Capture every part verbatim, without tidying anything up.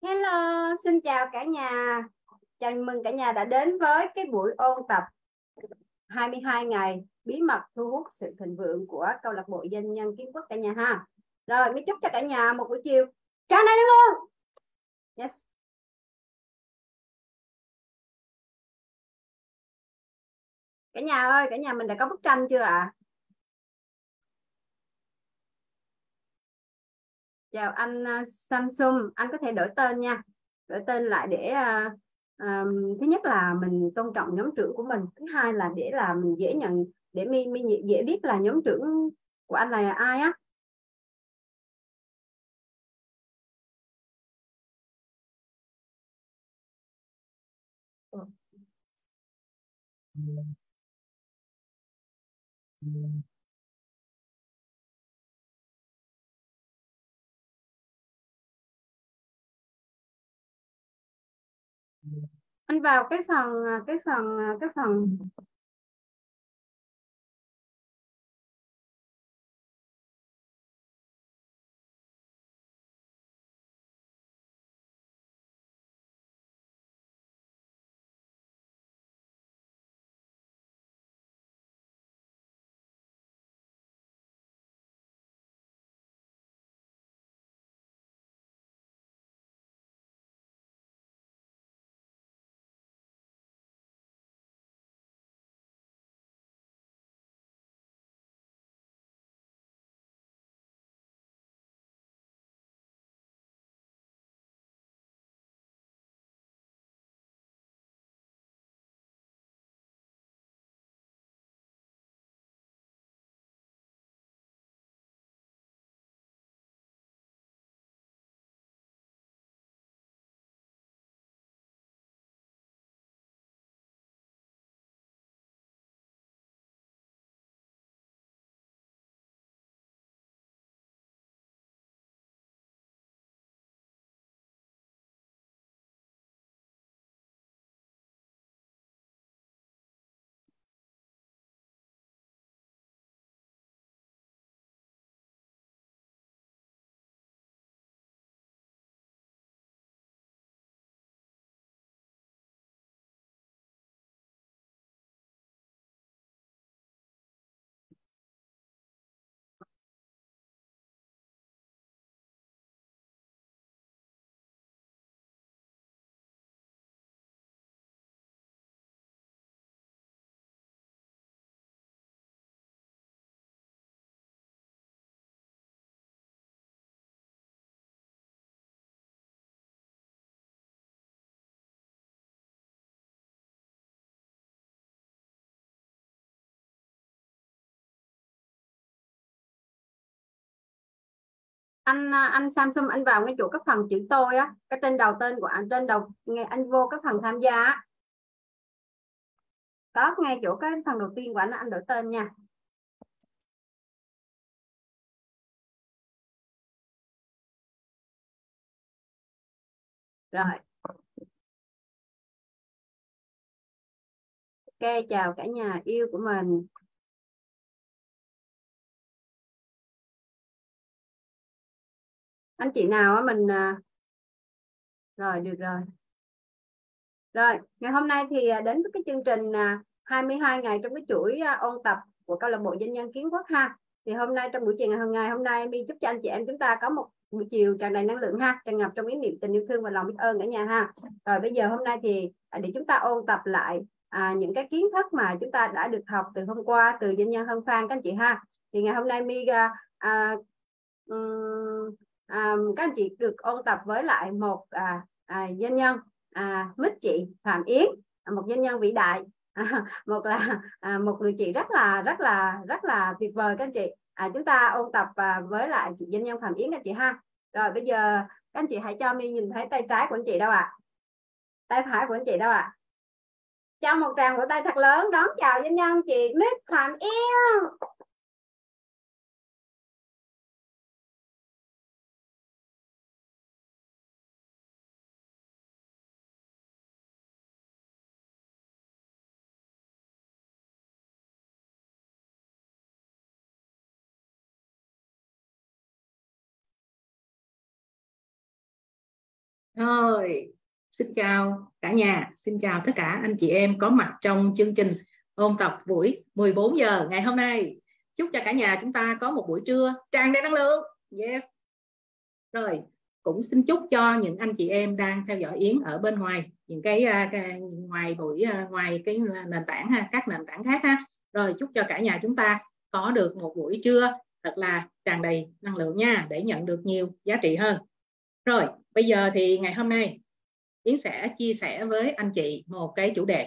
Hello, xin chào cả nhà. Chào mừng cả nhà đã đến với cái buổi ôn tập hai mươi hai ngày bí mật thu hút sự thịnh vượng của câu lạc bộ doanh nhân Kiến Quốc cả nhà ha. Rồi, mi chúc cho cả nhà một buổi chiều tràn đầy năng lượng. Yes. Cả nhà ơi, cả nhà mình đã có bức tranh chưa ạ? À? Chào anh uh, Samsung, anh có thể đổi tên nha. Đổi tên lại để uh, uh, thứ nhất là mình tôn trọng nhóm trưởng của mình, thứ hai là để là mình dễ nhận, để mi mi dễ biết là nhóm trưởng của anh là ai á. Anh vào cái phần cái phần cái phần anh anh Samsung, anh vào ngay chỗ cái phần chữ tôi á, cái trên đầu tên của anh, trên đầu nghe anh vô cái phần tham gia á, có ngay chỗ cái phần đầu tiên của anh anh đổi tên nha. Rồi, ok, chào cả nhà yêu của mình. Anh chị nào á mình à, rồi được rồi. Rồi, ngày hôm nay thì à, đến với cái chương trình à, hai mươi hai ngày trong cái chuỗi à, ôn tập của câu lạc bộ doanh nhân Kiến Quốc ha. Thì hôm nay trong buổi chiều ngày hôm ngày hôm nay mi chúc cho anh chị em chúng ta có một buổi chiều tràn đầy năng lượng ha, tràn ngập trong ý niệm tình yêu thương và lòng biết ơn cả nhà ha. Rồi bây giờ hôm nay thì à, để chúng ta ôn tập lại à, những cái kiến thức mà chúng ta đã được học từ hôm qua từ doanh nhân Hân Phan các anh chị ha. Thì ngày hôm nay mi à, à, um, à, các anh chị được ôn tập với lại một à, à, doanh nhân à, mít chị Phạm Yến, một doanh nhân vĩ đại, à, một là à, một người chị rất là rất là rất là tuyệt vời các anh chị. À, chúng ta ôn tập à, với lại chị doanh nhân Phạm Yến các anh chị ha. Rồi bây giờ các anh chị hãy cho mi nhìn thấy tay trái của anh chị đâu ạ? À? Tay phải của anh chị đâu ạ? À? Cho một tràng vỗ tay thật lớn đón chào doanh nhân chị mít Phạm Yến. Rồi, xin chào cả nhà, xin chào tất cả anh chị em có mặt trong chương trình ôn tập buổi mười bốn giờ ngày hôm nay. Chúc cho cả nhà chúng ta có một buổi trưa tràn đầy năng lượng. Yes. Rồi, cũng xin chúc cho những anh chị em đang theo dõi Yến ở bên ngoài, những cái, cái ngoài buổi ngoài cái nền tảng ha, các nền tảng khác ha. Rồi, chúc cho cả nhà chúng ta có được một buổi trưa thật là tràn đầy năng lượng nha, để nhận được nhiều giá trị hơn. Rồi, bây giờ thì ngày hôm nay Yến sẽ chia sẻ với anh chị một cái chủ đề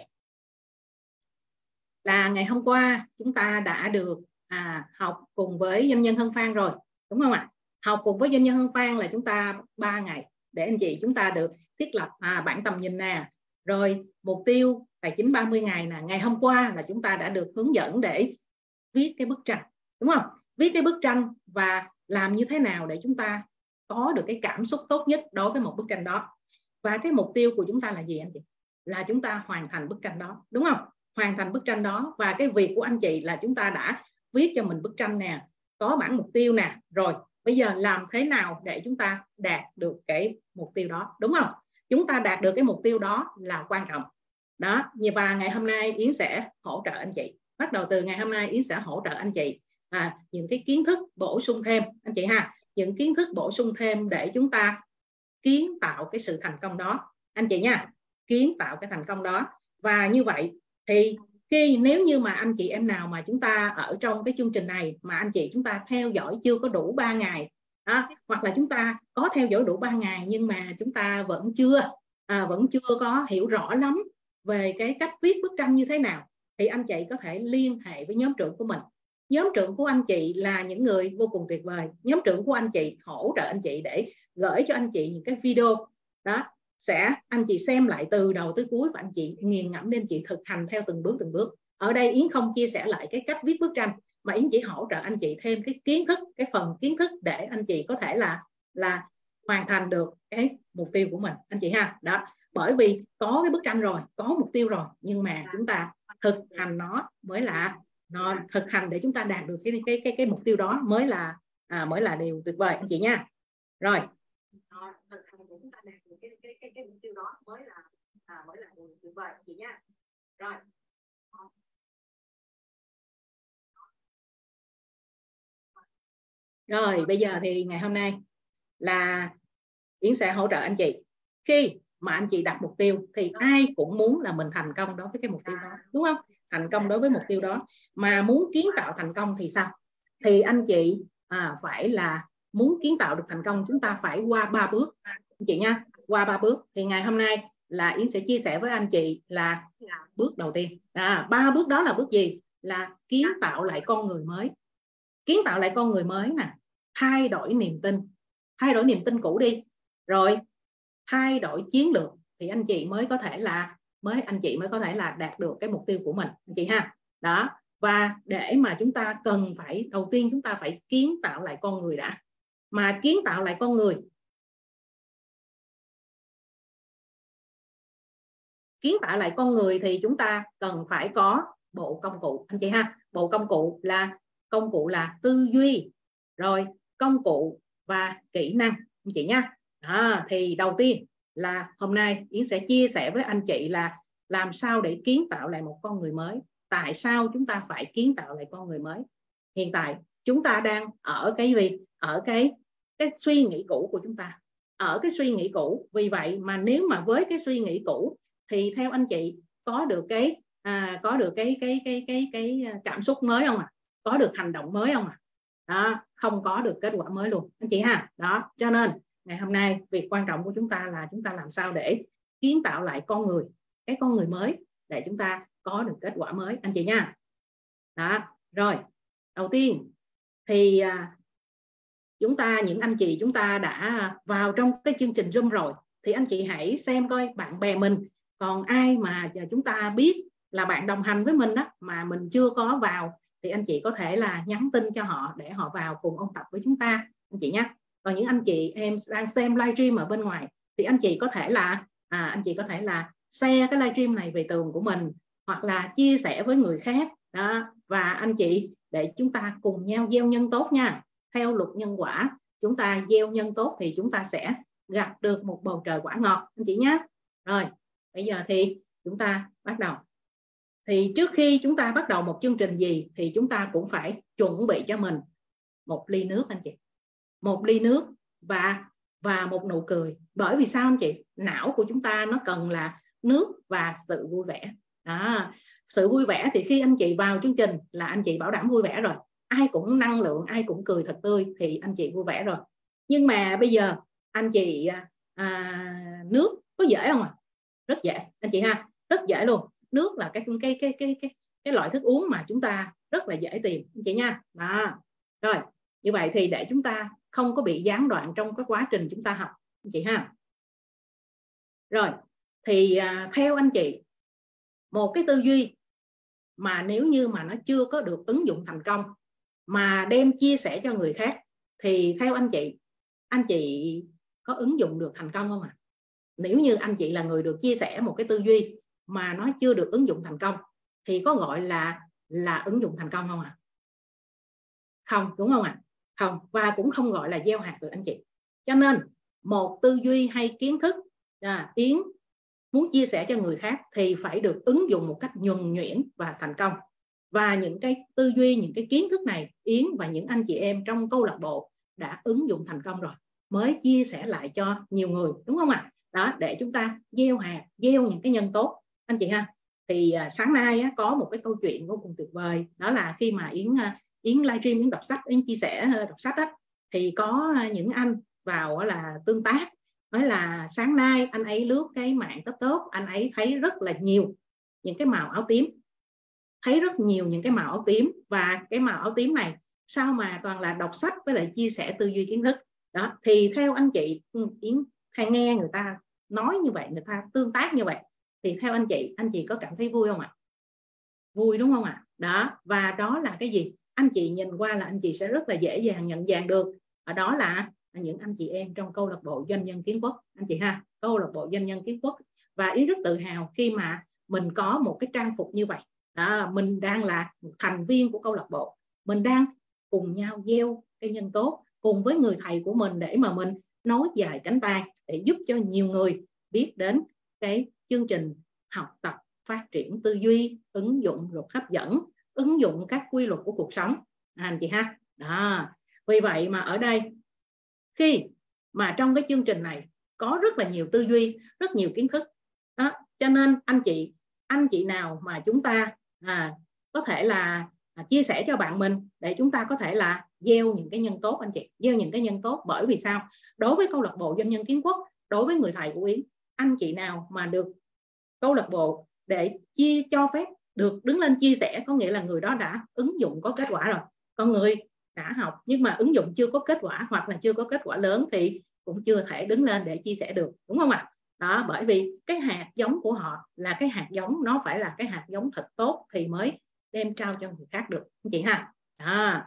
là ngày hôm qua chúng ta đã được à, học cùng với doanh nhân Hân Phan rồi, đúng không ạ? Học cùng với doanh nhân Hân Phan là chúng ta ba ngày để anh chị chúng ta được thiết lập à, bản tầm nhìn nè, rồi mục tiêu tài chính ba mươi ngày nè. Ngày hôm qua là chúng ta đã được hướng dẫn để viết cái bức tranh, đúng không? Viết cái bức tranh và làm như thế nào để chúng ta có được cái cảm xúc tốt nhất đối với một bức tranh đó. Và cái mục tiêu của chúng ta là gì anh chị? Là chúng ta hoàn thành bức tranh đó, đúng không? Hoàn thành bức tranh đó. Và cái việc của anh chị là chúng ta đã viết cho mình bức tranh nè, có bản mục tiêu nè, rồi bây giờ làm thế nào để chúng ta đạt được cái mục tiêu đó, đúng không? Chúng ta đạt được cái mục tiêu đó là quan trọng đó. Và ngày hôm nay Yến sẽ hỗ trợ anh chị. Bắt đầu từ ngày hôm nay Yến sẽ hỗ trợ anh chị à, những cái kiến thức bổ sung thêm anh chị ha, những kiến thức bổ sung thêm để chúng ta kiến tạo cái sự thành công đó anh chị nha, kiến tạo cái thành công đó. Và như vậy thì khi nếu như mà anh chị em nào mà chúng ta ở trong cái chương trình này mà anh chị chúng ta theo dõi chưa có đủ ba ngày đó, hoặc là chúng ta có theo dõi đủ ba ngày nhưng mà chúng ta vẫn chưa à, vẫn chưa có hiểu rõ lắm về cái cách viết bức tranh như thế nào, thì anh chị có thể liên hệ với nhóm trưởng của mình. Nhóm trưởng của anh chị là những người vô cùng tuyệt vời. Nhóm trưởng của anh chị hỗ trợ anh chị để gửi cho anh chị những cái video đó, sẽ anh chị xem lại từ đầu tới cuối và anh chị nghiền ngẫm nên chị thực hành theo từng bước từng bước. Ở đây Yến không chia sẻ lại cái cách viết bức tranh mà Yến chỉ hỗ trợ anh chị thêm cái kiến thức, cái phần kiến thức để anh chị có thể là là hoàn thành được cái mục tiêu của mình anh chị ha. Đó, bởi vì có cái bức tranh rồi, có mục tiêu rồi, nhưng mà chúng ta thực hành nó mới là nó thực hành để chúng ta đạt được cái cái cái cái mục tiêu đó mới là à, mới là điều tuyệt vời anh chị nha. Rồi, thực hành để chúng ta đạt được cái cái cái, cái mục tiêu đó mới là à, mới là điều tuyệt vời anh chị nha. Rồi. Rồi, bây giờ thì ngày hôm nay là Yến sẽ hỗ trợ anh chị. Khi mà anh chị đặt mục tiêu thì ai cũng muốn là mình thành công đối với cái mục tiêu đó, đúng không? Thành công đối với mục tiêu đó. Mà muốn kiến tạo thành công thì sao? Thì anh chị à, phải là muốn kiến tạo được thành công chúng ta phải qua ba bước anh chị nha. Qua ba bước thì ngày hôm nay là Yến sẽ chia sẻ với anh chị là bước đầu tiên. À, ba bước đó là bước gì? Là kiến tạo lại con người mới. Kiến tạo lại con người mới nè, thay đổi niềm tin, thay đổi niềm tin cũ đi, rồi thay đổi chiến lược thì anh chị mới có thể là mới anh chị mới có thể là đạt được cái mục tiêu của mình anh chị ha. Đó, và để mà chúng ta cần phải đầu tiên chúng ta phải kiến tạo lại con người đã. Mà kiến tạo lại con người, kiến tạo lại con người thì chúng ta cần phải có bộ công cụ anh chị ha. Bộ công cụ là công cụ là tư duy, rồi công cụ và kỹ năng anh chị nha. À, thì đầu tiên là hôm nay Yến sẽ chia sẻ với anh chị là làm sao để kiến tạo lại một con người mới. Tại sao chúng ta phải kiến tạo lại con người mới? Hiện tại chúng ta đang ở cái gì? Ở cái cái suy nghĩ cũ của chúng ta, ở cái suy nghĩ cũ. Vì vậy mà nếu mà với cái suy nghĩ cũ thì theo anh chị có được cái à, có được cái cái cái cái cái cảm xúc mới không ạ? À? Có được hành động mới không ạ? À? Đó, không có được kết quả mới luôn anh chị ha. Đó, cho nên ngày hôm nay việc quan trọng của chúng ta là chúng ta làm sao để kiến tạo lại con người, cái con người mới để chúng ta có được kết quả mới anh chị nha. Đó, rồi đầu tiên thì à, chúng ta những anh chị chúng ta đã vào trong cái chương trình Zoom rồi thì anh chị hãy xem coi bạn bè mình còn ai mà chúng ta biết là bạn đồng hành với mình đó mà mình chưa có vào thì anh chị có thể là nhắn tin cho họ để họ vào cùng ôn tập với chúng ta anh chị nhé. Còn những anh chị em đang xem livestream ở bên ngoài thì anh chị có thể là à, anh chị có thể là share cái livestream này về tường của mình hoặc là chia sẻ với người khác đó. Và anh chị để chúng ta cùng nhau gieo nhân tốt nha. Theo luật nhân quả chúng ta gieo nhân tốt thì chúng ta sẽ gặt được một bầu trời quả ngọt anh chị nhé. Rồi bây giờ thì chúng ta bắt đầu. Thì trước khi chúng ta bắt đầu một chương trình gì thì chúng ta cũng phải chuẩn bị cho mình một ly nước anh chị. Một ly nước và và một nụ cười. Bởi vì sao anh chị? Não của chúng ta nó cần là nước và sự vui vẻ. Đó. Sự vui vẻ thì khi anh chị vào chương trình là anh chị bảo đảm vui vẻ rồi. Ai cũng năng lượng, ai cũng cười thật tươi thì anh chị vui vẻ rồi. Nhưng mà bây giờ anh chị à, nước có dễ không ạ? À? Rất dễ anh chị ha, rất dễ luôn. Nước là cái cái cái cái cái cái loại thức uống mà chúng ta rất là dễ tìm anh chị nha. Đó. Rồi, như vậy thì để chúng ta không có bị gián đoạn trong cái quá trình chúng ta học anh chị ha. Rồi, thì à, theo anh chị, một cái tư duy mà nếu như mà nó chưa có được ứng dụng thành công mà đem chia sẻ cho người khác thì theo anh chị, anh chị có ứng dụng được thành công không ạ? À? Nếu như anh chị là người được chia sẻ một cái tư duy mà nó chưa được ứng dụng thành công thì có gọi là là ứng dụng thành công không ạ? À? Không, đúng không ạ? À? Không, và cũng không gọi là gieo hạt được anh chị. Cho nên một tư duy hay kiến thức à, Yến muốn chia sẻ cho người khác thì phải được ứng dụng một cách nhuần nhuyễn và thành công. Và những cái tư duy, những cái kiến thức này Yến và những anh chị em trong câu lạc bộ đã ứng dụng thành công rồi mới chia sẻ lại cho nhiều người, đúng không ạ? À? Đó, để chúng ta gieo hạt, gieo những cái nhân tốt anh chị ha. Thì à, sáng nay á, có một cái câu chuyện vô cùng tuyệt vời, đó là khi mà Yến Yến livestream, Yến đọc sách, Yến chia sẻ đọc sách á, thì có những anh vào là tương tác, nói là sáng nay anh ấy lướt cái mạng top top, anh ấy thấy rất là nhiều những cái màu áo tím, thấy rất nhiều những cái màu áo tím, và cái màu áo tím này sao mà toàn là đọc sách với lại chia sẻ tư duy kiến thức. Đó, thì theo anh chị, Yến hay nghe người ta nói như vậy, người ta tương tác như vậy, thì theo anh chị, anh chị có cảm thấy vui không ạ? Vui đúng không ạ? Đó, và đó là cái gì? Anh chị nhìn qua là anh chị sẽ rất là dễ dàng nhận dạng được. Ở đó là những anh chị em trong câu lạc bộ doanh nhân kiến quốc anh chị ha, câu lạc bộ doanh nhân kiến quốc. Và Yến rất tự hào khi mà mình có một cái trang phục như vậy. Đó, mình đang là một thành viên của câu lạc bộ, mình đang cùng nhau gieo cái nhân tốt cùng với người thầy của mình để mà mình nối dài cánh tay để giúp cho nhiều người biết đến cái chương trình học tập phát triển tư duy, ứng dụng luật hấp dẫn, ứng dụng các quy luật của cuộc sống à, anh chị ha. Đó, vì vậy mà ở đây khi mà trong cái chương trình này có rất là nhiều tư duy, rất nhiều kiến thức đó, cho nên anh chị anh chị nào mà chúng ta à, có thể là à, chia sẻ cho bạn mình để chúng ta có thể là gieo những cái nhân tốt anh chị, gieo những cái nhân tốt. Bởi vì sao? Đối với câu lạc bộ doanh nhân kiến quốc, đối với người thầy của Yến, anh chị nào mà được câu lạc bộ để chia cho phép được đứng lên chia sẻ, có nghĩa là người đó đã ứng dụng có kết quả rồi. Còn người đã học nhưng mà ứng dụng chưa có kết quả hoặc là chưa có kết quả lớn thì cũng chưa thể đứng lên để chia sẻ được, đúng không ạ? Đó, bởi vì cái hạt giống của họ là cái hạt giống, nó phải là cái hạt giống thật tốt thì mới đem trao cho người khác được anh chị ha. Đó.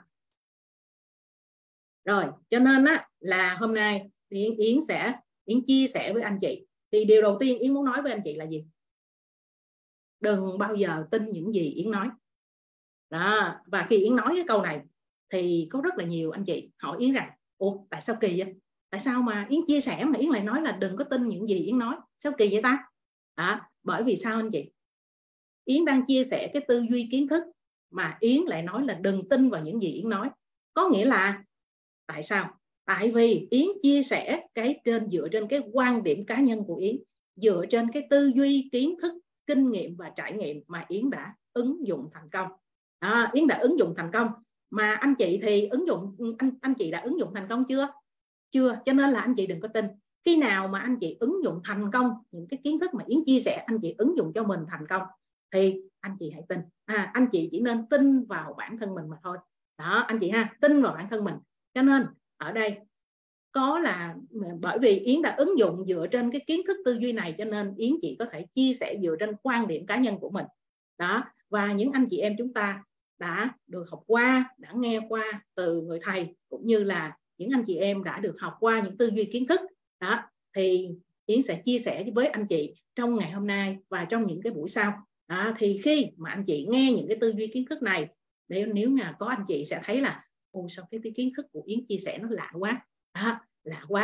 Rồi, cho nên á là hôm nay Yến, Yến sẽ Yến chia sẻ với anh chị. Thì điều đầu tiên Yến muốn nói với anh chị là gì? Đừng bao giờ tin những gì Yến nói. Đó, và khi Yến nói cái câu này thì có rất là nhiều anh chị hỏi Yến rằng: ủa tại sao kỳ vậy? Tại sao mà Yến chia sẻ mà Yến lại nói là đừng có tin những gì Yến nói? Sao kỳ vậy ta? Đó, bởi vì sao anh chị? Yến đang chia sẻ cái tư duy kiến thức mà Yến lại nói là đừng tin vào những gì Yến nói. Có nghĩa là tại sao? Tại vì Yến chia sẻ cái trên dựa trên cái quan điểm cá nhân của Yến, dựa trên cái tư duy kiến thức, kinh nghiệm và trải nghiệm mà Yến đã ứng dụng thành công. À, Yến đã ứng dụng thành công. Mà anh chị thì ứng dụng anh anh chị đã ứng dụng thành công chưa? Chưa, cho nên là anh chị đừng có tin. Khi nào mà anh chị ứng dụng thành công những cái kiến thức mà Yến chia sẻ, anh chị ứng dụng cho mình thành công thì anh chị hãy tin. À, anh chị chỉ nên tin vào bản thân mình mà thôi. Đó, anh chị ha, tin vào bản thân mình. Cho nên ở đây có là bởi vì Yến đã ứng dụng dựa trên cái kiến thức tư duy này, cho nên Yến chỉ có thể chia sẻ dựa trên quan điểm cá nhân của mình. Đó, và những anh chị em chúng ta đã được học qua, đã nghe qua từ người thầy, cũng như là những anh chị em đã được học qua những tư duy kiến thức đó, thì Yến sẽ chia sẻ với anh chị trong ngày hôm nay và trong những cái buổi sau. Đó, thì khi mà anh chị nghe những cái tư duy kiến thức này, để nếu mà có anh chị sẽ thấy là ôi sao cái kiến thức của Yến chia sẻ nó lạ quá, đó, lạ quá,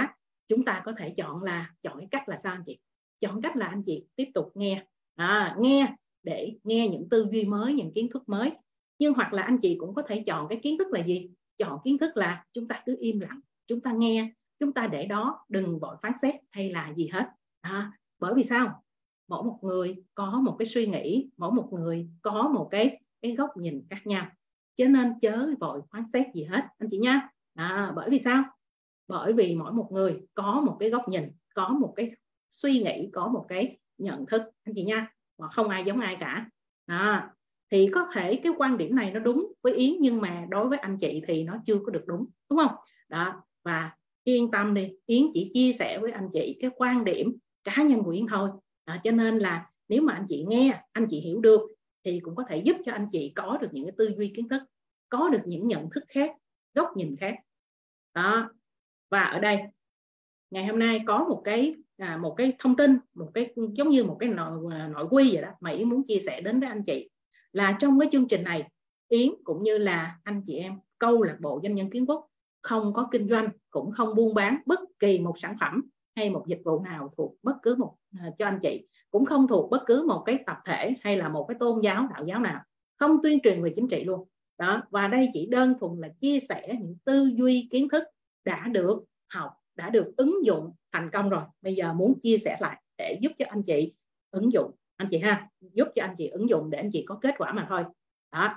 chúng ta có thể chọn là chọn cái cách là sao anh chị? Chọn cách là anh chị tiếp tục nghe, à, nghe để nghe những tư duy mới, những kiến thức mới. Nhưng hoặc là anh chị cũng có thể chọn cái kiến thức là gì? Chọn kiến thức là chúng ta cứ im lặng, chúng ta nghe, chúng ta để đó, đừng vội phán xét hay là gì hết. À, bởi vì sao? Mỗi một người có một cái suy nghĩ, mỗi một người có một cái cái góc nhìn khác nhau, cho nên chớ vội phán xét gì hết anh chị nha. À, bởi vì sao? Bởi vì mỗi một người có một cái góc nhìn, có một cái suy nghĩ, có một cái nhận thức anh chị nha, và không ai giống ai cả. À, thì có thể cái quan điểm này nó đúng với Yến, nhưng mà đối với anh chị thì nó chưa có được đúng, đúng không? Đó, và yên tâm đi, Yến chỉ chia sẻ với anh chị cái quan điểm cá nhân của Yến thôi. À, cho nên là nếu mà anh chị nghe, anh chị hiểu được thì cũng có thể giúp cho anh chị có được những cái tư duy kiến thức, có được những nhận thức khác, góc nhìn khác. Đó. Và ở đây ngày hôm nay có một cái à, một cái thông tin, một cái giống như một cái nội, nội quy vậy đó mà Yến muốn chia sẻ đến với anh chị, là trong cái chương trình này Yến cũng như là anh chị em câu lạc bộ doanh nhân Kiến Quốc không có kinh doanh, cũng không buôn bán bất kỳ một sản phẩm hay một dịch vụ nào thuộc bất cứ một à, cho anh chị, cũng không thuộc bất cứ một cái tập thể hay là một cái tôn giáo đạo giáo nào, không tuyên truyền về chính trị luôn đó. Và đây chỉ đơn thuần là chia sẻ những tư duy kiến thức đã được học, đã được ứng dụng thành công rồi, bây giờ muốn chia sẻ lại để giúp cho anh chị ứng dụng anh chị ha, giúp cho anh chị ứng dụng để anh chị có kết quả mà thôi đó.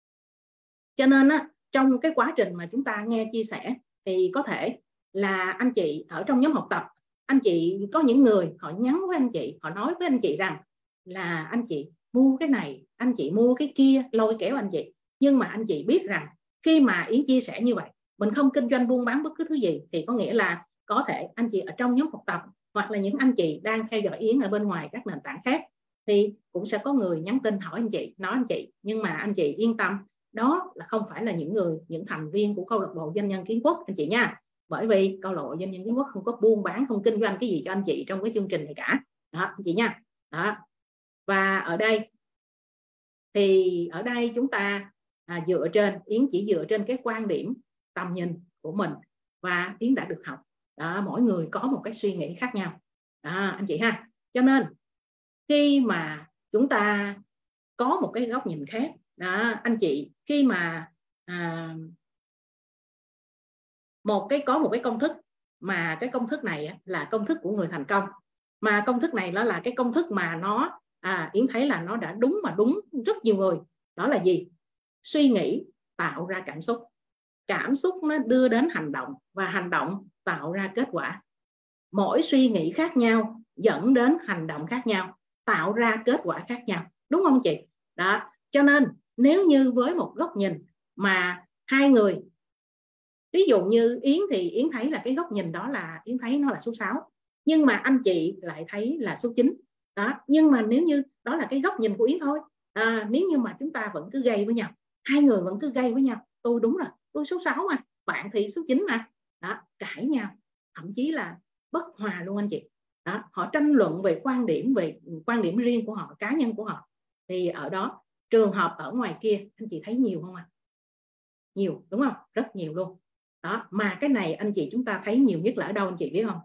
Cho nên á, trong cái quá trình mà chúng ta nghe chia sẻ thì có thể là anh chị ở trong nhóm học tập, anh chị có những người họ nhắn với anh chị, họ nói với anh chị rằng là anh chị mua cái này, anh chị mua cái kia, lôi kéo anh chị. Nhưng mà anh chị biết rằng khi mà Yến chia sẻ như vậy, mình không kinh doanh buôn bán bất cứ thứ gì, thì có nghĩa là có thể anh chị ở trong nhóm học tập hoặc là những anh chị đang theo dõi Yến ở bên ngoài các nền tảng khác thì cũng sẽ có người nhắn tin hỏi anh chị, nói anh chị, nhưng mà anh chị yên tâm, đó là không phải là những người, những thành viên của câu lạc bộ doanh nhân Kiến Quốc anh chị nha. Bởi vì câu lạc bộ doanh nhân Kiến Quốc không có buôn bán, không kinh doanh cái gì cho anh chị trong cái chương trình này cả đó anh chị nha. Đó. Và ở đây thì ở đây chúng ta à, dựa trên, Yến chỉ dựa trên cái quan điểm tầm nhìn của mình và Yến đã được học đó, mỗi người có một cái suy nghĩ khác nhau đó anh chị ha. Cho nên khi mà chúng ta có một cái góc nhìn khác đó anh chị, khi mà à, một cái có một cái công thức, mà cái công thức này là công thức của người thành công, mà công thức này nó là cái công thức mà nó à, Yến thấy là nó đã đúng mà đúng rất nhiều người. Đó là gì? Suy nghĩ tạo ra cảm xúc, cảm xúc nó đưa đến hành động, và hành động tạo ra kết quả. Mỗi suy nghĩ khác nhau dẫn đến hành động khác nhau, tạo ra kết quả khác nhau, đúng không chị? Đó, cho nên nếu như với một góc nhìn mà hai người, ví dụ như Yến thì Yến thấy là cái góc nhìn đó là Yến thấy nó là số sáu, nhưng mà anh chị lại thấy là số chín đó. Nhưng mà nếu như đó là cái góc nhìn của Yến thôi, à, nếu như mà chúng ta vẫn cứ gây với nhau, hai người vẫn cứ gây với nhau, tôi đúng rồi, tôi số sáu mà, bạn thì số chín mà đó, cãi nhau, thậm chí là bất hòa luôn anh chị đó. Họ tranh luận về quan điểm, về quan điểm riêng của họ, cá nhân của họ, thì ở đó trường hợp ở ngoài kia anh chị thấy nhiều không ạ? À? Nhiều đúng không? Rất nhiều luôn đó. Mà cái này anh chị chúng ta thấy nhiều nhất là ở đâu anh chị biết không?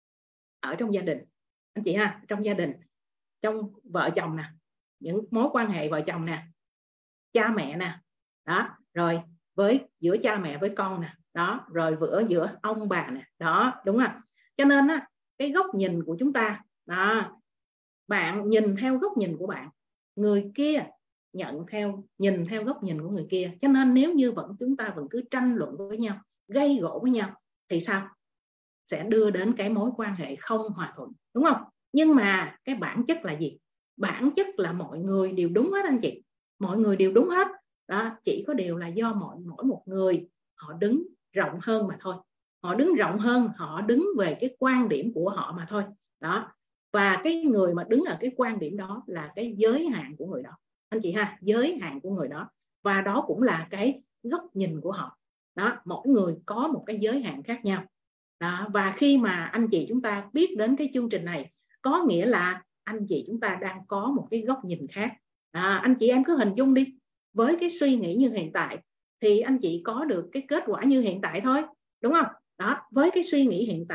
Ở trong gia đình anh chị ha. Trong gia đình, trong vợ chồng nè, những mối quan hệ vợ chồng nè, cha mẹ nè đó, rồi với giữa cha mẹ với con nè đó, rồi giữa giữa ông bà nè đó, đúng không? Cho nên á, cái góc nhìn của chúng ta đó, bạn nhìn theo góc nhìn của bạn, người kia nhận theo nhìn theo góc nhìn của người kia. Cho nên nếu như vẫn chúng ta vẫn cứ tranh luận với nhau, gây gỗ với nhau thì sao? Sẽ đưa đến cái mối quan hệ không hòa thuận, đúng không? Nhưng mà cái bản chất là gì? Bản chất là mọi người đều đúng hết anh chị, mọi người đều đúng hết đó. Chỉ có điều là do mỗi mỗi một người họ đứng rộng hơn mà thôi, họ đứng rộng hơn, họ đứng về cái quan điểm của họ mà thôi đó. Và cái người mà đứng ở cái quan điểm đó là cái giới hạn của người đó anh chị ha, giới hạn của người đó, và đó cũng là cái góc nhìn của họ đó. Mỗi người có một cái giới hạn khác nhau đó. Và khi mà anh chị chúng ta biết đến cái chương trình này, có nghĩa là anh chị chúng ta đang có một cái góc nhìn khác. À, anh chị em cứ hình dung đi, với cái suy nghĩ như hiện tại thì anh chị có được cái kết quả như hiện tại thôi, đúng không? Đó, với cái suy nghĩ hiện tại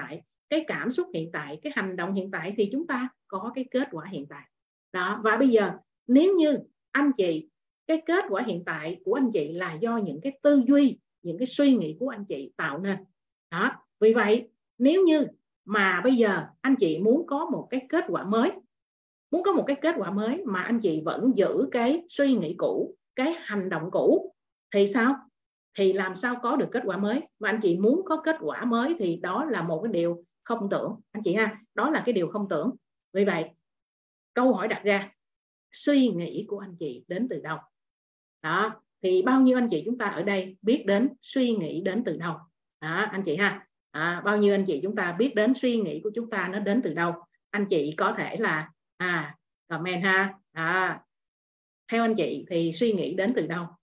cái cảm xúc hiện tại, cái hành động hiện tại thì chúng ta có cái kết quả hiện tại đó. Và bây giờ nếu như anh chị, cái kết quả hiện tại của anh chị là do những cái tư duy, những cái suy nghĩ của anh chị tạo nên đó. Vì vậy nếu như mà bây giờ anh chị muốn có một cái kết quả mới, muốn có một cái kết quả mới mà anh chị vẫn giữ cái suy nghĩ cũ, cái hành động cũ thì sao? Thì làm sao có được kết quả mới? Và anh chị muốn có kết quả mới thì đó là một cái điều không tưởng anh chị ha, đó là cái điều không tưởng. Vì vậy câu hỏi đặt ra, suy nghĩ của anh chị đến từ đâu? Đó, thì bao nhiêu anh chị chúng ta ở đây biết đến suy nghĩ đến từ đâu? Đó, anh chị ha, à, bao nhiêu anh chị chúng ta biết đến suy nghĩ của chúng ta nó đến từ đâu? Anh chị có thể là à, comment ha. À, theo anh chị thì suy nghĩ đến từ đâu?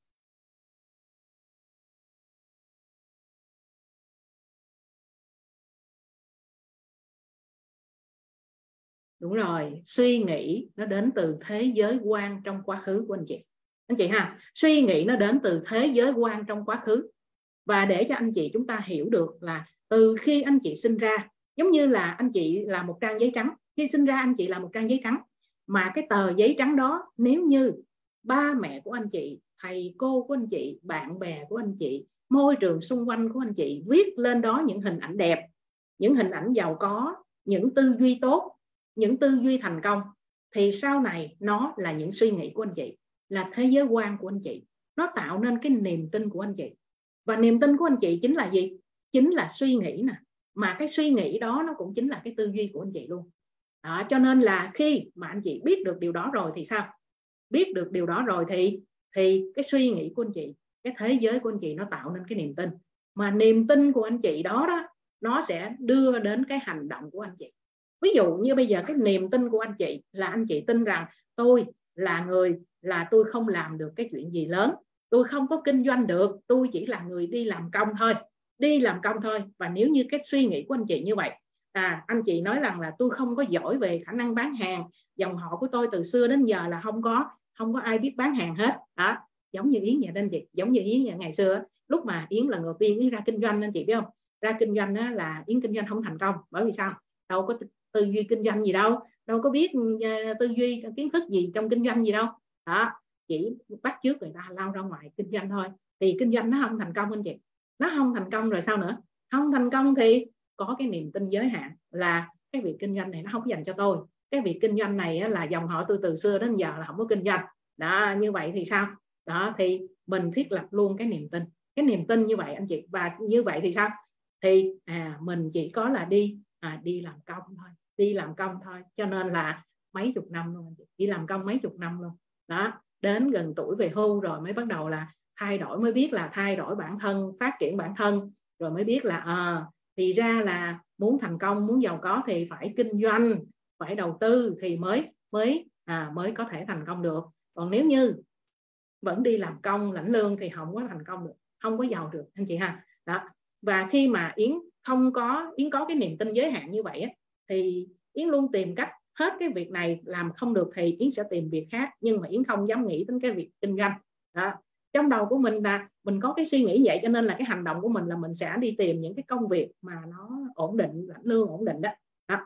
Đúng rồi, suy nghĩ nó đến từ thế giới quan trong quá khứ của anh chị. Anh chị ha, suy nghĩ nó đến từ thế giới quan trong quá khứ. Và để cho anh chị chúng ta hiểu được là từ khi anh chị sinh ra, giống như là anh chị là một trang giấy trắng. Khi sinh ra anh chị là một trang giấy trắng. Mà cái tờ giấy trắng đó, nếu như ba mẹ của anh chị, thầy cô của anh chị, bạn bè của anh chị, môi trường xung quanh của anh chị viết lên đó những hình ảnh đẹp, những hình ảnh giàu có, những tư duy tốt, những tư duy thành công, thì sau này nó là những suy nghĩ của anh chị, là thế giới quan của anh chị. Nó tạo nên cái niềm tin của anh chị. Và niềm tin của anh chị chính là gì? Chính là suy nghĩ nè. Mà cái suy nghĩ đó nó cũng chính là cái tư duy của anh chị luôn. Đó, cho nên là khi mà anh chị biết được điều đó rồi thì sao? Biết được điều đó rồi thì thì cái suy nghĩ của anh chị, cái thế giới của anh chị nó tạo nên cái niềm tin. Mà niềm tin của anh chị đó đó, nó sẽ đưa đến cái hành động của anh chị. Ví dụ như bây giờ cái niềm tin của anh chị là anh chị tin rằng tôi là người, là tôi không làm được cái chuyện gì lớn, tôi không có kinh doanh được, tôi chỉ là người đi làm công thôi, đi làm công thôi. Và nếu như cái suy nghĩ của anh chị như vậy, à, anh chị nói rằng là tôi không có giỏi về khả năng bán hàng, dòng họ của tôi từ xưa đến giờ là không có không có ai biết bán hàng hết đó. Giống như Yến vậy anh chị, giống như Yến ngày xưa lúc mà Yến lần đầu tiên Yến ra kinh doanh, anh chị biết không, ra kinh doanh đó là Yến kinh doanh không thành công. Bởi vì sao? Đâu có tư duy kinh doanh gì đâu, đâu có biết tư duy kiến thức gì trong kinh doanh gì đâu đó, chỉ bắt chước người ta lao ra ngoài kinh doanh thôi. Thì kinh doanh nó không thành công anh chị, nó không thành công rồi sao nữa? Không thành công thì có cái niềm tin giới hạn là cái việc kinh doanh này nó không dành cho tôi, cái việc kinh doanh này là dòng họ tôi từ xưa đến giờ là không có kinh doanh đó. Như vậy thì sao? Đó thì mình thiết lập luôn cái niềm tin, cái niềm tin như vậy anh chị. Và như vậy thì sao? Thì à, mình chỉ có là đi à, đi làm công thôi, đi làm công thôi. Cho nên là mấy chục năm luôn anh chị, đi làm công mấy chục năm luôn đó. Đến gần tuổi về hưu rồi mới bắt đầu là thay đổi, mới biết là thay đổi bản thân, phát triển bản thân, rồi mới biết là à, thì ra là muốn thành công, muốn giàu có thì phải kinh doanh, phải đầu tư thì mới mới à, mới có thể thành công được. Còn nếu như vẫn đi làm công lãnh lương thì không có thành công được, không có giàu được anh chị ha. Đó. Và khi mà Yến không có Yến có cái niềm tin giới hạn như vậy á, thì Yến luôn tìm cách hết cái việc này làm không được thì Yến sẽ tìm việc khác, nhưng mà Yến không dám nghĩ đến cái việc kinh doanh đó. Trong đầu của mình là mình có cái suy nghĩ vậy, cho nên là cái hành động của mình là mình sẽ đi tìm những cái công việc mà nó ổn định, lãnh lương ổn định đó, đó.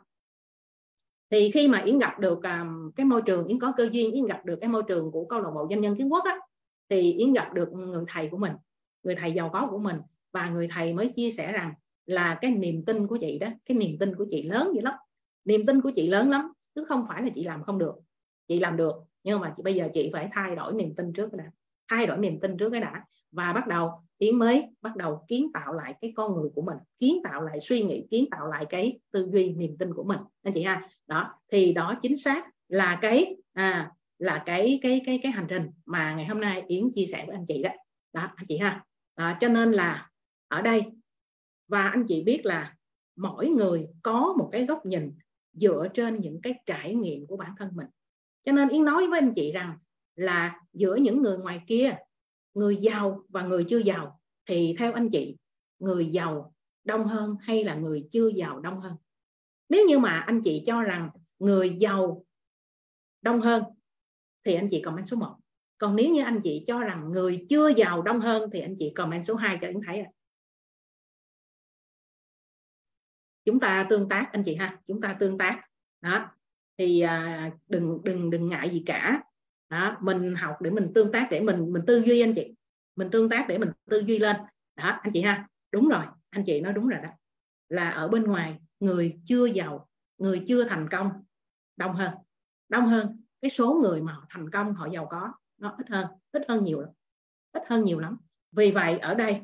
Thì khi mà Yến gặp được um, cái môi trường, Yến có cơ duyên Yến gặp được cái môi trường của câu lạc bộ doanh nhân Kiến Quốc á, thì Yến gặp được người thầy của mình, người thầy giàu có của mình. Và người thầy mới chia sẻ rằng là cái niềm tin của chị đó, cái niềm tin của chị lớn dữ lắm, niềm tin của chị lớn lắm, chứ không phải là chị làm không được, chị làm được, nhưng mà chị, bây giờ chị phải thay đổi niềm tin trước cái đã, thay đổi niềm tin trước cái đã. Và bắt đầu Yến mới bắt đầu kiến tạo lại cái con người của mình, kiến tạo lại suy nghĩ, kiến tạo lại cái tư duy, niềm tin của mình anh chị ha. Đó thì đó chính xác là cái à, là cái cái cái cái hành trình mà ngày hôm nay Yến chia sẻ với anh chị đó, đó anh chị ha. Đó, cho nên là ở đây, và anh chị biết là mỗi người có một cái góc nhìn dựa trên những cái trải nghiệm của bản thân mình. Cho nên Yến nói với anh chị rằng là giữa những người ngoài kia, người giàu và người chưa giàu, thì theo anh chị người giàu đông hơn hay là người chưa giàu đông hơn? Nếu như mà anh chị cho rằng người giàu đông hơn thì anh chị comment số một. Còn nếu như anh chị cho rằng người chưa giàu đông hơn thì anh chị comment số hai cho Yến thấy. chúng ta tương tác anh chị ha, chúng ta tương tác đó, thì à, đừng đừng đừng ngại gì cả đó. Mình học để mình tương tác, để mình mình tư duy anh chị, mình tương tác để mình tư duy lên đó anh chị ha. Đúng rồi, anh chị nói đúng rồi đó, là ở bên ngoài người chưa giàu, người chưa thành công đông hơn, đông hơn cái số người mà họ thành công, họ giàu có nó ít hơn, ít hơn nhiều lắm, ít hơn nhiều lắm. Vì vậy ở đây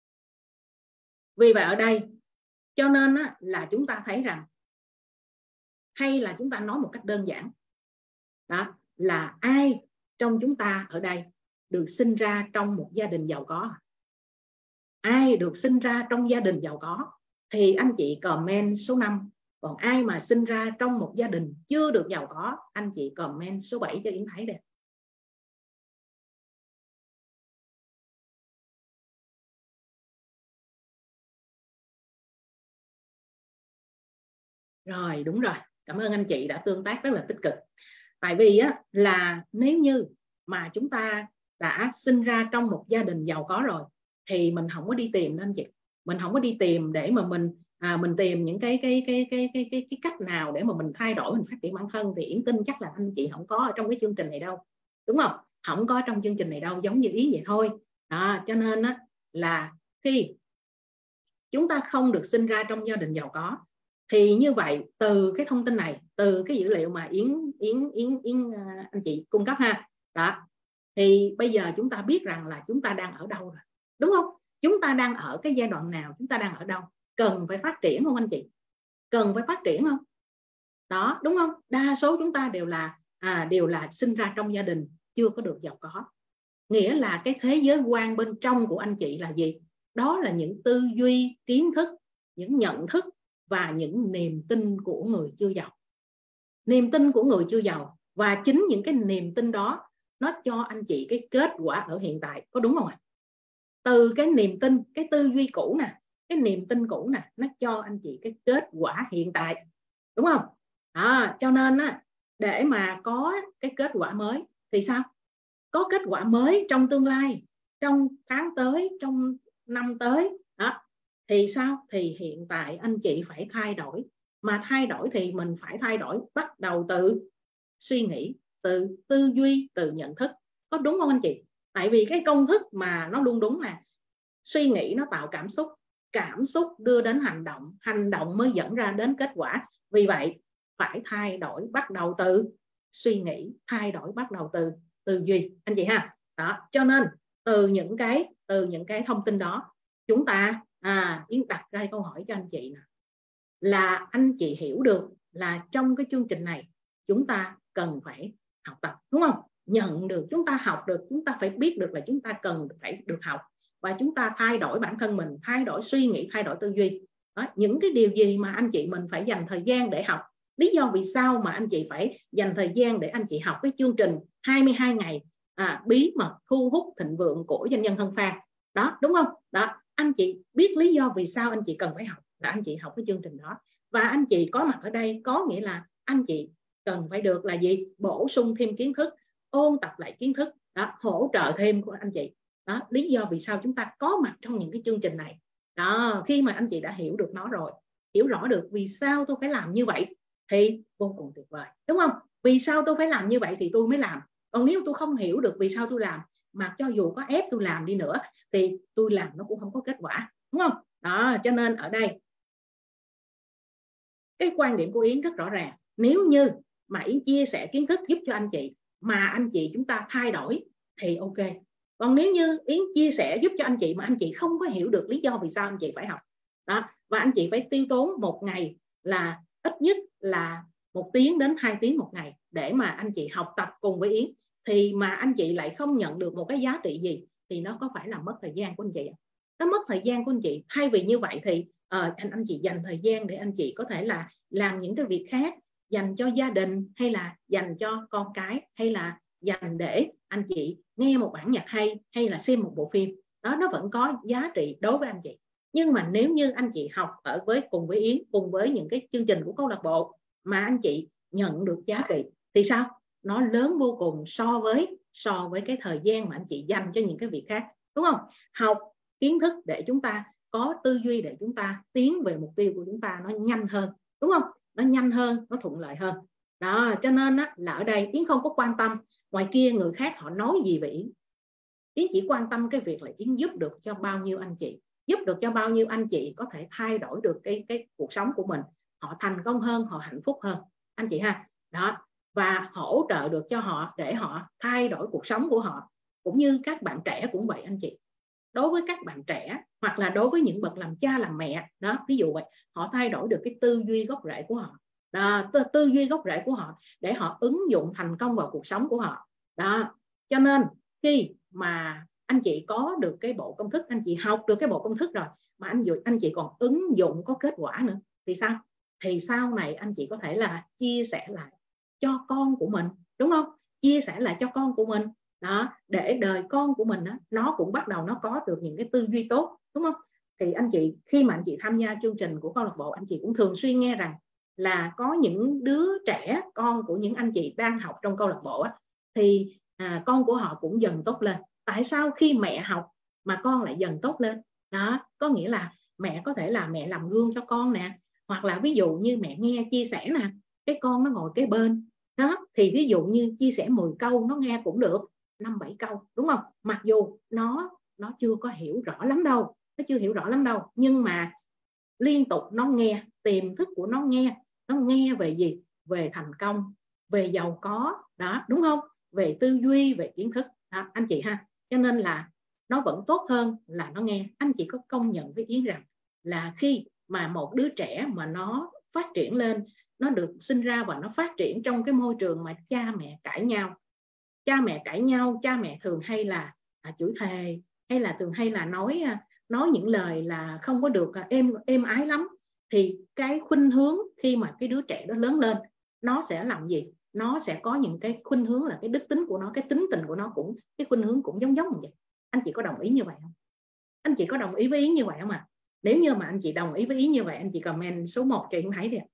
vì vậy ở đây cho nên á, là chúng ta thấy rằng, hay là chúng ta nói một cách đơn giản đó, là ai trong chúng ta ở đây được sinh ra trong một gia đình giàu có? Ai được sinh ra trong gia đình giàu có thì anh chị comment số năm. Còn ai mà sinh ra trong một gia đình chưa được giàu có, anh chị comment số bảy cho Yến thấy đây. Rồi, đúng rồi, cảm ơn anh chị đã tương tác rất là tích cực. Tại vì á, là nếu như mà chúng ta đã sinh ra trong một gia đình giàu có rồi thì mình không có đi tìm đó anh chị, mình không có đi tìm để mà mình à, mình tìm những cái cái cái cái cái cái cái cách nào để mà mình thay đổi, mình phát triển bản thân, thì Yến tin chắc là anh chị không có ở trong cái chương trình này đâu, đúng không? Không có trong chương trình này đâu, giống như Yến vậy thôi đó. Cho nên á, là khi chúng ta không được sinh ra trong gia đình giàu có thì như vậy từ cái thông tin này, từ cái dữ liệu mà Yến Yến Yến Yến anh chị cung cấp ha đó, thì bây giờ chúng ta biết rằng là chúng ta đang ở đâu rồi, đúng không? Chúng ta đang ở cái giai đoạn nào, chúng ta đang ở đâu, cần phải phát triển không anh chị? Cần phải phát triển không? Đó, đúng không? Đa số chúng ta đều là à, đều là sinh ra trong gia đình chưa có được giàu có. Nghĩa là cái thế giới quan bên trong của anh chị là gì? Đó là những tư duy, kiến thức, những nhận thức và những niềm tin của người chưa giàu. Niềm tin của người chưa giàu, và chính những cái niềm tin đó nó cho anh chị cái kết quả ở hiện tại, có đúng không ạ? Từ cái niềm tin, cái tư duy cũ nè, cái niềm tin cũ nè, nó cho anh chị cái kết quả hiện tại, đúng không? À, cho nên á, để mà có cái kết quả mới thì sao? Có kết quả mới trong tương lai, trong tháng tới, trong năm tới đó, thì sao? Thì hiện tại anh chị phải thay đổi. Mà thay đổi thì mình phải thay đổi bắt đầu từ suy nghĩ, từ tư duy, từ nhận thức, có đúng không anh chị? Tại vì cái công thức mà nó luôn đúng là suy nghĩ nó tạo cảm xúc, cảm xúc đưa đến hành động, hành động mới dẫn ra đến kết quả. Vì vậy phải thay đổi bắt đầu từ suy nghĩ, thay đổi bắt đầu từ tư duy anh chị ha. Đó, cho nên từ những cái từ những cái thông tin đó, chúng ta à, Yến đặt ra câu hỏi cho anh chị nè, là anh chị hiểu được là trong cái chương trình này chúng ta cần phải học tập, đúng không? Nhận được, chúng ta học được, chúng ta phải biết được là chúng ta cần phải được học, và chúng ta thay đổi bản thân mình, thay đổi suy nghĩ, thay đổi tư duy. Đó, những cái điều gì mà anh chị mình phải dành thời gian để học. Lý do vì sao mà anh chị phải dành thời gian để anh chị học cái chương trình hai mươi hai ngày à, bí mật thu hút thịnh vượng của doanh nhân Hân Phan đó, đúng không? Đó, anh chị biết lý do vì sao anh chị cần phải học, là anh chị học cái chương trình đó. Và anh chị có mặt ở đây có nghĩa là anh chị cần phải được là gì? Bổ sung thêm kiến thức, ôn tập lại kiến thức đó, hỗ trợ thêm của anh chị. Đó, lý do vì sao chúng ta có mặt trong những cái chương trình này đó. Khi mà anh chị đã hiểu được nó rồi, hiểu rõ được vì sao tôi phải làm như vậy thì vô cùng tuyệt vời, đúng không? Vì sao tôi phải làm như vậy thì tôi mới làm. Còn nếu tôi không hiểu được vì sao tôi làm, mà cho dù có ép tôi làm đi nữa thì tôi làm nó cũng không có kết quả, đúng không? Đó, cho nên ở đây cái quan điểm của Yến rất rõ ràng. Nếu như mà Yến chia sẻ kiến thức giúp cho anh chị mà anh chị chúng ta thay đổi thì ok. Còn nếu như Yến chia sẻ giúp cho anh chị mà anh chị không có hiểu được lý do vì sao anh chị phải học đó, và anh chị phải tiêu tốn một ngày là ít nhất là một tiếng đến hai tiếng một ngày để mà anh chị học tập cùng với Yến, thì mà anh chị lại không nhận được một cái giá trị gì thì nó có phải là mất thời gian của anh chị? Nó mất thời gian của anh chị. Thay vì như vậy thì uh, anh anh chị dành thời gian để anh chị có thể là làm những cái việc khác, dành cho gia đình, hay là dành cho con cái, hay là dành để anh chị nghe một bản nhạc hay, hay là xem một bộ phim đó, nó vẫn có giá trị đối với anh chị. Nhưng mà nếu như anh chị học ở với cùng với Yến, cùng với những cái chương trình của câu lạc bộ mà anh chị nhận được giá trị thì sao? Nó lớn vô cùng so với so với cái thời gian mà anh chị dành cho những cái việc khác, đúng không? Học kiến thức để chúng ta có tư duy để chúng ta tiến về mục tiêu của chúng ta nó nhanh hơn, đúng không? Nó nhanh hơn, nó thuận lợi hơn. Đó, cho nên á, là ở đây Yến không có quan tâm ngoài kia người khác họ nói gì về Yến. Yến chỉ quan tâm cái việc là Yến giúp được cho bao nhiêu anh chị, giúp được cho bao nhiêu anh chị có thể thay đổi được cái cái cuộc sống của mình, họ thành công hơn, họ hạnh phúc hơn anh chị ha. Đó, và hỗ trợ được cho họ để họ thay đổi cuộc sống của họ. Cũng như các bạn trẻ cũng vậy anh chị. Đối với các bạn trẻ hoặc là đối với những bậc làm cha làm mẹ đó, ví dụ vậy, họ thay đổi được cái tư duy gốc rễ của họ. Đó, tư, tư duy gốc rễ của họ để họ ứng dụng thành công vào cuộc sống của họ. Đó, cho nên khi mà anh chị có được cái bộ công thức, anh chị học được cái bộ công thức rồi mà anh anh chị còn ứng dụng có kết quả nữa thì sao? Thì sau này anh chị có thể là chia sẻ lại cho con của mình, đúng không? Chia sẻ lại cho con của mình đó, để đời con của mình đó, nó cũng bắt đầu nó có được những cái tư duy tốt, đúng không? Thì anh chị khi mà anh chị tham gia chương trình của câu lạc bộ, anh chị cũng thường xuyên nghe rằng là có những đứa trẻ con của những anh chị đang học trong câu lạc bộ á, thì à, con của họ cũng dần tốt lên. Tại sao khi mẹ học mà con lại dần tốt lên? Đó, có nghĩa là mẹ có thể là mẹ làm gương cho con nè, hoặc là ví dụ như mẹ nghe chia sẻ nè, cái con nó ngồi kế bên đó, thì ví dụ như chia sẻ mười câu nó nghe cũng được năm bảy câu, đúng không? Mặc dù nó nó chưa có hiểu rõ lắm đâu, nó chưa hiểu rõ lắm đâu, nhưng mà liên tục nó nghe, tiềm thức của nó nghe, nó nghe về gì? Về thành công, về giàu có, đó, đúng không? Về tư duy, về kiến thức đó, anh chị ha. Cho nên là nó vẫn tốt hơn là nó nghe. Anh chị có công nhận với Yến rằng là khi mà một đứa trẻ mà nó phát triển lên, nó được sinh ra và nó phát triển trong cái môi trường mà cha mẹ cãi nhau, cha mẹ cãi nhau, cha mẹ thường hay là à, chửi thề, hay là thường hay là nói nói những lời là không có được êm êm ái lắm, thì cái khuynh hướng khi mà cái đứa trẻ đó lớn lên, nó sẽ làm gì? Nó sẽ có những cái khuynh hướng là cái đức tính của nó, cái tính tình của nó cũng, cái khuynh hướng cũng giống giống như vậy. Anh chị có đồng ý như vậy không? Anh chị có đồng ý với Yến như vậy không ạ? À? Nếu như mà anh chị đồng ý với Yến như vậy, anh chị comment số một cho Yến thấy đi.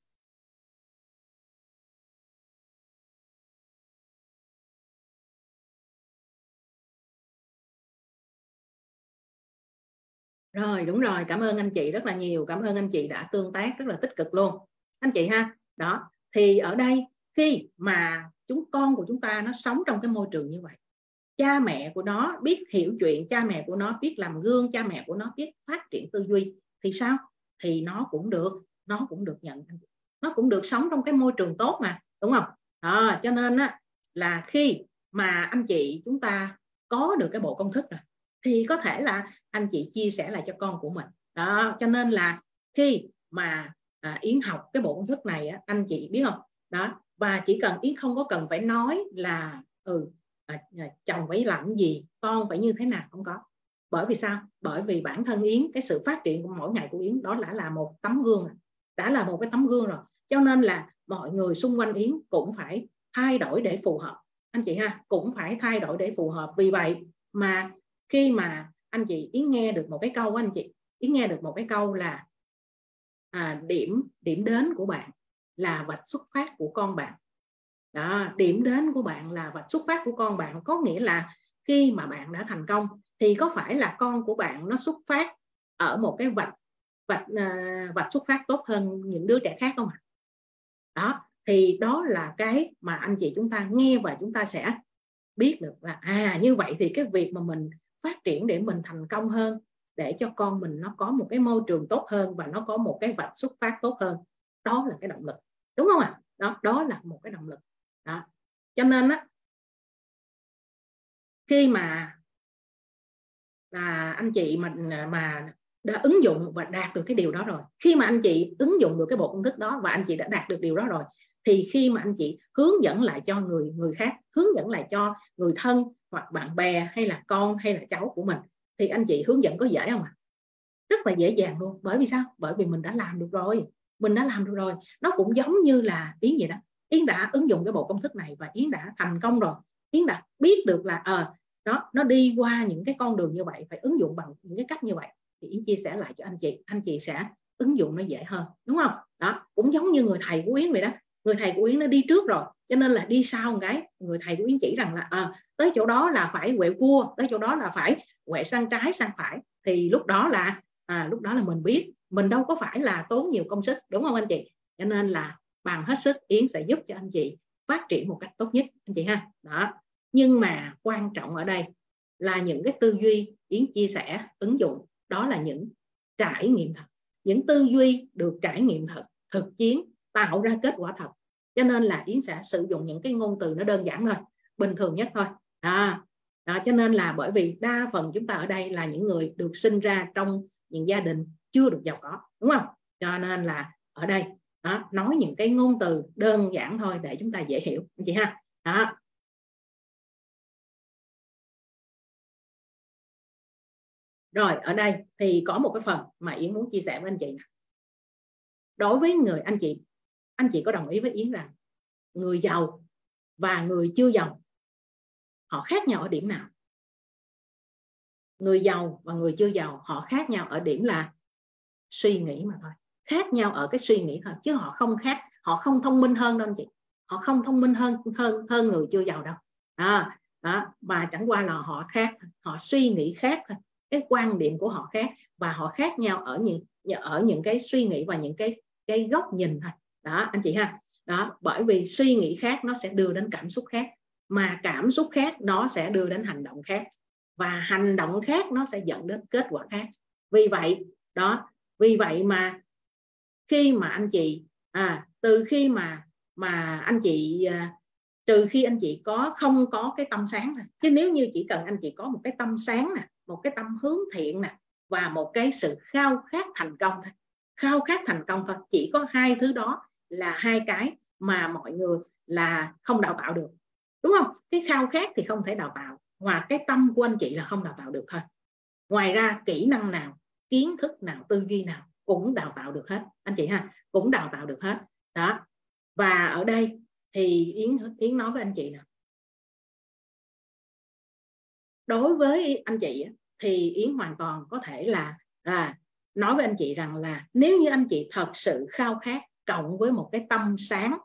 Rồi, đúng rồi, cảm ơn anh chị rất là nhiều, cảm ơn anh chị đã tương tác rất là tích cực luôn anh chị ha. Đó, thì ở đây khi mà chúng con của chúng ta nó sống trong cái môi trường như vậy, cha mẹ của nó biết hiểu chuyện, cha mẹ của nó biết làm gương, cha mẹ của nó biết phát triển tư duy, thì sao? Thì nó cũng được, nó cũng được nhận, nó cũng được sống trong cái môi trường tốt mà, đúng không? Đó, cho nên á, là khi mà anh chị chúng ta có được cái bộ công thức rồi, thì có thể là anh chị chia sẻ lại cho con của mình. Đó, cho nên là khi mà à, Yến học cái bộ công thức này á, anh chị biết không? Đó, và chỉ cần Yến không có cần phải nói là ừ à, chồng phải làm gì, con phải như thế nào, không có. Bởi vì sao? Bởi vì bản thân Yến, cái sự phát triển của mỗi ngày của Yến đó đã là một tấm gương, đã là một cái tấm gương rồi. Cho nên là mọi người xung quanh Yến cũng phải thay đổi để phù hợp anh chị ha, cũng phải thay đổi để phù hợp. Vì vậy mà khi mà anh chị Yến nghe được một cái câu của anh chị Yến nghe được một cái câu là à, điểm điểm đến của bạn là vạch xuất phát của con bạn. Đó, điểm đến của bạn là vạch xuất phát của con bạn, có nghĩa là khi mà bạn đã thành công thì có phải là con của bạn nó xuất phát ở một cái vạch vạch uh, vạch xuất phát tốt hơn những đứa trẻ khác không ạ? Đó, thì đó là cái mà anh chị chúng ta nghe và chúng ta sẽ biết được là à như vậy thì cái việc mà mình phát triển để mình thành công hơn, để cho con mình nó có một cái môi trường tốt hơn và nó có một cái vạch xuất phát tốt hơn, đó là cái động lực, đúng không ạ? À? Đó, đó là một cái động lực. Đó. Cho nên á, khi mà là anh chị mà mà đã ứng dụng và đạt được cái điều đó rồi, khi mà anh chị ứng dụng được cái bộ công thức đó và anh chị đã đạt được điều đó rồi, thì khi mà anh chị hướng dẫn lại cho người người khác, hướng dẫn lại cho người thân hoặc bạn bè hay là con hay là cháu của mình, thì anh chị hướng dẫn có dễ không ạ? À? Rất là dễ dàng luôn. Bởi vì sao? Bởi vì mình đã làm được rồi, mình đã làm được rồi. Nó cũng giống như là Yến vậy đó. Yến đã ứng dụng cái bộ công thức này và Yến đã thành công rồi. Yến đã biết được là ờ à, nó nó đi qua những cái con đường như vậy, phải ứng dụng bằng những cái cách như vậy, thì Yến chia sẻ lại cho anh chị, anh chị sẽ ứng dụng nó dễ hơn, đúng không? Đó, cũng giống như người thầy của Yến vậy đó. Người thầy của Yến nó đi trước rồi, cho nên là đi sau một cái, người thầy của Yến chỉ rằng là à, tới chỗ đó là phải quẹo cua, tới chỗ đó là phải quẹo sang trái sang phải, thì lúc đó là à, lúc đó là mình biết mình đâu có phải là tốn nhiều công sức, đúng không anh chị? Cho nên là bằng hết sức Yến sẽ giúp cho anh chị phát triển một cách tốt nhất anh chị ha. Đó, nhưng mà quan trọng ở đây là những cái tư duy Yến chia sẻ ứng dụng, đó là những trải nghiệm thật, những tư duy được trải nghiệm thật, thực chiến tạo ra kết quả thật. Cho nên là Yến sẽ sử dụng những cái ngôn từ nó đơn giản thôi, bình thường nhất thôi. Đó, đó, cho nên là bởi vì đa phần chúng ta ở đây là những người được sinh ra trong những gia đình chưa được giàu có, đúng không? Cho nên là ở đây đó, nói những cái ngôn từ đơn giản thôi để chúng ta dễ hiểu anh chị ha. Đó. Rồi ở đây thì có một cái phần mà Yến muốn chia sẻ với anh chị. Đối với người anh chị, anh chị có đồng ý với Yến rằng người giàu và người chưa giàu họ khác nhau ở điểm nào? Người giàu và người chưa giàu họ khác nhau ở điểm là suy nghĩ mà thôi. Khác nhau ở cái suy nghĩ thôi, chứ họ không khác, họ không thông minh hơn đâu anh chị. Họ không thông minh hơn hơn hơn người chưa giàu đâu. Đó, đó, mà chẳng qua là họ khác, họ suy nghĩ khác thôi. Cái quan điểm của họ khác, và họ khác nhau ở những ở những cái suy nghĩ và những cái cái góc nhìn thôi. Đó anh chị ha. Đó, bởi vì suy nghĩ khác nó sẽ đưa đến cảm xúc khác, mà cảm xúc khác nó sẽ đưa đến hành động khác, và hành động khác nó sẽ dẫn đến kết quả khác. Vì vậy đó, vì vậy mà khi mà anh chị à, từ khi mà mà anh chị à, trừ khi anh chị có không có cái tâm sáng này. Chứ nếu như chỉ cần anh chị có một cái tâm sáng nè, một cái tâm hướng thiện nè, và một cái sự khao khát thành công thôi, khao khát thành công thôi, chỉ có hai thứ đó là hai cái mà mọi người là không đào tạo được, đúng không? Cái khao khát thì không thể đào tạo, và cái tâm của anh chị là không đào tạo được thôi. Ngoài ra kỹ năng nào, kiến thức nào, tư duy nào cũng đào tạo được hết anh chị ha, cũng đào tạo được hết. Đó, và ở đây thì Yến Yến nói với anh chị nè, đối với anh chị thì Yến hoàn toàn có thể là à, nói với anh chị rằng là nếu như anh chị thật sự khao khát cộng với một cái tâm sáng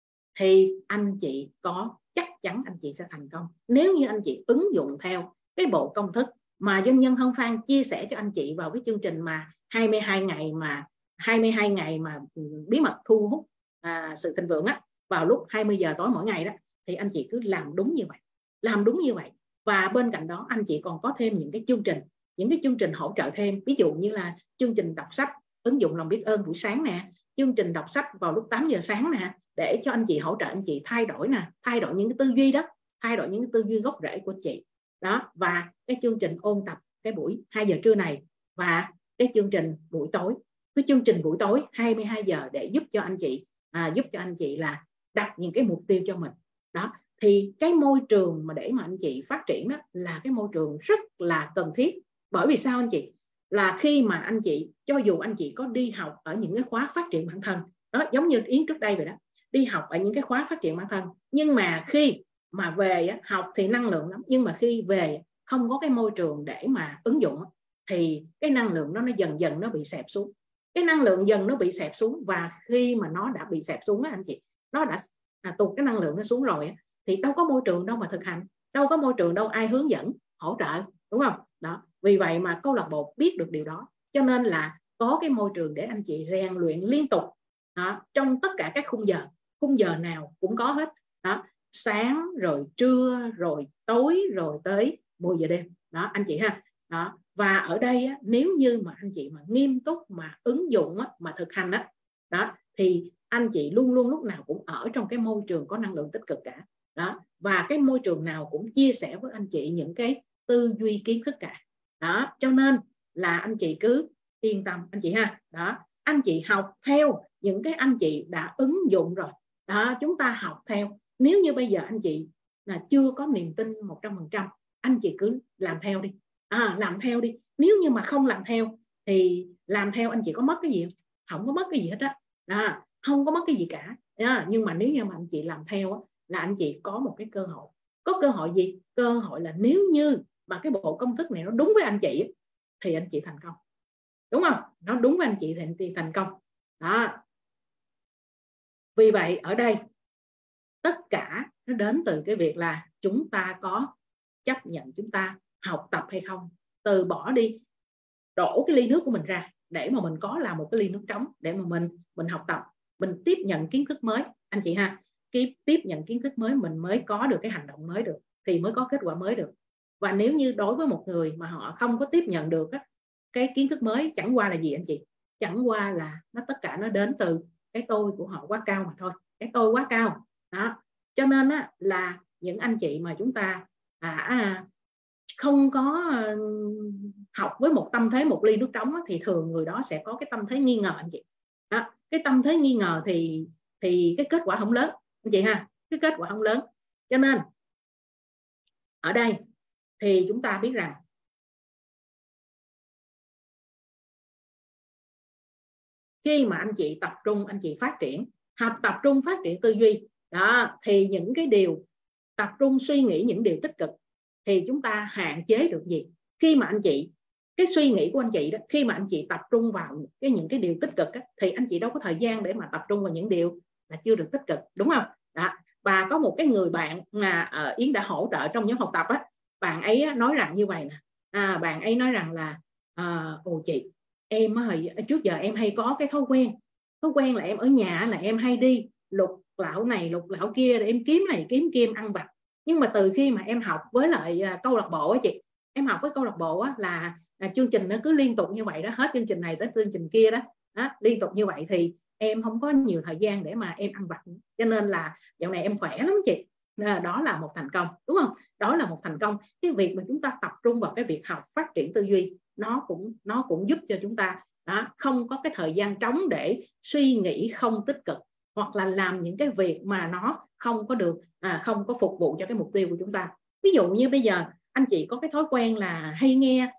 thì anh chị có chắc chắn anh chị sẽ thành công. Nếu như anh chị ứng dụng theo cái bộ công thức mà doanh nhân Hân Phan chia sẻ cho anh chị vào cái chương trình mà hai mươi hai ngày mà hai mươi hai ngày mà bí mật thu hút à, sự thịnh vượng á, vào lúc hai mươi giờ tối mỗi ngày đó, thì anh chị cứ làm đúng như vậy, làm đúng như vậy. Và bên cạnh đó anh chị còn có thêm những cái chương trình, những cái chương trình hỗ trợ thêm, ví dụ như là chương trình đọc sách ứng dụng lòng biết ơn buổi sáng nè, chương trình đọc sách vào lúc tám giờ sáng nè, để cho anh chị hỗ trợ anh chị thay đổi nè, thay đổi những cái tư duy đó, thay đổi những cái tư duy gốc rễ của chị đó. Và cái chương trình ôn tập cái buổi hai giờ trưa này, và cái chương trình buổi tối, cái chương trình buổi tối hai mươi hai giờ để giúp cho anh chị à, giúp cho anh chị là đặt những cái mục tiêu cho mình đó. Thì cái môi trường mà để mà anh chị phát triển đó là cái môi trường rất là cần thiết. Bởi vì sao anh chị? Là khi mà anh chị, cho dù anh chị có đi học ở những cái khóa phát triển bản thân đó, giống như Yến trước đây vậy đó, đi học ở những cái khóa phát triển bản thân, nhưng mà khi mà về học thì năng lượng lắm, nhưng mà khi về không có cái môi trường để mà ứng dụng thì cái năng lượng nó nó dần dần nó bị xẹp xuống, cái năng lượng dần nó bị xẹp xuống. Và khi mà nó đã bị xẹp xuống anh chị, nó đã à, tụt cái năng lượng nó xuống rồi thì đâu có môi trường đâu mà thực hành, đâu có môi trường đâu ai hướng dẫn hỗ trợ, đúng không? Đó, vì vậy mà câu lạc bộ biết được điều đó, cho nên là có cái môi trường để anh chị rèn luyện liên tục đó, trong tất cả các khung giờ, khung giờ nào cũng có hết đó, sáng rồi trưa rồi tối rồi tới mười giờ đêm đó anh chị ha. Đó, và ở đây á, nếu như mà anh chị mà nghiêm túc mà ứng dụng á, mà thực hành á, đó thì anh chị luôn luôn lúc nào cũng ở trong cái môi trường có năng lượng tích cực cả đó, và cái môi trường nào cũng chia sẻ với anh chị những cái tư duy kiến thức cả đó. Cho nên là anh chị cứ yên tâm anh chị ha. Đó, anh chị học theo những cái anh chị đã ứng dụng rồi đó, chúng ta học theo. Nếu như bây giờ anh chị là chưa có niềm tin một trăm phần trăm, anh chị cứ làm theo đi à, làm theo đi. Nếu như mà không làm theo thì làm theo anh chị có mất cái gì không? Không có mất cái gì hết á, à, không có mất cái gì cả à, nhưng mà nếu như mà anh chị làm theo á, là anh chị có một cái cơ hội. Có cơ hội gì? Cơ hội là nếu như mà cái bộ công thức này nó đúng với anh chị thì anh chị thành công, đúng không? Nó đúng với anh chị thì anh chị thành công đó. Vì vậy ở đây tất cả nó đến từ cái việc là chúng ta có chấp nhận chúng ta học tập hay không, từ bỏ đi đổ cái ly nước của mình ra để mà mình có là một cái ly nước trống để mà mình mình học tập, mình tiếp nhận kiến thức mới anh chị ha. Cái tiếp nhận kiến thức mới mình mới có được cái hành động mới được, thì mới có kết quả mới được. Và nếu như đối với một người mà họ không có tiếp nhận được á, cái kiến thức mới, chẳng qua là gì anh chị? Chẳng qua là nó tất cả nó đến từ cái tôi của họ quá cao mà thôi, cái tôi quá cao đó. Cho nên á, là những anh chị mà chúng ta à, không có học với một tâm thế một ly nước trống á, thì thường người đó sẽ có cái tâm thế nghi ngờ anh chị đó. Cái tâm thế nghi ngờ thì thì cái kết quả không lớn anh chị ha, cái kết quả không lớn. Cho nên ở đây thì chúng ta biết rằng khi mà anh chị tập trung, anh chị phát triển, học tập trung phát triển tư duy đó, thì những cái điều tập trung suy nghĩ những điều tích cực thì chúng ta hạn chế được gì? Khi mà anh chị, cái suy nghĩ của anh chị đó, khi mà anh chị tập trung vào cái những cái điều tích cực đó, thì anh chị đâu có thời gian để mà tập trung vào những điều là chưa được tích cực, đúng không? Đó. Và có một cái người bạn mà uh, Yến đã hỗ trợ trong nhóm học tập á, bạn ấy nói rằng như vậy nè, à, bạn ấy nói rằng là uh, ồ chị, em hồi trước giờ em hay có cái thói quen, thói quen là em ở nhà là em hay đi lục lão này lục lão kia để em kiếm này kiếm kia em ăn vặt. Nhưng mà từ khi mà em học với lại uh, câu lạc bộ á chị, em học với câu lạc bộ á, là, là chương trình nó cứ liên tục như vậy đó, hết chương trình này tới chương trình kia đó, đó liên tục như vậy thì em không có nhiều thời gian để mà em ăn vặt. Cho nên là dạo này em khỏe lắm chị. Đó là một thành công, đúng không? Đó là một thành công. Cái việc mà chúng ta tập trung vào cái việc học phát triển tư duy, nó cũng nó cũng giúp cho chúng ta đó, không có cái thời gian trống để suy nghĩ không tích cực, hoặc là làm những cái việc mà nó không có được à, không có phục vụ cho cái mục tiêu của chúng ta. Ví dụ như bây giờ anh chị có cái thói quen là hay nghe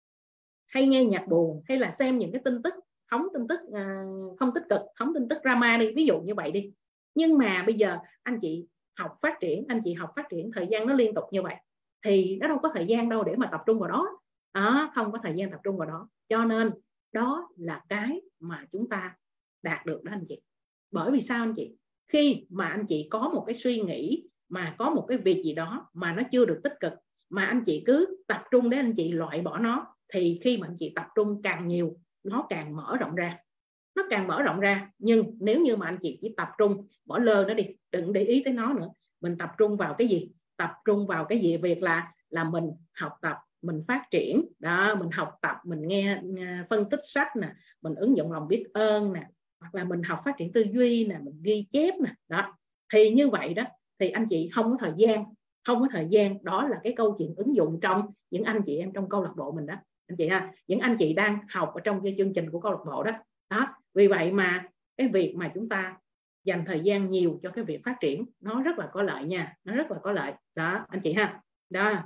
hay nghe nhạc buồn, hay là xem những cái tin tức hóng tin tức uh, không tích cực, hóng tin tức drama đi, ví dụ như vậy đi. Nhưng mà bây giờ anh chị học phát triển, anh chị học phát triển thời gian nó liên tục như vậy thì nó đâu có thời gian đâu để mà tập trung vào đó. Đó, không có thời gian tập trung vào đó. Cho nên đó là cái mà chúng ta đạt được đó anh chị. Bởi vì sao anh chị? Khi mà anh chị có một cái suy nghĩ, mà có một cái việc gì đó mà nó chưa được tích cực, mà anh chị cứ tập trung để anh chị loại bỏ nó, thì khi mà anh chị tập trung càng nhiều, nó càng mở rộng ra, nó càng mở rộng ra. Nhưng nếu như mà anh chị chỉ tập trung, bỏ lơ nó đi, đừng để ý tới nó nữa, mình tập trung vào cái gì? Tập trung vào cái gì? Việc là là mình học tập, mình phát triển đó, mình học tập, mình nghe phân tích sách nè, mình ứng dụng lòng biết ơn nè, hoặc là mình học phát triển tư duy nè, mình ghi chép nè, đó. Thì như vậy đó, thì anh chị không có thời gian, không có thời gian. Đó là cái câu chuyện ứng dụng trong những anh chị em trong câu lạc bộ mình đó anh chị ha, những anh chị đang học ở trong cái chương trình của câu lạc bộ đó. Đó, vì vậy mà cái việc mà chúng ta dành thời gian nhiều cho cái việc phát triển nó rất là có lợi nha, nó rất là có lợi đó anh chị ha. Đó,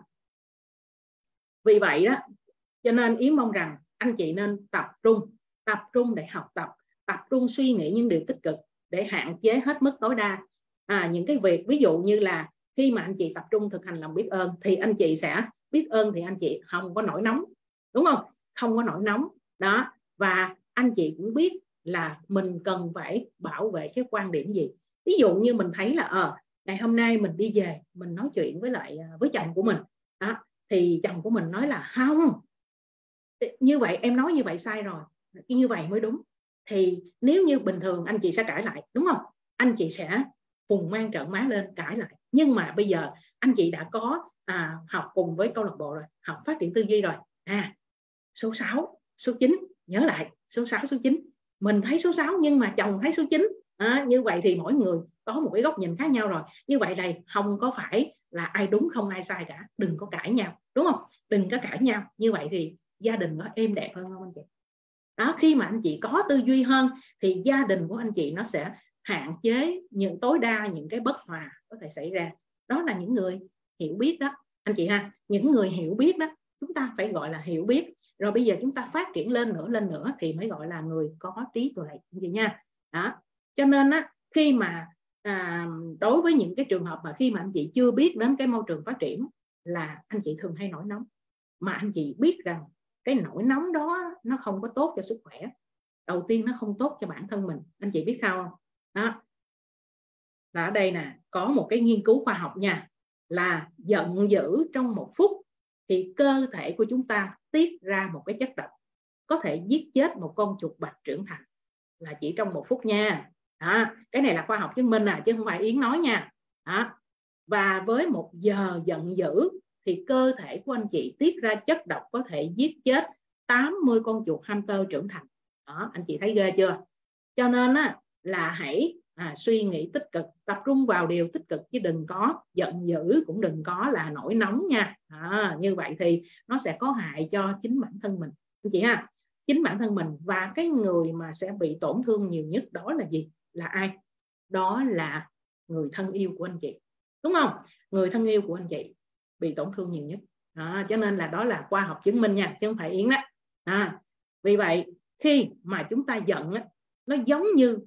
vì vậy đó, cho nên Yến mong rằng anh chị nên tập trung, tập trung để học tập, tập trung suy nghĩ những điều tích cực để hạn chế hết mức tối đa à, những cái việc. Ví dụ như là khi mà anh chị tập trung thực hành lòng biết ơn thì anh chị sẽ biết ơn, thì anh chị không có nổi nóng, đúng không? Không có nổi nóng đó. Và anh chị cũng biết là mình cần phải bảo vệ cái quan điểm gì. Ví dụ như mình thấy là ờ ngày hôm nay mình đi về, mình nói chuyện với lại với chồng của mình đó, thì chồng của mình nói là không, như vậy em nói như vậy sai rồi, như vậy mới đúng. Thì nếu như bình thường anh chị sẽ cãi lại, đúng không? Anh chị sẽ phùng mang trợn má lên cãi lại. Nhưng mà bây giờ anh chị đã có à, học cùng với câu lạc bộ rồi, học phát triển tư duy rồi. À, số sáu, số chín, nhớ lại số sáu, số chín. Mình thấy số sáu nhưng mà chồng thấy số chín. À, như vậy thì mỗi người có một cái góc nhìn khác nhau rồi. Như vậy đây không có phải là ai đúng không ai sai cả. Đừng có cãi nhau, đúng không? Đừng có cãi nhau. Như vậy thì gia đình nó êm đẹp hơn không anh chị? Đó, khi mà anh chị có tư duy hơn thì gia đình của anh chị nó sẽ hạn chế những tối đa những cái bất hòa có thể xảy ra. Đó là những người hiểu biết đó anh chị ha, những người hiểu biết đó, chúng ta phải gọi là hiểu biết. Rồi bây giờ chúng ta phát triển lên nữa lên nữa thì mới gọi là người có trí tuệ anh chị nha. Đó, cho nên á, khi mà à, đối với những cái trường hợp mà khi mà anh chị chưa biết đến cái môi trường phát triển là anh chị thường hay nổi nóng, mà anh chị biết rằng cái nổi nóng đó nó không có tốt cho sức khỏe. Đầu tiên nó không tốt cho bản thân mình, anh chị biết sao không? Đó là ở đây nè, có một cái nghiên cứu khoa học nha, là giận dữ trong một phút thì cơ thể của chúng ta tiết ra một cái chất độc có thể giết chết một con chuột bạch trưởng thành là chỉ trong một phút nha. Đó, cái này là khoa học chứng minh à, chứ không phải Yến nói nha. Đó. Và với một giờ giận dữ thì cơ thể của anh chị tiết ra chất độc có thể giết chết tám mươi con chuột hamster trưởng thành. Đó, anh chị thấy ghê chưa? Cho nên á, là hãy à, suy nghĩ tích cực, tập trung vào điều tích cực, chứ đừng có giận dữ, cũng đừng có là nổi nóng nha. À, như vậy thì nó sẽ có hại cho chính bản thân mình, anh chị ha. Chính bản thân mình, và cái người mà sẽ bị tổn thương nhiều nhất đó là gì? Là ai? Đó là người thân yêu của anh chị, đúng không? Người thân yêu của anh chị bị tổn thương nhiều nhất. À, cho nên là đó là khoa học chứng minh nha, chứ không phải Yến đó. À, vì vậy khi mà chúng ta giận á, nó giống như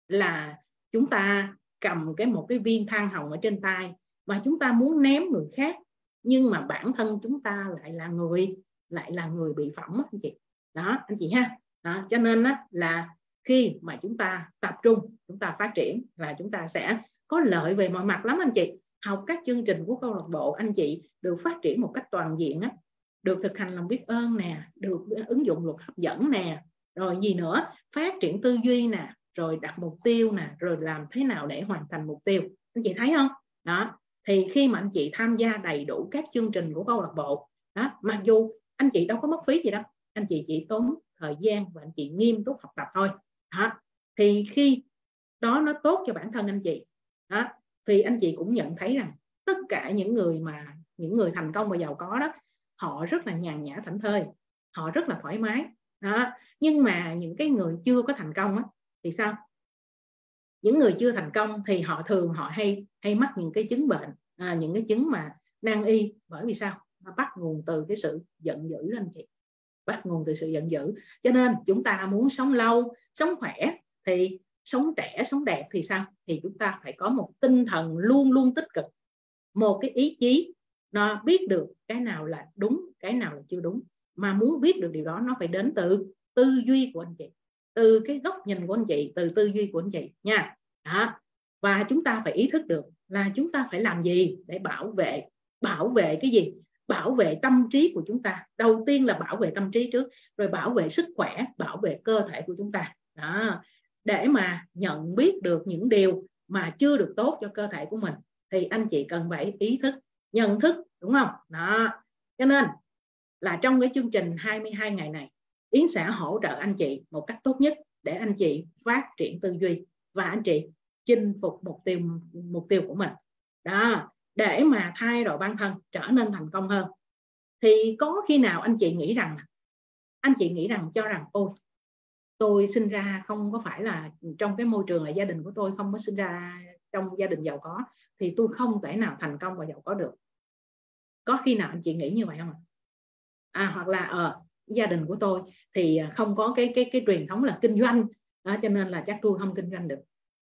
là chúng ta cầm cái một cái viên than hồng ở trên tay và chúng ta muốn ném người khác, nhưng mà bản thân chúng ta lại là người lại là người bị phỏng đó, anh chị. Đó, anh chị ha. Đó, cho nên á, là khi mà chúng ta tập trung, chúng ta phát triển là chúng ta sẽ có lợi về mọi mặt lắm anh chị. Học các chương trình của câu lạc bộ, anh chị được phát triển một cách toàn diện á, được thực hành lòng biết ơn nè, được ứng dụng luật hấp dẫn nè, rồi gì nữa, phát triển tư duy nè, rồi đặt mục tiêu nè, rồi làm thế nào để hoàn thành mục tiêu. Anh chị thấy không? Đó, thì khi mà anh chị tham gia đầy đủ các chương trình của câu lạc bộ đó, mặc dù anh chị đâu có mất phí gì đâu, anh chị chỉ tốn thời gian và anh chị nghiêm túc học tập thôi. Đó, thì khi đó nó tốt cho bản thân anh chị đó, thì anh chị cũng nhận thấy rằng tất cả những người mà những người thành công và giàu có đó, họ rất là nhàn nhã thảnh thơi, họ rất là thoải mái đó. Nhưng mà những cái người chưa có thành công á, thì sao? Những người chưa thành công thì họ thường họ hay hay mắc những cái chứng bệnh, à, những cái chứng mà nan y. Bởi vì sao? Nó bắt nguồn từ cái sự giận dữ đó anh chị, bắt nguồn từ sự giận dữ. Cho nên chúng ta muốn sống lâu, sống khỏe, thì sống trẻ, sống đẹp thì sao? Thì chúng ta phải có một tinh thần luôn luôn tích cực, một cái ý chí nó biết được cái nào là đúng, cái nào là chưa đúng. Mà muốn biết được điều đó, nó phải đến từ tư duy của anh chị, từ cái góc nhìn của anh chị, từ tư duy của anh chị nha. Đó. Và chúng ta phải ý thức được là chúng ta phải làm gì để bảo vệ bảo vệ cái gì? Bảo vệ tâm trí của chúng ta. Đầu tiên là bảo vệ tâm trí trước, rồi bảo vệ sức khỏe, bảo vệ cơ thể của chúng ta. Đó. Để mà nhận biết được những điều mà chưa được tốt cho cơ thể của mình, thì anh chị cần phải ý thức, nhận thức, đúng không? Đó. Cho nên là trong cái chương trình hai mươi hai ngày này, Yến sẽ hỗ trợ anh chị một cách tốt nhất để anh chị phát triển tư duy và anh chị chinh phục mục tiêu mục tiêu của mình. Đó, để mà thay đổi bản thân trở nên thành công hơn. Thì có khi nào anh chị nghĩ rằng anh chị nghĩ rằng cho rằng ôi, tôi sinh ra không có phải là trong cái môi trường là gia đình của tôi không có sinh ra trong gia đình giàu có, thì tôi không thể nào thành công và giàu có được. Có khi nào anh chị nghĩ như vậy không ạ? À, hoặc là ở ờ, gia đình của tôi thì không có cái cái cái truyền thống là kinh doanh đó, cho nên là chắc tôi không kinh doanh được.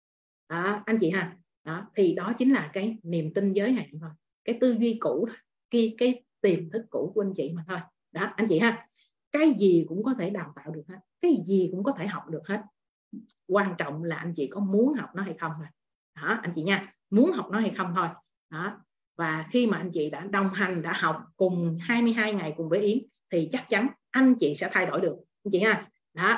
Đó, anh chị ha. Đó, thì đó chính là cái niềm tin giới hạn thôi, cái tư duy cũ, cái cái tiềm thức cũ của anh chị mà thôi. Đó, anh chị ha. Cái gì cũng có thể đào tạo được hết, cái gì cũng có thể học được hết. Quan trọng là anh chị có muốn học nó hay không thôi. Đó, anh chị nha, muốn học nó hay không thôi. Đó. Và khi mà anh chị đã đồng hành, đã học cùng hai mươi hai ngày cùng với Yến, thì chắc chắn anh chị sẽ thay đổi được, anh chị ha. Đó.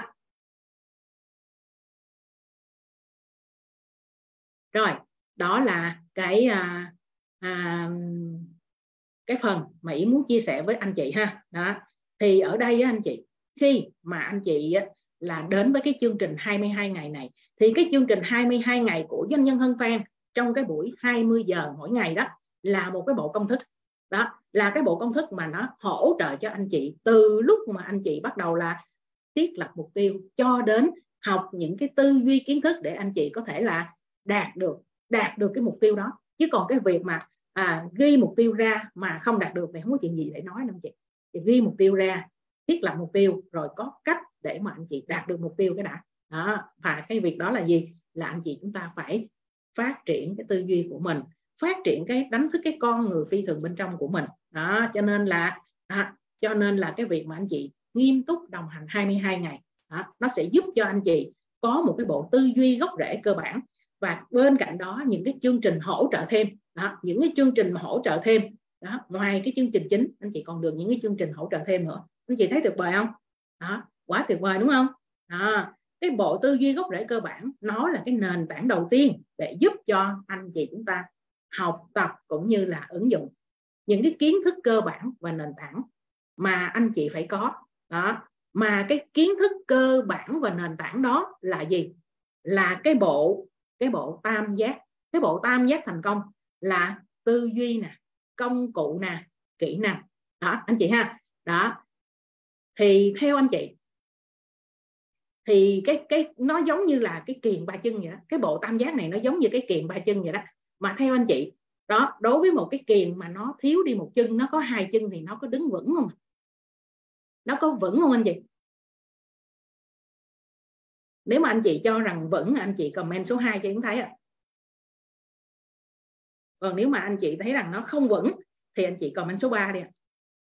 Rồi, đó là cái à, à, cái phần mà Yến muốn chia sẻ với anh chị ha. Đó. Thì ở đây á, anh chị, khi mà anh chị á, là đến với cái chương trình hai mươi hai ngày này, thì cái chương trình hai mươi hai ngày của Doanh nhân Hân Phan trong cái buổi hai mươi giờ mỗi ngày đó là một cái bộ công thức. Đó là cái bộ công thức mà nó hỗ trợ cho anh chị từ lúc mà anh chị bắt đầu là thiết lập mục tiêu cho đến học những cái tư duy kiến thức để anh chị có thể là đạt được đạt được cái mục tiêu đó. Chứ còn cái việc mà à, ghi mục tiêu ra mà không đạt được thì không có chuyện gì để nói đâu anh chị. Thì ghi mục tiêu ra, thiết lập mục tiêu, rồi có cách để mà anh chị đạt được mục tiêu cái đã. Đó. Và cái việc đó là gì? Là anh chị chúng ta phải phát triển cái tư duy của mình, phát triển cái đánh thức cái con người phi thường bên trong của mình. Đó, cho nên là à, cho nên là cái việc mà anh chị nghiêm túc đồng hành hai mươi hai ngày đó, nó sẽ giúp cho anh chị có một cái bộ tư duy gốc rễ cơ bản. Và bên cạnh đó những cái chương trình hỗ trợ thêm đó, những cái chương trình mà hỗ trợ thêm đó, ngoài cái chương trình chính, anh chị còn được những cái chương trình hỗ trợ thêm nữa. Anh chị thấy tuyệt vời không? Đó, Quá tuyệt vời đúng không? À, cái bộ tư duy gốc rễ cơ bản nó là cái nền tảng đầu tiên để giúp cho anh chị chúng ta học tập cũng như là ứng dụng những cái kiến thức cơ bản và nền tảng mà anh chị phải có. Đó. Mà cái kiến thức cơ bản và nền tảng đó là gì? Là cái bộ cái bộ tam giác. Cái bộ tam giác thành công là tư duy nè, công cụ nè, kỹ năng. Đó anh chị ha. Đó. Thì theo anh chị thì cái cái nó giống như là cái kiềng ba chân vậy đó. Cái bộ tam giác này nó giống như cái kiềng ba chân vậy đó. Mà theo anh chị, đó, đối với một cái kiềng mà nó thiếu đi một chân, nó có hai chân thì nó có đứng vững không? Nó có vững không anh chị? Nếu mà anh chị cho rằng vững, anh chị comment số hai cho Yến thấy ạ. Còn nếu mà anh chị thấy rằng nó không vững thì anh chị comment số ba đi ạ.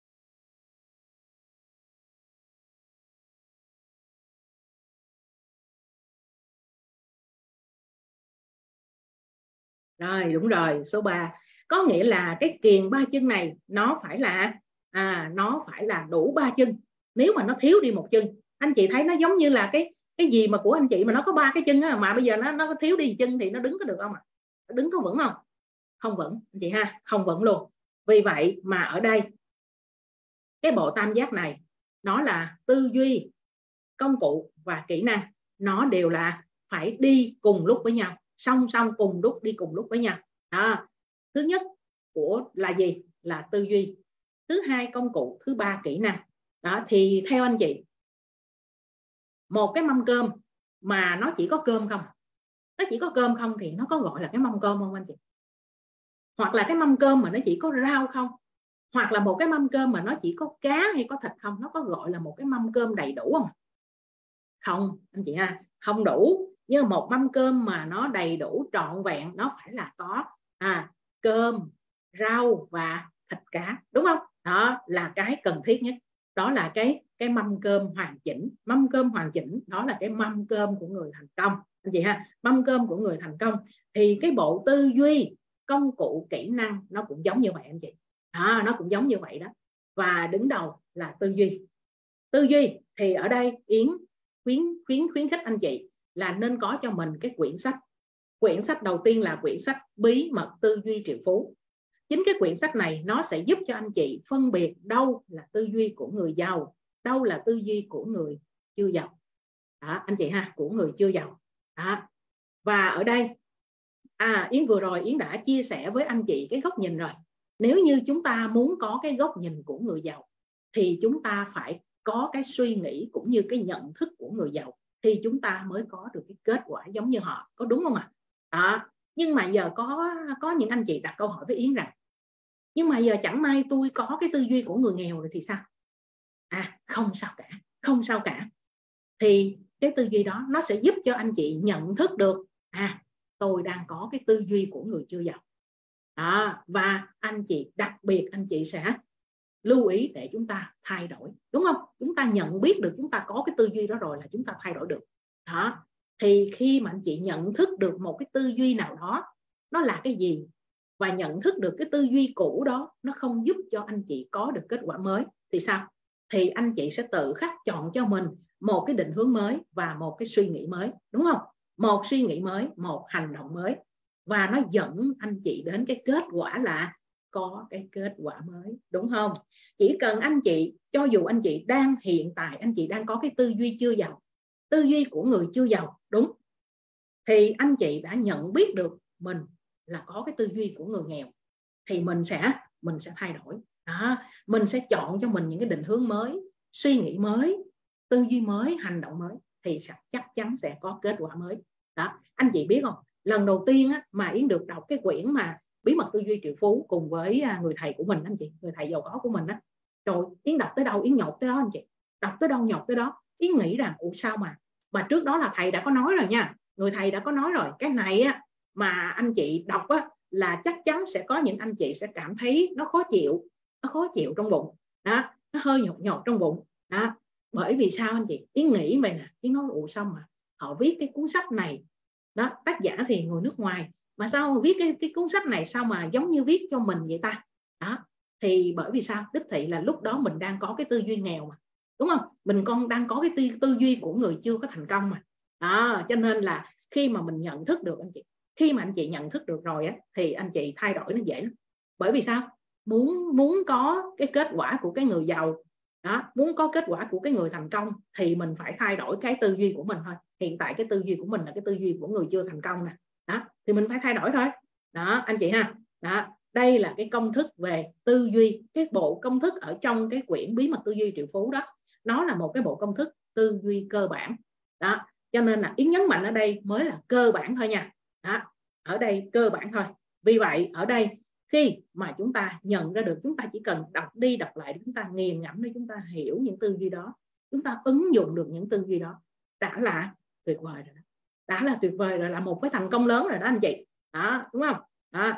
Rồi, đúng rồi, số ba. Có nghĩa là cái kiềng ba chân này nó phải là à, nó phải là đủ ba chân. Nếu mà nó thiếu đi một chân, anh chị thấy nó giống như là cái cái gì mà của anh chị mà nó có ba cái chân á, mà bây giờ nó nó có thiếu đi chân thì nó đứng có được không ạ? À? Đứng có vững không? Không vững anh chị ha, không vững luôn. Vì vậy mà ở đây cái bộ tam giác này nó là tư duy, công cụ và kỹ năng, nó đều là phải đi cùng lúc với nhau, song song cùng lúc, đi cùng lúc với nhau. Đó. Thứ nhất của là gì? Là tư duy. Thứ hai công cụ, thứ ba kỹ năng. Đó thì theo anh chị, một cái mâm cơm mà nó chỉ có cơm không, nó chỉ có cơm không thì nó có gọi là cái mâm cơm không anh chị? Hoặc là cái mâm cơm mà nó chỉ có rau không, hoặc là một cái mâm cơm mà nó chỉ có cá hay có thịt không, nó có gọi là một cái mâm cơm đầy đủ không? Không anh chị ha, không đủ. Nhưng một mâm cơm mà nó đầy đủ trọn vẹn, nó phải là có à, cơm, rau và thịt cá, đúng không? Đó là cái cần thiết nhất. Đó là cái cái mâm cơm hoàn chỉnh. Mâm cơm hoàn chỉnh đó là cái mâm cơm của người thành công anh chị ha. Mâm cơm của người thành công thì cái bộ tư duy, công cụ, kỹ năng nó cũng giống như vậy anh chị. À, nó cũng giống như vậy đó. Và đứng đầu là tư duy. Tư duy thì ở đây Yến khuyến khuyến khuyến khích anh chị là nên có cho mình cái quyển sách. Quyển sách đầu tiên là quyển sách Bí mật tư duy triệu phú. Chính cái quyển sách này nó sẽ giúp cho anh chị phân biệt đâu là tư duy của người giàu, đâu là tư duy của người chưa giàu. Đó, anh chị ha, của người chưa giàu. Đó. Và ở đây à, Yến vừa rồi Yến đã chia sẻ với anh chị cái góc nhìn rồi. Nếu như chúng ta muốn có cái góc nhìn của người giàu thì chúng ta phải có cái suy nghĩ cũng như cái nhận thức của người giàu, thì chúng ta mới có được cái kết quả giống như họ, có đúng không ạ? À? Nhưng mà giờ có có những anh chị đặt câu hỏi với Yến rằng, nhưng mà giờ chẳng may tôi có cái tư duy của người nghèo rồi thì sao? À, không sao cả, không sao cả. Thì cái tư duy đó nó sẽ giúp cho anh chị nhận thức được, à, tôi đang có cái tư duy của người chưa giàu. Đó, và anh chị đặc biệt anh chị sẽ lưu ý để chúng ta thay đổi, đúng không? Chúng ta nhận biết được chúng ta có cái tư duy đó rồi là chúng ta thay đổi được. Đó. Thì khi mà anh chị nhận thức được một cái tư duy nào đó nó là cái gì, và nhận thức được cái tư duy cũ đó nó không giúp cho anh chị có được kết quả mới thì sao? Thì anh chị sẽ tự khắc chọn cho mình một cái định hướng mới và một cái suy nghĩ mới, đúng không? Một suy nghĩ mới, một hành động mới, và nó dẫn anh chị đến cái kết quả là có cái kết quả mới, đúng không? Chỉ cần anh chị, cho dù anh chị đang hiện tại anh chị đang có cái tư duy chưa giàu, tư duy của người chưa giàu, đúng, thì anh chị đã nhận biết được mình là có cái tư duy của người nghèo, thì mình sẽ mình sẽ thay đổi. Đó, mình sẽ chọn cho mình những cái định hướng mới, suy nghĩ mới, tư duy mới, hành động mới, thì chắc chắn sẽ có kết quả mới. Đó, anh chị biết không, lần đầu tiên á, mà Yến được đọc cái quyển mà Bí mật tư duy triệu phú cùng với người thầy của mình, anh chị, người thầy giàu có của mình á, rồi Yến đọc tới đâu Yến nhột tới đó anh chị, đọc tới đâu nhột tới đó. Yến nghĩ rằng ủa sao mà mà trước đó là thầy đã có nói rồi nha, người thầy đã có nói rồi, cái này á mà anh chị đọc á là chắc chắn sẽ có những anh chị sẽ cảm thấy nó khó chịu, nó khó chịu trong bụng đó, nó hơi nhột nhột trong bụng đó. Bởi vì sao anh chị? Yến nghĩ vậy nè, Yến nói ủa sao mà họ viết cái cuốn sách này đó, tác giả thì người nước ngoài, mà sao viết cái, cái cuốn sách này sao mà giống như viết cho mình vậy ta? Đó, thì bởi vì sao? Đích thị là lúc đó mình đang có cái tư duy nghèo mà, đúng không? Mình con đang có cái tư, tư duy của người chưa có thành công mà. Đó, cho nên là khi mà mình nhận thức được anh chị, khi mà anh chị nhận thức được rồi á, thì anh chị thay đổi nó dễ lắm. Bởi vì sao? Muốn muốn có cái kết quả của cái người giàu đó, muốn có kết quả của cái người thành công thì mình phải thay đổi cái tư duy của mình thôi. Hiện tại cái tư duy của mình là cái tư duy của người chưa thành công nè, đó thì mình phải thay đổi thôi. Đó anh chị ha, đó đây là cái công thức về tư duy, cái bộ công thức ở trong cái quyển Bí mật tư duy triệu phú đó, nó là một cái bộ công thức tư duy cơ bản đó. Cho nên là Yến nhấn mạnh ở đây mới là cơ bản thôi nha. Đó, ở đây cơ bản thôi. Vì vậy ở đây khi mà chúng ta nhận ra được, chúng ta chỉ cần đọc đi đọc lại, chúng ta nghiền ngẫm để chúng ta hiểu những tư duy đó, chúng ta ứng dụng được những tư duy đó, đã là tuyệt vời rồi đó. Đã là tuyệt vời rồi, là một cái thành công lớn rồi đó anh chị. Đó, đúng không? Đó.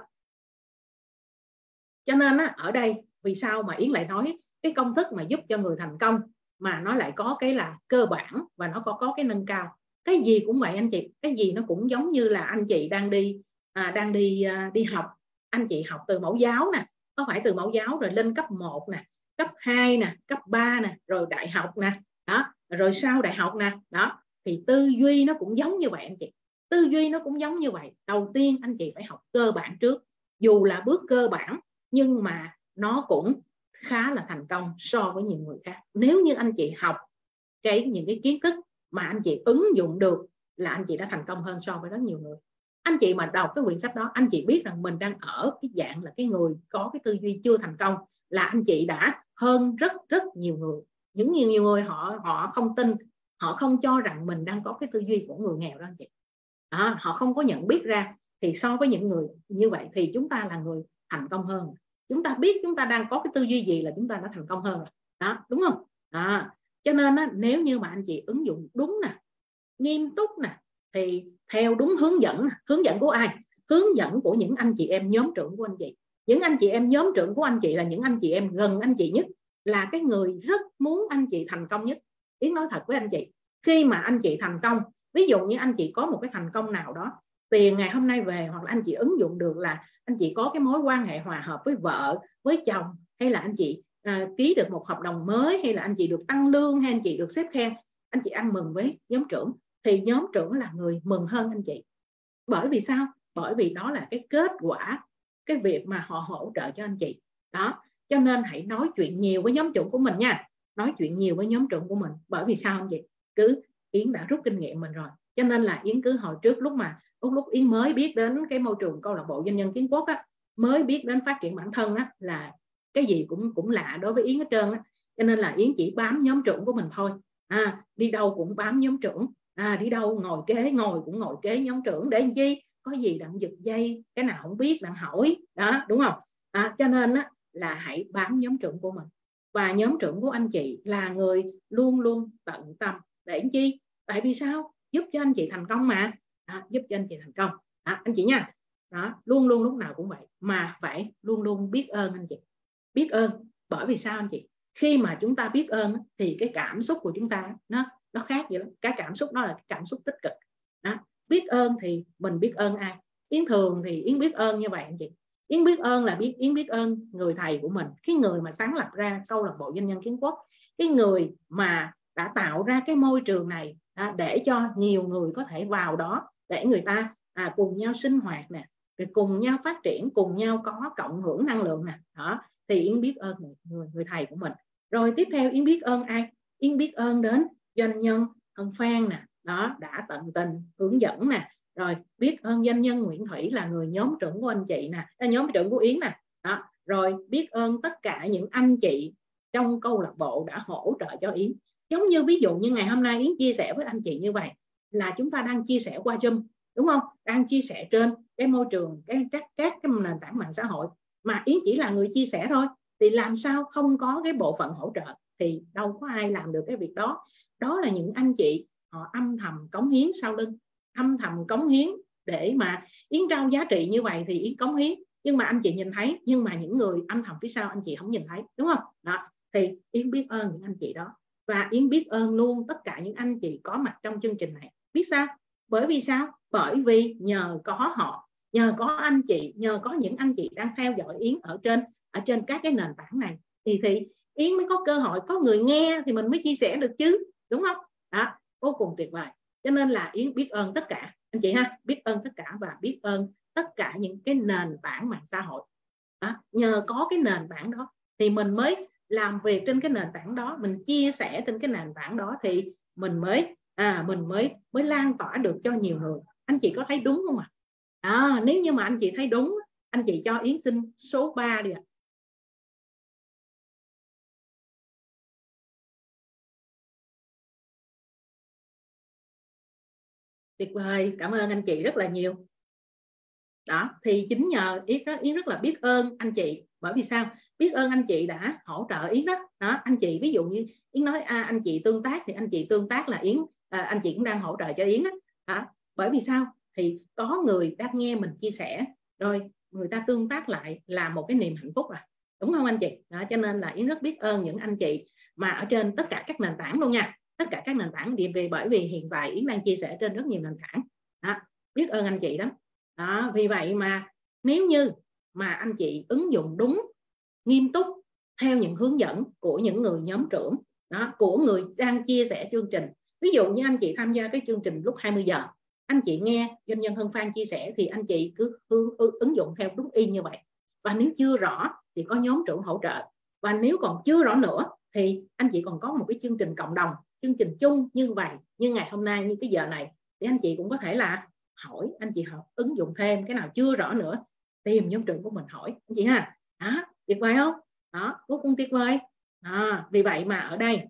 Cho nên á, ở đây vì sao mà Yến lại nói cái công thức mà giúp cho người thành công mà nó lại có cái là cơ bản và nó có có cái nâng cao. Cái gì cũng vậy anh chị, cái gì nó cũng giống như là anh chị đang đi à, đang đi à, đi học. Anh chị học từ mẫu giáo nè, có phải từ mẫu giáo rồi lên cấp một nè, cấp hai nè, cấp ba nè, rồi đại học nè, đó, rồi sau đại học nè, đó thì tư duy nó cũng giống như vậy anh chị. Tư duy nó cũng giống như vậy. Đầu tiên anh chị phải học cơ bản trước, dù là bước cơ bản nhưng mà nó cũng khá là thành công so với nhiều người khác. Nếu như anh chị học cái những cái kiến thức mà anh chị ứng dụng được là anh chị đã thành công hơn so với rất nhiều người. Anh chị mà đọc cái quyển sách đó, anh chị biết rằng mình đang ở cái dạng là cái người có cái tư duy chưa thành công, là anh chị đã hơn rất rất nhiều người. Những nhiều nhiều người họ họ không tin, họ không cho rằng mình đang có cái tư duy của người nghèo đó anh chị. Đó, họ không có nhận biết ra. Thì so với những người như vậy thì chúng ta là người thành công hơn. Chúng ta biết chúng ta đang có cái tư duy gì là chúng ta đã thành công hơn rồi. Đó, đúng không? Đó. Cho nên á, nếu như mà anh chị ứng dụng đúng nè, nghiêm túc nè, thì theo đúng hướng dẫn. Hướng dẫn của ai? Hướng dẫn của những anh chị em nhóm trưởng của anh chị. Những anh chị em nhóm trưởng của anh chị là những anh chị em gần anh chị nhất, là cái người rất muốn anh chị thành công nhất. Yến nói thật với anh chị, khi mà anh chị thành công, ví dụ như anh chị có một cái thành công nào đó, tiền ngày hôm nay về, hoặc là anh chị ứng dụng được là anh chị có cái mối quan hệ hòa hợp với vợ, với chồng, hay là anh chị à, ký được một hợp đồng mới, hay là anh chị được tăng lương, hay anh chị được sếp khen, anh chị ăn mừng với nhóm trưởng, thì nhóm trưởng là người mừng hơn anh chị. Bởi vì sao? Bởi vì đó là cái kết quả, cái việc mà họ hỗ trợ cho anh chị đó. Cho nên hãy nói chuyện nhiều với nhóm trưởng của mình nha, nói chuyện nhiều với nhóm trưởng của mình. Bởi vì sao anh chị? Cứ Yến đã rút kinh nghiệm mình rồi, cho nên là Yến cứ hồi trước lúc mà lúc lúc Yến mới biết đến cái môi trường câu lạc bộ doanh nhân Kiến Quốc á, mới biết đến phát triển bản thân á, là cái gì cũng cũng lạ đối với Yến hết trơn á. Cho nên là Yến chỉ bám nhóm trưởng của mình thôi. À, đi đâu cũng bám nhóm trưởng, à, đi đâu ngồi kế ngồi cũng ngồi kế nhóm trưởng, để làm chi? Có gì đặng giật dây, cái nào không biết đặng hỏi đó, đúng không? À, cho nên á, là hãy bám nhóm trưởng của mình. Và nhóm trưởng của anh chị là người luôn luôn tận tâm, để làm chi? Tại vì sao? Giúp cho anh chị thành công mà. Đó, giúp cho anh chị thành công. Đó, anh chị nha. Đó, luôn luôn lúc nào cũng vậy, mà phải luôn luôn biết ơn anh chị. Biết ơn. Bởi vì sao anh chị? Khi mà chúng ta biết ơn thì cái cảm xúc của chúng ta nó nó khác vậy đó. Cái cảm xúc đó là cái cảm xúc tích cực. Đó. Biết ơn thì mình biết ơn ai? Yến thường thì Yến biết ơn như vậy anh chị. Yến biết ơn là biết Yến biết ơn người thầy của mình, cái người mà sáng lập ra câu lạc bộ doanh nhân Kiến Quốc, cái người mà đã tạo ra cái môi trường này à, để cho nhiều người có thể vào đó, để người ta à, cùng nhau sinh hoạt nè, rồi cùng nhau phát triển, cùng nhau có cộng hưởng năng lượng nè. Đó thì Yến biết ơn người, người thầy của mình. Rồi tiếp theo Yến biết ơn ai? Yến biết ơn đến doanh nhân Hân Phan nè, đó đã tận tình hướng dẫn nè. Rồi biết ơn doanh nhân Nguyễn Thủy là người nhóm trưởng của anh chị nè, là nhóm trưởng của Yến nè. Đó. Rồi biết ơn tất cả những anh chị trong câu lạc bộ đã hỗ trợ cho Yến. Giống như ví dụ như ngày hôm nay Yến chia sẻ với anh chị như vậy, là chúng ta đang chia sẻ qua Zoom, đúng không? Đang chia sẻ trên cái môi trường, cái các các cái nền tảng mạng xã hội, mà Yến chỉ là người chia sẻ thôi, thì làm sao không có cái bộ phận hỗ trợ, thì đâu có ai làm được cái việc đó. Đó là những anh chị họ âm thầm cống hiến sau lưng, âm thầm cống hiến để mà Yến trao giá trị như vậy thì Yến cống hiến, nhưng mà anh chị nhìn thấy, nhưng mà những người âm thầm phía sau anh chị không nhìn thấy, đúng không? Đó thì Yến biết ơn những anh chị đó. Và Yến biết ơn luôn tất cả những anh chị có mặt trong chương trình này. Biết sao? Bởi vì sao? Bởi vì nhờ có họ, nhờ có anh chị, nhờ có những anh chị đang theo dõi Yến ở trên ở trên các cái nền tảng này, thì thì Yến mới có cơ hội, có người nghe thì mình mới chia sẻ được chứ, đúng không? Đó, vô cùng tuyệt vời. Cho nên là Yến biết ơn tất cả anh chị ha, biết ơn tất cả và biết ơn tất cả những cái nền tảng mạng xã hội. Đó, nhờ có cái nền tảng đó thì mình mới làm việc trên cái nền tảng đó, mình chia sẻ trên cái nền tảng đó thì mình mới à mình mới mới lan tỏa được cho nhiều người. Anh chị có thấy đúng không ạ? À? À, nếu như mà anh chị thấy đúng, anh chị cho Yến xin số ba đi ạ. À. Tuyệt vời, cảm ơn anh chị rất là nhiều. Đó, thì chính nhờ Yến rất, Yến rất là biết ơn anh chị. Bởi vì sao? Biết ơn anh chị đã hỗ trợ Yến đó. Đó, anh chị ví dụ như Yến nói à, anh chị tương tác thì anh chị tương tác là Yến à, anh chị cũng đang hỗ trợ cho Yến đó. Đó. Bởi vì sao? Thì có người đang nghe mình chia sẻ rồi người ta tương tác lại là một cái niềm hạnh phúc à. Đúng không anh chị? Đó, cho nên là Yến rất biết ơn những anh chị mà ở trên tất cả các nền tảng luôn nha. Tất cả các nền tảng vì bởi vì hiện tại Yến đang chia sẻ trên rất nhiều nền tảng. Đó, biết ơn anh chị đó. Đó, vì vậy mà nếu như mà anh chị ứng dụng đúng, nghiêm túc theo những hướng dẫn của những người nhóm trưởng đó, của người đang chia sẻ chương trình. Ví dụ như anh chị tham gia cái chương trình lúc hai mươi giờ, anh chị nghe doanh nhân Hân Phan chia sẻ thì anh chị cứ ứng dụng theo đúng y như vậy. Và nếu chưa rõ thì có nhóm trưởng hỗ trợ. Và nếu còn chưa rõ nữa thì anh chị còn có một cái chương trình cộng đồng, chương trình chung như vậy, như ngày hôm nay, như cái giờ này, thì anh chị cũng có thể là hỏi, anh chị học ứng dụng thêm cái nào chưa rõ nữa, tìm nhóm trưởng của mình hỏi anh chị ha. Đó, tuyệt vời không? Đó, vô cùng tuyệt vời. Đó, vì vậy mà ở đây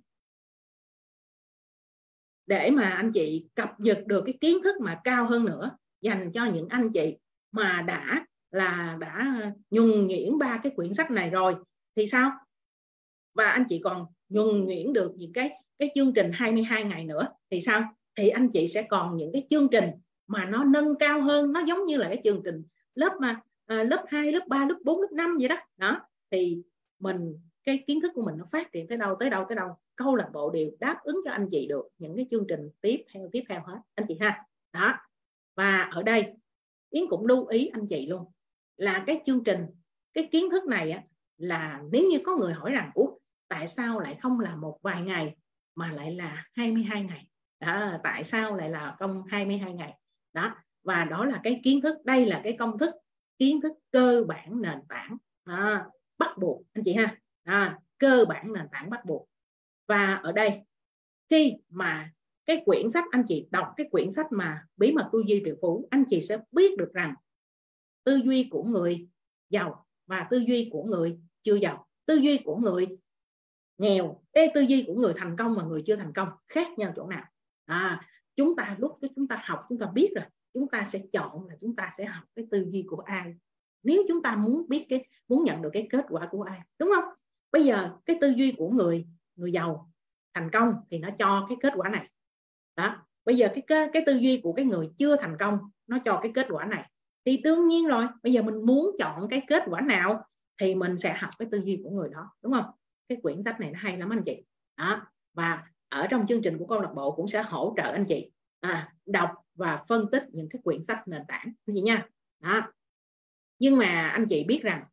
để mà anh chị cập nhật được cái kiến thức mà cao hơn nữa dành cho những anh chị mà đã là đã nhuần nhuyễn ba cái quyển sách này rồi thì sao? Và anh chị còn nhuần nhuyễn được những cái cái chương trình hai mươi hai ngày nữa thì sao? Thì anh chị sẽ còn những cái chương trình mà nó nâng cao hơn, nó giống như là cái chương trình lớp mà à, lớp hai, lớp ba, lớp bốn, lớp năm vậy đó. Đó, thì mình cái kiến thức của mình nó phát triển tới đâu tới đâu tới đâu, câu lạc bộ đều đáp ứng cho anh chị được những cái chương trình tiếp theo tiếp theo hết anh chị ha. Đó, và ở đây Yến cũng lưu ý anh chị luôn là cái chương trình, cái kiến thức này á, là nếu như có người hỏi rằng ủa tại sao lại không là một vài ngày mà lại là hai mươi hai ngày đó, tại sao lại là công hai mươi hai ngày đó, và đó là cái kiến thức, đây là cái công thức kiến thức cơ bản nền tảng đó, bắt buộc anh chị ha. À, cơ bản nền tảng bắt buộc. Và ở đây khi mà cái quyển sách anh chị đọc cái quyển sách mà Bí mật tư duy triệu phú, anh chị sẽ biết được rằng tư duy của người giàu và tư duy của người chưa giàu, tư duy của người nghèo, cái tư duy của người thành công và người chưa thành công khác nhau chỗ nào. À, chúng ta lúc chúng ta học chúng ta biết rồi, chúng ta sẽ chọn là chúng ta sẽ học cái tư duy của ai nếu chúng ta muốn biết cái muốn nhận được cái kết quả của ai, đúng không? Bây giờ cái tư duy của người người giàu thành công thì nó cho cái kết quả này đó. Bây giờ cái cái tư duy của cái người chưa thành công nó cho cái kết quả này, thì đương nhiên rồi, bây giờ mình muốn chọn cái kết quả nào thì mình sẽ học cái tư duy của người đó, đúng không? Cái quyển sách này nó hay lắm anh chị đó. Và ở trong chương trình của câu lạc bộ cũng sẽ hỗ trợ anh chị à, đọc và phân tích những cái quyển sách nền tảng anh chị nha đó. Nhưng mà anh chị biết rằng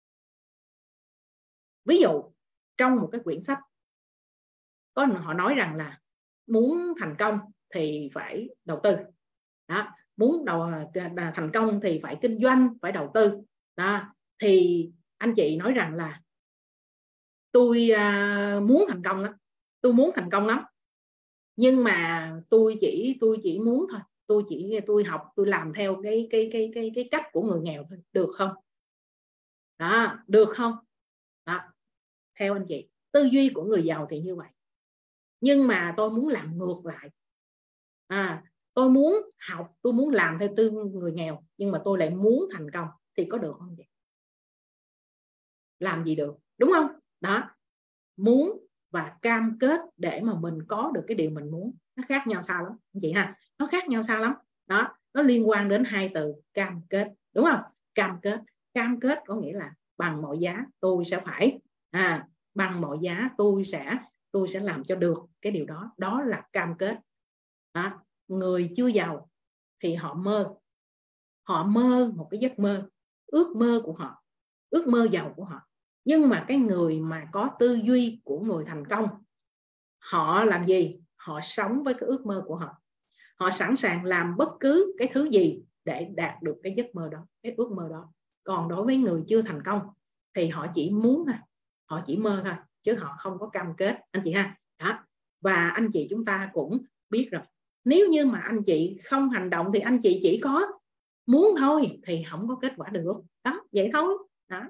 ví dụ trong một cái quyển sách có họ nói rằng là muốn thành công thì phải đầu tư đó, muốn đầu thành công thì phải kinh doanh, phải đầu tư đó, thì anh chị nói rằng là tôi à, muốn thành công lắm, tôi muốn thành công lắm nhưng mà tôi chỉ tôi chỉ muốn thôi, tôi chỉ tôi học tôi làm theo cái cái cái cái cái cách của người nghèo thôi, được không? Đó, được không? Đó, theo anh chị tư duy của người giàu thì như vậy, nhưng mà tôi muốn làm ngược lại à, tôi muốn học, tôi muốn làm theo tư người nghèo nhưng mà tôi lại muốn thành công thì có được không vậy? Làm gì được, đúng không? Đó, muốn và cam kết để mà mình có được cái điều mình muốn nó khác nhau sao lắm anh chị ha, nó khác nhau sao lắm đó. Nó liên quan đến hai từ cam kết, đúng không? Cam kết, cam kết có nghĩa là bằng mọi giá tôi sẽ phải à, bằng mọi giá tôi sẽ tôi sẽ làm cho được cái điều đó, đó là cam kết đó. Người chưa giàu thì họ mơ, họ mơ một cái giấc mơ, ước mơ của họ, ước mơ giàu của họ Nhưng mà cái người mà có tư duy của người thành công, họ làm gì? Họ sống với cái ước mơ của họ. Họ sẵn sàng làm bất cứ cái thứ gì để đạt được cái giấc mơ đó, cái ước mơ đó. Còn đối với người chưa thành công thì họ chỉ muốn thôi, họ chỉ mơ thôi, chứ họ không có cam kết, anh chị ha. Đó. Và anh chị chúng ta cũng biết rồi, nếu như mà anh chị không hành động thì anh chị chỉ có muốn thôi thì không có kết quả được. Đó, vậy thôi. Đó.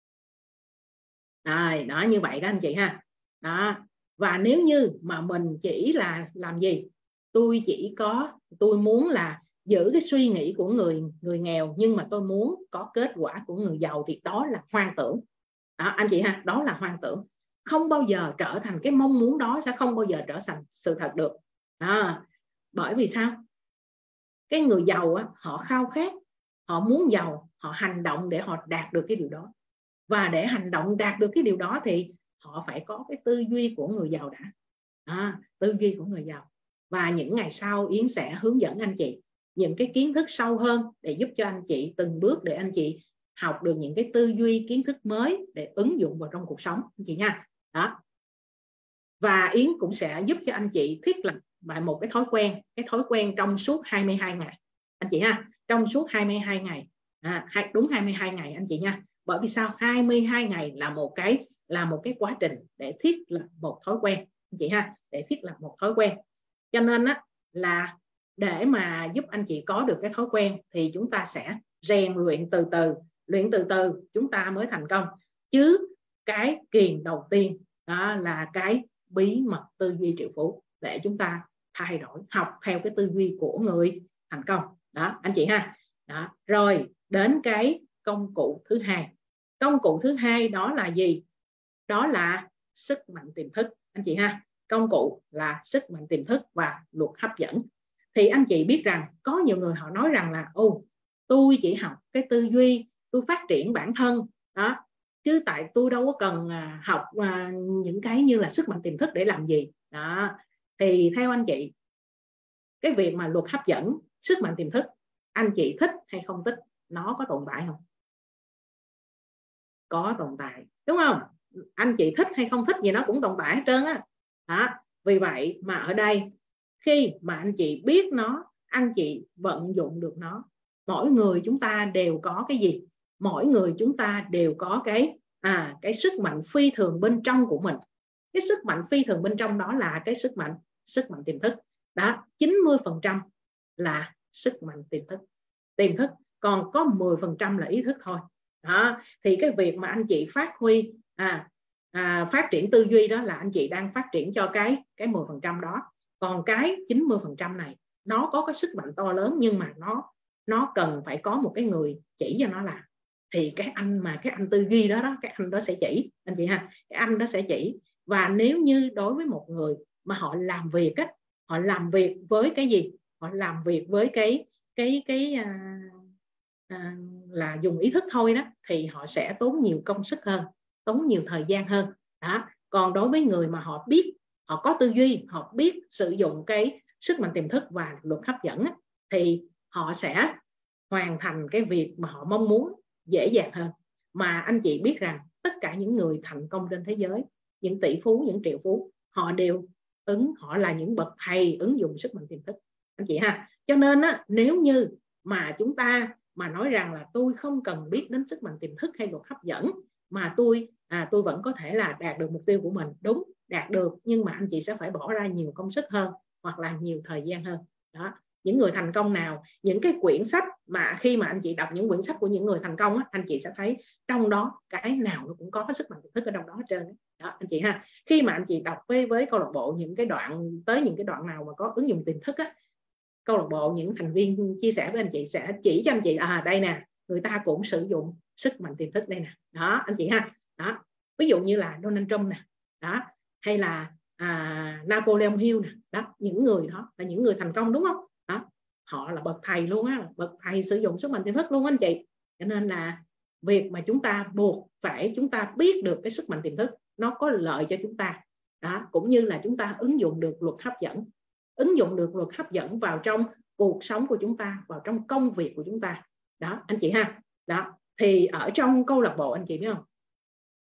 Rồi, đó như vậy đó anh chị ha. Đó. Và nếu như mà mình chỉ là làm gì? Tôi chỉ có, tôi muốn là giữ cái suy nghĩ của người người nghèo, nhưng mà tôi muốn có kết quả của người giàu, thì đó là hoang tưởng. Đó, anh chị ha, đó là hoang tưởng. Không bao giờ trở thành cái mong muốn đó, sẽ không bao giờ trở thành sự thật được. Đó. Bởi vì sao? Cái người giàu á, họ khao khát, họ muốn giàu, họ hành động để họ đạt được cái điều đó. Và để hành động đạt được cái điều đó thì họ phải có cái tư duy của người giàu đã. À, tư duy của người giàu. Và những ngày sau Yến sẽ hướng dẫn anh chị những cái kiến thức sâu hơn để giúp cho anh chị từng bước để anh chị học được những cái tư duy kiến thức mới để ứng dụng vào trong cuộc sống anh chị nha. Đó. Và Yến cũng sẽ giúp cho anh chị thiết lập lại một cái thói quen, cái thói quen trong suốt hai mươi hai ngày anh chị ha, trong suốt hai mươi hai ngày. À, đúng hai mươi hai ngày anh chị nha. Bởi vì sao? hai mươi hai ngày là một cái là một cái quá trình để thiết lập một thói quen anh chị ha, để thiết lập một thói quen. Cho nên á là để mà giúp anh chị có được cái thói quen thì chúng ta sẽ rèn luyện từ từ, luyện từ từ chúng ta mới thành công. Chứ cái kiềng đầu tiên đó là cái bí mật tư duy triệu phú, để chúng ta thay đổi, học theo cái tư duy của người thành công. Đó anh chị ha. Đó. Rồi đến cái công cụ thứ hai. Công cụ thứ hai đó là gì? Đó là sức mạnh tiềm thức anh chị ha. Công cụ là sức mạnh tiềm thức và luật hấp dẫn. Thì anh chị biết rằng có nhiều người họ nói rằng là ô, tôi chỉ học cái tư duy, tôi phát triển bản thân đó, chứ tại tôi đâu có cần học những cái như là sức mạnh tiềm thức để làm gì. Đó. Thì theo anh chị, cái việc mà luật hấp dẫn, sức mạnh tiềm thức, anh chị thích hay không thích, nó có tồn tại không? Có tồn tại, đúng không? Anh chị thích hay không thích gì nó cũng tồn tại hết trơn á. Đó. Vì vậy mà ở đây khi mà anh chị biết nó, anh chị vận dụng được nó. Mỗi người chúng ta đều có cái gì? Mỗi người chúng ta đều có cái à, cái sức mạnh phi thường bên trong của mình. Cái sức mạnh phi thường bên trong đó là cái sức mạnh sức mạnh tiềm thức. Đó, chín mươi phần trăm là sức mạnh tiềm thức. Tiềm thức, còn có mười phần trăm là ý thức thôi. Đó, thì cái việc mà anh chị phát huy à, à, phát triển tư duy đó là anh chị đang phát triển cho cái cái mười phần trăm đó. Còn cái chín mươi phần trăm này nó có cái sức mạnh to lớn, nhưng mà nó nó cần phải có một cái người chỉ cho nó làm. Thì cái anh mà cái anh tư duy đó đó, cái anh đó sẽ chỉ anh chị ha, cái anh đó sẽ chỉ. Và nếu như đối với một người mà họ làm việc á, họ làm việc với cái gì? Họ làm việc với cái cái cái à, à, là dùng ý thức thôi đó, thì họ sẽ tốn nhiều công sức hơn, tốn nhiều thời gian hơn. Đó. Còn đối với người mà họ biết, họ có tư duy, họ biết sử dụng cái sức mạnh tiềm thức và luật hấp dẫn á, thì họ sẽ hoàn thành cái việc mà họ mong muốn dễ dàng hơn. Mà anh chị biết rằng tất cả những người thành công trên thế giới, những tỷ phú, những triệu phú, họ đều ứng, họ là những bậc thầy ứng dụng sức mạnh tiềm thức anh chị ha. Cho nên á, nếu như mà chúng ta mà nói rằng là tôi không cần biết đến sức mạnh tiềm thức hay luật hấp dẫn, mà tôi à, tôi vẫn có thể là đạt được mục tiêu của mình, đúng, đạt được, nhưng mà anh chị sẽ phải bỏ ra nhiều công sức hơn, hoặc là nhiều thời gian hơn. Đó. Những người thành công nào, những cái quyển sách mà khi mà anh chị đọc những quyển sách của những người thành công á, anh chị sẽ thấy trong đó cái nào nó cũng có cái sức mạnh tiềm thức ở trong đó hết trơn. Đó anh chị ha. Khi mà anh chị đọc với với câu lạc bộ những cái đoạn, tới những cái đoạn nào mà có ứng dụng tiềm thức á, câu lạc bộ những thành viên chia sẻ với anh chị sẽ chỉ cho anh chị à đây nè, người ta cũng sử dụng sức mạnh tiềm thức đây nè. Đó anh chị ha. Đó. Ví dụ như là Donald Trump nè, đó, hay là à, Napoleon Hill nè, đó, những người đó là những người thành công, đúng không? Đó, họ là bậc thầy luôn á, bậc thầy sử dụng sức mạnh tiềm thức luôn anh chị. Cho nên là việc mà chúng ta buộc phải chúng ta biết được cái sức mạnh tiềm thức nó có lợi cho chúng ta. Đó, cũng như là chúng ta ứng dụng được luật hấp dẫn, ứng dụng được luật hấp dẫn vào trong cuộc sống của chúng ta, vào trong công việc của chúng ta. Đó anh chị ha. Đó, thì ở trong câu lạc bộ anh chị biết không,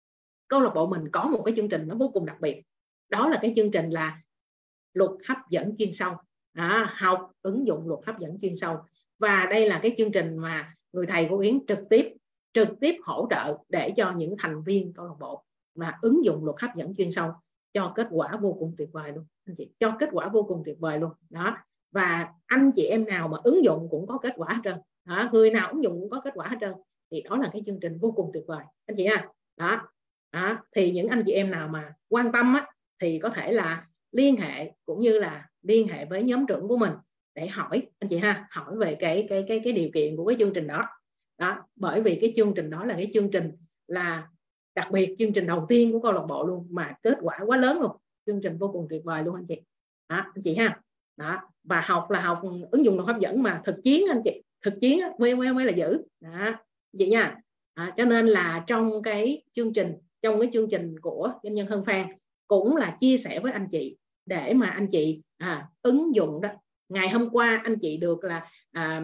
câu lạc bộ mình có một cái chương trình nó vô cùng đặc biệt, đó là cái chương trình là luật hấp dẫn chuyên sâu, à, học ứng dụng luật hấp dẫn chuyên sâu. Và đây là cái chương trình mà người thầy của Yến trực tiếp trực tiếp hỗ trợ để cho những thành viên câu lạc bộ mà ứng dụng luật hấp dẫn chuyên sâu, cho kết quả vô cùng tuyệt vời luôn anh chị, cho kết quả vô cùng tuyệt vời luôn đó. Và anh chị em nào mà ứng dụng cũng có kết quả hết trơn đó, người nào ứng dụng cũng có kết quả hết trơn, thì đó là cái chương trình vô cùng tuyệt vời anh chị ha. Đó, đó thì những anh chị em nào mà quan tâm á, thì có thể là liên hệ cũng như là liên hệ với nhóm trưởng của mình để hỏi anh chị ha, hỏi về cái cái cái cái điều kiện của cái chương trình đó. Đó, bởi vì cái chương trình đó là cái chương trình là đặc biệt, chương trình đầu tiên của câu lạc bộ luôn, mà kết quả quá lớn luôn, chương trình vô cùng tuyệt vời luôn anh chị. Đó, anh chị ha. Đó, và học là học ứng dụng luật hấp dẫn mà thực chiến anh chị, thực chiến mới mới mới là giữ đó anh chị nha. Đó, cho nên là trong cái chương trình trong cái chương trình của doanh nhân Hân Phan cũng là chia sẻ với anh chị để mà anh chị à, ứng dụng đó. Ngày hôm qua anh chị được là à,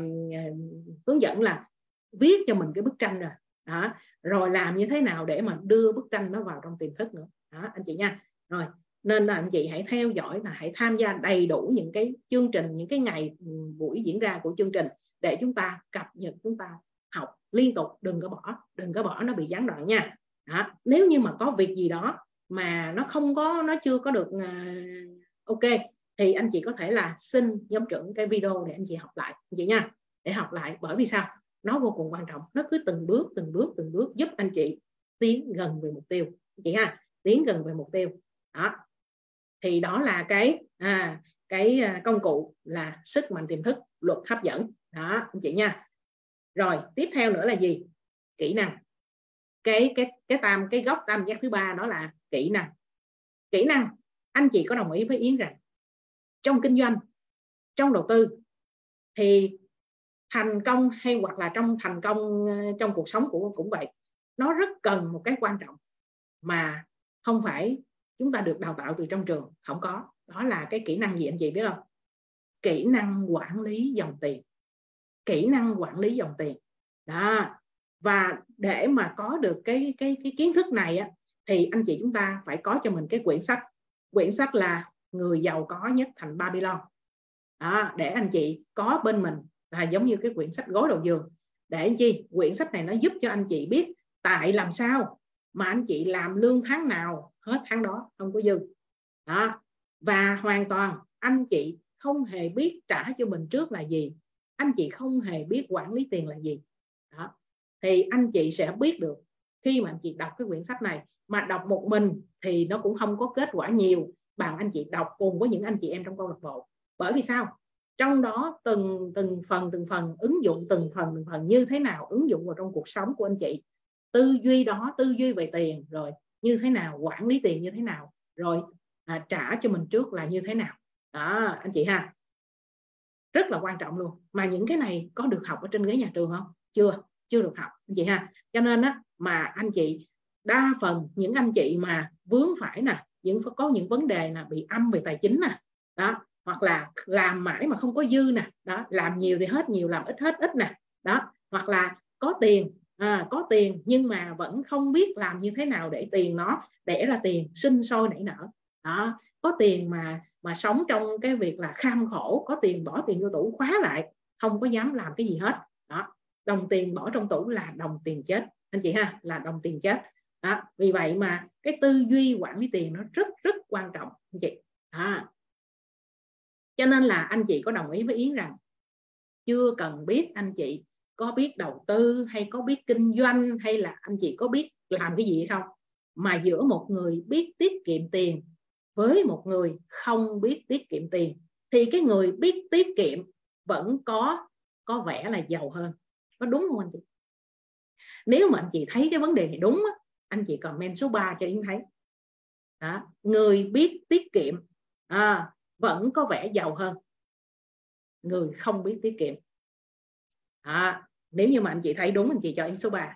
hướng dẫn là viết cho mình cái bức tranh rồi đó, rồi làm như thế nào để mà đưa bức tranh nó vào trong tiềm thức nữa đó anh chị nha. Rồi nên là anh chị hãy theo dõi và hãy tham gia đầy đủ những cái chương trình, những cái ngày buổi diễn ra của chương trình để chúng ta cập nhật, chúng ta học liên tục, đừng có bỏ đừng có bỏ nó bị gián đoạn nha. Đó, nếu như mà có việc gì đó mà nó không có nó chưa có được uh, ok thì anh chị có thể là xin nhóm trưởng cái video để anh chị học lại anh chị nha, để học lại. Bởi vì sao? Nó vô cùng quan trọng, nó cứ từng bước từng bước từng bước giúp anh chị tiến gần về mục tiêu anh chị ha, tiến gần về mục tiêu. Đó thì đó là cái à, cái công cụ là sức mạnh tiềm thức, luật hấp dẫn đó anh chị nha. Rồi tiếp theo nữa là gì? Kỹ năng. Cái cái cái tam cái góc tam giác thứ ba đó là kỹ năng. Kỹ năng, anh chị có đồng ý với Yến rằng trong kinh doanh, trong đầu tư thì thành công hay hoặc là trong thành công trong cuộc sống của cũng vậy, nó rất cần một cái quan trọng mà không phải chúng ta được đào tạo từ trong trường, không có. Đó là cái kỹ năng gì anh chị biết không? Kỹ năng quản lý dòng tiền. Kỹ năng quản lý dòng tiền đó. Và để mà có được cái cái cái kiến thức này á, thì anh chị chúng ta phải có cho mình cái quyển sách. Quyển sách là Người giàu có nhất thành Babylon đó, để anh chị có bên mình là giống như cái quyển sách gối đầu giường. Để anh chị, quyển sách này nó giúp cho anh chị biết tại làm sao mà anh chị làm lương tháng nào hết tháng đó không có dư đó. Và hoàn toàn anh chị không hề biết trả cho mình trước là gì, anh chị không hề biết quản lý tiền là gì đó. Thì anh chị sẽ biết được khi mà anh chị đọc cái quyển sách này. Mà đọc một mình thì nó cũng không có kết quả nhiều bằng anh chị đọc cùng với những anh chị em trong câu lạc bộ. Bởi vì sao? Trong đó từng từng phần từng phần ứng dụng từng phần từng phần như thế nào, ứng dụng vào trong cuộc sống của anh chị. Tư duy đó, tư duy về tiền, rồi như thế nào, quản lý tiền như thế nào, rồi à, trả cho mình trước là như thế nào đó anh chị ha. Rất là quan trọng luôn. Mà những cái này có được học ở trên ghế nhà trường không? Chưa, chưa được học anh chị ha. Cho nên á, mà anh chị đa phần những anh chị mà vướng phải nè, những có những vấn đề là bị âm về tài chính nè đó, hoặc là làm mãi mà không có dư nè đó, làm nhiều thì hết nhiều, làm ít hết ít nè đó, hoặc là có tiền à, có tiền nhưng mà vẫn không biết làm như thế nào để tiền nó đẻ ra tiền, sinh sôi nảy nở đó. Có tiền mà mà sống trong cái việc là kham khổ, có tiền bỏ tiền vô tủ khóa lại, không có dám làm cái gì hết đó. Đồng tiền bỏ trong tủ là đồng tiền chết anh chị ha, là đồng tiền chết đó. Vì vậy mà cái tư duy quản lý tiền nó rất rất quan trọng anh chị à. Cho nên là anh chị có đồng ý với Yến rằng chưa cần biết anh chị có biết đầu tư hay có biết kinh doanh hay là anh chị có biết làm cái gì hay không, mà giữa một người biết tiết kiệm tiền với một người không biết tiết kiệm tiền thì cái người biết tiết kiệm vẫn có có vẻ là giàu hơn. Có đúng không anh chị? Nếu mà anh chị thấy cái vấn đề này đúng á, anh chị comment số ba cho Yến thấy đó. Người biết tiết kiệm à, vẫn có vẻ giàu hơn người không biết tiết kiệm à. Nếu như mà anh chị thấy đúng, anh chị cho Yến số ba.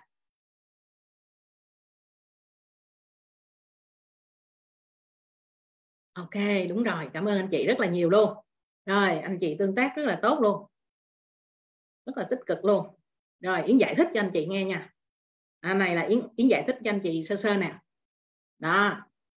Ok, đúng rồi, cảm ơn anh chị rất là nhiều luôn. Rồi, anh chị tương tác rất là tốt luôn, rất là tích cực luôn. Rồi, Yến giải thích cho anh chị nghe nha. À, này là Yến, Yến giải thích cho anh chị sơ sơ nè. Đó.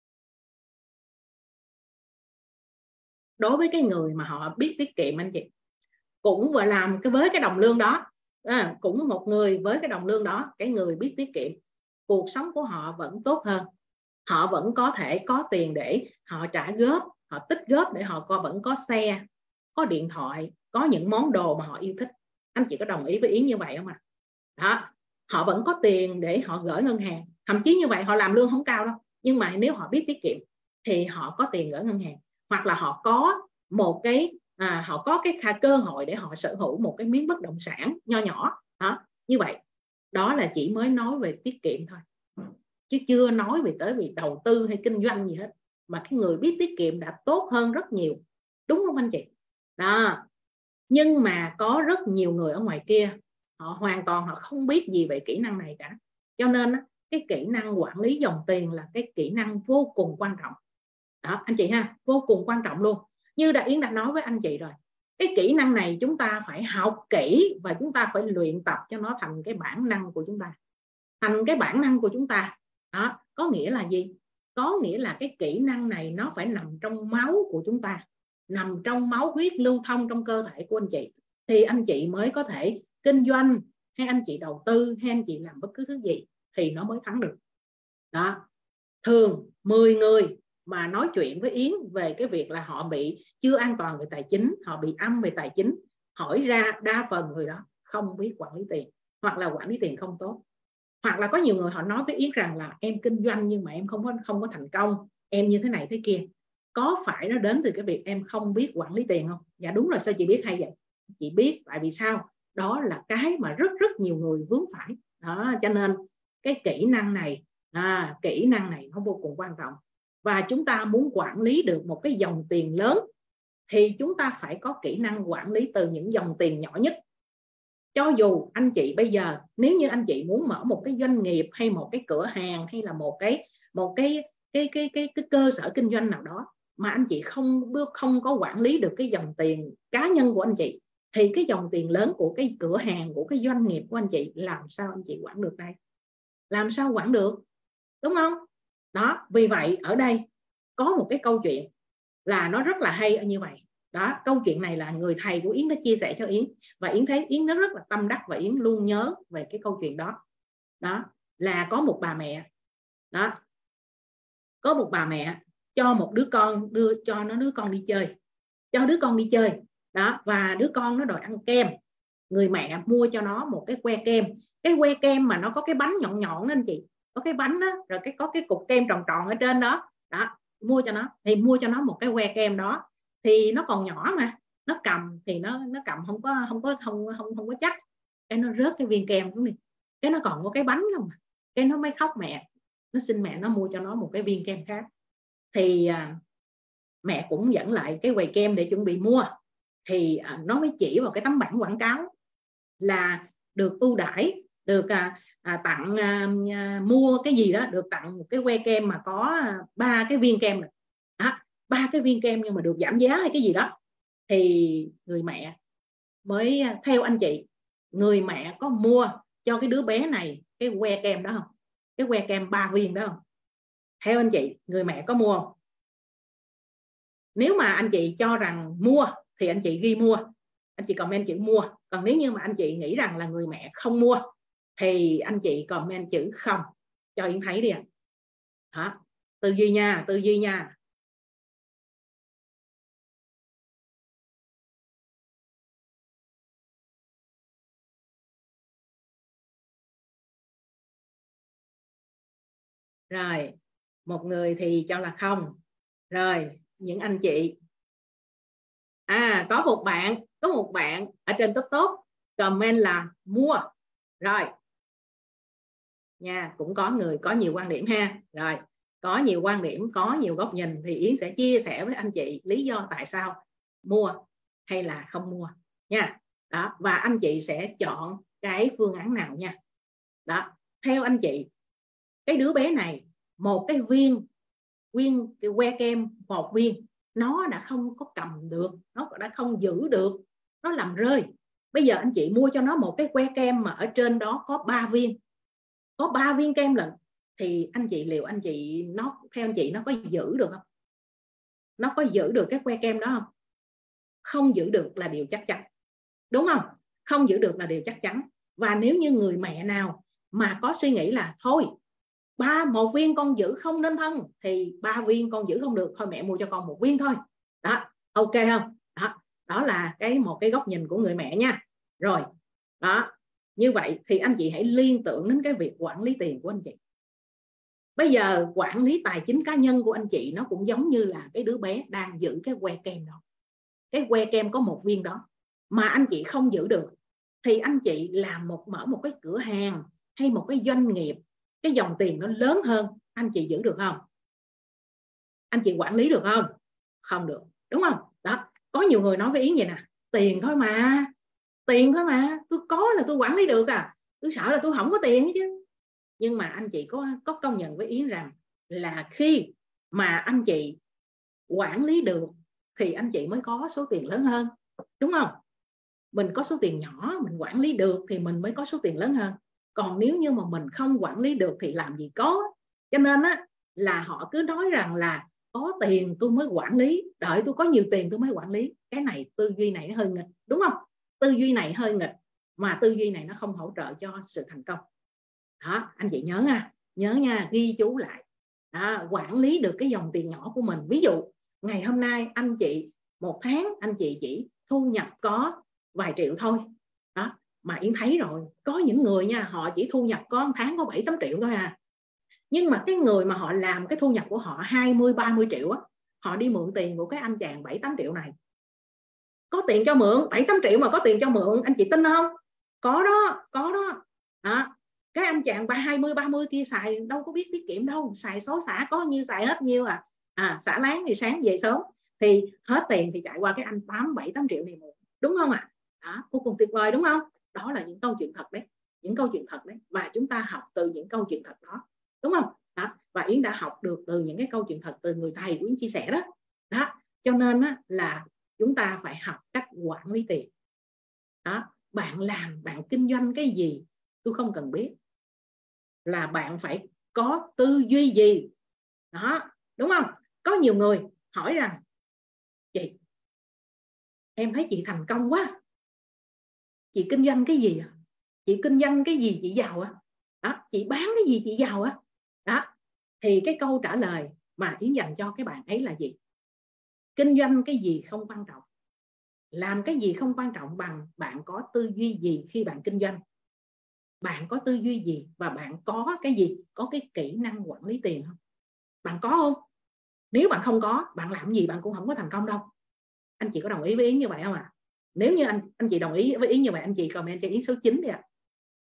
Đối với cái người mà họ biết tiết kiệm anh chị, cũng vừa làm cái với cái đồng lương đó, à, cũng một người với cái đồng lương đó, cái người biết tiết kiệm, cuộc sống của họ vẫn tốt hơn. Họ vẫn có thể có tiền để họ trả góp, họ tích góp để họ có, vẫn có xe, có điện thoại, có những món đồ mà họ yêu thích. Anh chị có đồng ý với Yến như vậy không ạ? Đó, họ vẫn có tiền để họ gửi ngân hàng. Thậm chí như vậy họ làm lương không cao đâu, nhưng mà nếu họ biết tiết kiệm thì họ có tiền gửi ngân hàng, hoặc là họ có một cái à, họ có cái cơ hội để họ sở hữu một cái miếng bất động sản nho nhỏ. Đó, như vậy đó là chỉ mới nói về tiết kiệm thôi, chứ chưa nói về tới việc đầu tư hay kinh doanh gì hết. Mà cái người biết tiết kiệm đã tốt hơn rất nhiều, đúng không anh chị? Đó. Nhưng mà có rất nhiều người ở ngoài kia, họ hoàn toàn họ không biết gì về kỹ năng này cả. Cho nên cái kỹ năng quản lý dòng tiền là cái kỹ năng vô cùng quan trọng. Đó anh chị ha, vô cùng quan trọng luôn. Như đã Yến đã nói với anh chị rồi, cái kỹ năng này chúng ta phải học kỹ và chúng ta phải luyện tập cho nó thành cái bản năng của chúng ta. Thành cái bản năng của chúng ta. Đó, có nghĩa là gì? Có nghĩa là cái kỹ năng này nó phải nằm trong máu của chúng ta, nằm trong máu huyết lưu thông trong cơ thể của anh chị, thì anh chị mới có thể kinh doanh, hay anh chị đầu tư, hay anh chị làm bất cứ thứ gì thì nó mới thắng được. Đó. Thường mười người mà nói chuyện với Yến về cái việc là họ bị chưa an toàn về tài chính, họ bị âm về tài chính, hỏi ra đa phần người đó không biết quản lý tiền, hoặc là quản lý tiền không tốt. Hoặc là có nhiều người họ nói với Yến rằng là em kinh doanh nhưng mà em không có không có thành công, em như thế này thế kia. Có phải nó đến từ cái việc em không biết quản lý tiền không? Dạ đúng rồi, sao chị biết hay vậy? Chị biết tại vì sao? Đó là cái mà rất rất nhiều người vướng phải. Đó, cho nên cái kỹ năng này, à, kỹ năng này nó vô cùng quan trọng. Và chúng ta muốn quản lý được một cái dòng tiền lớn thì chúng ta phải có kỹ năng quản lý từ những dòng tiền nhỏ nhất. Cho dù anh chị bây giờ, nếu như anh chị muốn mở một cái doanh nghiệp hay một cái cửa hàng hay là một cái một cái cái cái cái, cái cơ sở kinh doanh nào đó mà anh chị không không có quản lý được cái dòng tiền cá nhân của anh chị, thì cái dòng tiền lớn của cái cửa hàng, của cái doanh nghiệp của anh chị làm sao anh chị quản được đây? Làm sao quản được? Đúng không? Đó, vì vậy ở đây có một cái câu chuyện là nó rất là hay như vậy. Đó, câu chuyện này là người thầy của Yến đã chia sẻ cho Yến, và Yến thấy Yến nó rất là tâm đắc và Yến luôn nhớ về cái câu chuyện đó. Đó là có một bà mẹ, đó có một bà mẹ cho một đứa con, đưa cho nó đứa con đi chơi, cho đứa con đi chơi đó, và đứa con nó đòi ăn kem. Người mẹ mua cho nó một cái que kem, cái que kem mà nó có cái bánh nhọn nhọn anh chị, có cái bánh đó, rồi cái có cái cục kem tròn tròn ở trên đó. Đó, mua cho nó thì mua cho nó một cái que kem đó, thì nó còn nhỏ mà nó cầm thì nó nó cầm không có không có không không không có chắc, cái nó rớt cái viên kem xuống đi, cái nó còn có cái bánh không, cái nó mới khóc mẹ, nó xin mẹ nó mua cho nó một cái viên kem khác. Thì à, mẹ cũng dẫn lại cái quầy kem để chuẩn bị mua, thì à, nó mới chỉ vào cái tấm bảng quảng cáo là được ưu đãi, được à, à, tặng à, à, mua cái gì đó được tặng một cái que kem mà có ba à, cái viên kem này. Đó, ba cái viên kem nhưng mà được giảm giá hay cái gì đó. Thì người mẹ mới, theo anh chị, người mẹ có mua cho cái đứa bé này cái que kem đó không? Cái que kem ba viên đó không? Theo anh chị, người mẹ có mua không? Nếu mà anh chị cho rằng mua thì anh chị ghi mua, anh chị comment chữ mua. Còn nếu như mà anh chị nghĩ rằng là người mẹ không mua thì anh chị comment chữ không, cho Yến thấy đi ạ. À. Tư duy nha, tư duy nha. Rồi, một người thì cho là không. Rồi, những anh chị. À, có một bạn, có một bạn ở trên top top comment là mua. Rồi. Nha, cũng có người có nhiều quan điểm ha. Rồi, có nhiều quan điểm, có nhiều góc nhìn thì Yến sẽ chia sẻ với anh chị lý do tại sao mua hay là không mua nha. Đó, và anh chị sẽ chọn cái phương án nào nha. Đó, theo anh chị, cái đứa bé này một cái viên viên cái que kem một viên nó đã không có cầm được, nó đã không giữ được, nó làm rơi. Bây giờ anh chị mua cho nó một cái que kem mà ở trên đó có ba viên, có ba viên kem lận, thì anh chị liệu anh chị nó theo anh chị nó có giữ được không? Nó có giữ được cái que kem đó không? Không giữ được là điều chắc chắn, đúng không? Không giữ được là điều chắc chắn. Và nếu như người mẹ nào mà có suy nghĩ là thôi ba một viên con giữ không nên thân, thì ba viên con giữ không được, thôi mẹ mua cho con một viên thôi, đó, ok không? Đó, đó là cái một cái góc nhìn của người mẹ nha. Rồi đó, như vậy thì anh chị hãy liên tưởng đến cái việc quản lý tiền của anh chị. Bây giờ quản lý tài chính cá nhân của anh chị nó cũng giống như là cái đứa bé đang giữ cái que kem đó. Cái que kem có một viên đó mà anh chị không giữ được, thì anh chị làm một mở một cái cửa hàng hay một cái doanh nghiệp, cái dòng tiền nó lớn hơn, anh chị giữ được không? Anh chị quản lý được không? Không được, đúng không? Đó, có nhiều người nói với Yến vậy nè, tiền thôi mà, tiền thôi mà, tôi có là tôi quản lý được à, tôi sợ là tôi không có tiền chứ. Nhưng mà anh chị có có công nhận với Yến rằng là khi mà anh chị quản lý được thì anh chị mới có số tiền lớn hơn, đúng không? Mình có số tiền nhỏ mình quản lý được thì mình mới có số tiền lớn hơn. Còn nếu như mà mình không quản lý được thì làm gì có. Cho nên á, là họ cứ nói rằng là có tiền tôi mới quản lý, đợi tôi có nhiều tiền tôi mới quản lý. Cái này tư duy này nó hơi nghịch, đúng không? Tư duy này hơi nghịch, mà tư duy này nó không hỗ trợ cho sự thành công. Đó, anh chị nhớ nha, nhớ nha, ghi chú lại. Đó, quản lý được cái dòng tiền nhỏ của mình. Ví dụ ngày hôm nay anh chị một tháng anh chị chỉ thu nhập có vài triệu thôi. Đó, mà Yến thấy rồi, có những người nha, họ chỉ thu nhập có một tháng có bảy tám triệu thôi à. Nhưng mà cái người mà họ làm cái thu nhập của họ hai mươi ba mươi triệu á, họ đi mượn tiền của cái anh chàng bảy tám triệu này. Có tiền cho mượn, bảy tám triệu mà có tiền cho mượn, anh chị tin không? Có đó, có đó. Đó. Cái anh chàng hai mươi ba mươi kia xài đâu có biết tiết kiệm đâu, xài xối xả có nhiêu xài hết nhiêu à. À, xả láng thì sáng về sớm, thì hết tiền thì chạy qua cái anh tám bảy tám triệu này mượn, đúng không ạ? À? Đó, vô cùng tuyệt vời đúng không? Đó là những câu chuyện thật đấy, những câu chuyện thật đấy, và chúng ta học từ những câu chuyện thật đó, đúng không? Đó, và Yến đã học được từ những cái câu chuyện thật từ người thầy của Yến chia sẻ đó. Đó, cho nên á, là chúng ta phải học cách quản lý tiền. Đó, bạn làm, bạn kinh doanh cái gì tôi không cần biết, là bạn phải có tư duy gì. Đó, đúng không? Có nhiều người hỏi rằng chị, em thấy chị thành công quá, chị kinh doanh cái gì? Chị kinh doanh cái gì chị giàu á? Đó, chị bán cái gì chị giàu á? Đó, thì cái câu trả lời mà Yến dành cho cái bạn ấy là gì? Kinh doanh cái gì không quan trọng, làm cái gì không quan trọng bằng bạn có tư duy gì khi bạn kinh doanh. Bạn có tư duy gì và bạn có cái gì? Có cái kỹ năng quản lý tiền không? Bạn có không? Nếu bạn không có, bạn làm gì bạn cũng không có thành công đâu. Anh chị có đồng ý với Yến như vậy không ạ? À? Nếu như anh anh chị đồng ý với Yến như vậy, anh chị comment cho Yến số chín đi ạ. À.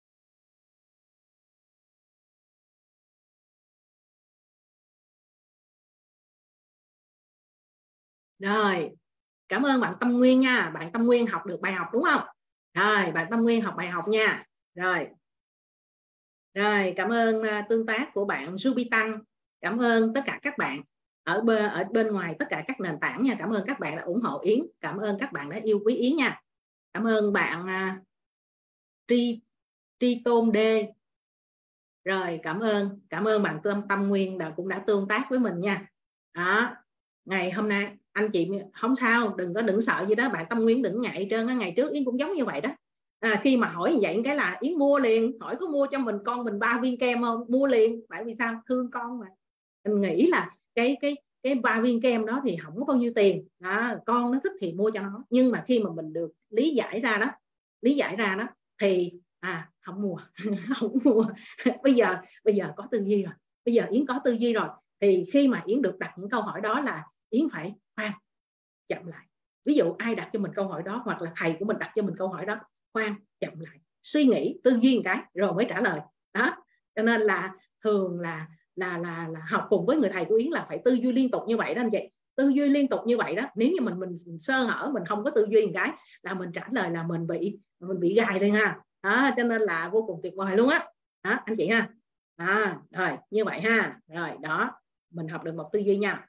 Rồi, cảm ơn bạn Tâm Nguyên nha. Bạn Tâm Nguyên học được bài học đúng không? Rồi, bạn Tâm Nguyên học bài học nha. Rồi. Rồi, cảm ơn uh, tương tác của bạn Ruby Tăng. Cảm ơn tất cả các bạn ở bên, ở bên ngoài tất cả các nền tảng nha. Cảm ơn các bạn đã ủng hộ Yến. Cảm ơn các bạn đã yêu quý Yến nha. Cảm ơn bạn uh, Tri Tri Tôn D. Rồi, cảm ơn. Cảm ơn bạn Tâm Tâm Nguyên đã cũng đã tương tác với mình nha. Đó. Ngày hôm nay anh chị không sao, đừng có đừng sợ gì đó, bạn Tâm Nguyên đừng ngại trơn. Ngày trước Yến cũng giống như vậy đó. À, khi mà hỏi như vậy cái là Yến mua liền, hỏi có mua cho mình con mình ba viên kem không? Mua liền, tại vì sao? Thương con mà. Mình nghĩ là cái cái cái ba viên kem đó thì không có bao nhiêu tiền, đó, con nó thích thì mua cho nó. Nhưng mà khi mà mình được lý giải ra đó, lý giải ra đó thì à không mua, không mua. Bây giờ bây giờ có tư duy rồi, bây giờ Yến có tư duy rồi, thì khi mà Yến được đặt những câu hỏi đó là Yến phải khoan, chậm lại. Ví dụ ai đặt cho mình câu hỏi đó, hoặc là thầy của mình đặt cho mình câu hỏi đó, khoan, chậm lại, suy nghĩ, tư duy một cái rồi mới trả lời. Đó, cho nên là thường là là là là học cùng với người thầy của Yến là phải tư duy liên tục như vậy đó anh chị. Tư duy liên tục như vậy đó, nếu như mình mình sơ hở, mình không có tư duy một cái là mình trả lời là mình bị mình bị gài lên ha. Đó, cho nên là vô cùng tuyệt vời luôn á. Đó, anh chị ha. À, rồi như vậy ha. Rồi đó, mình học được một tư duy nha.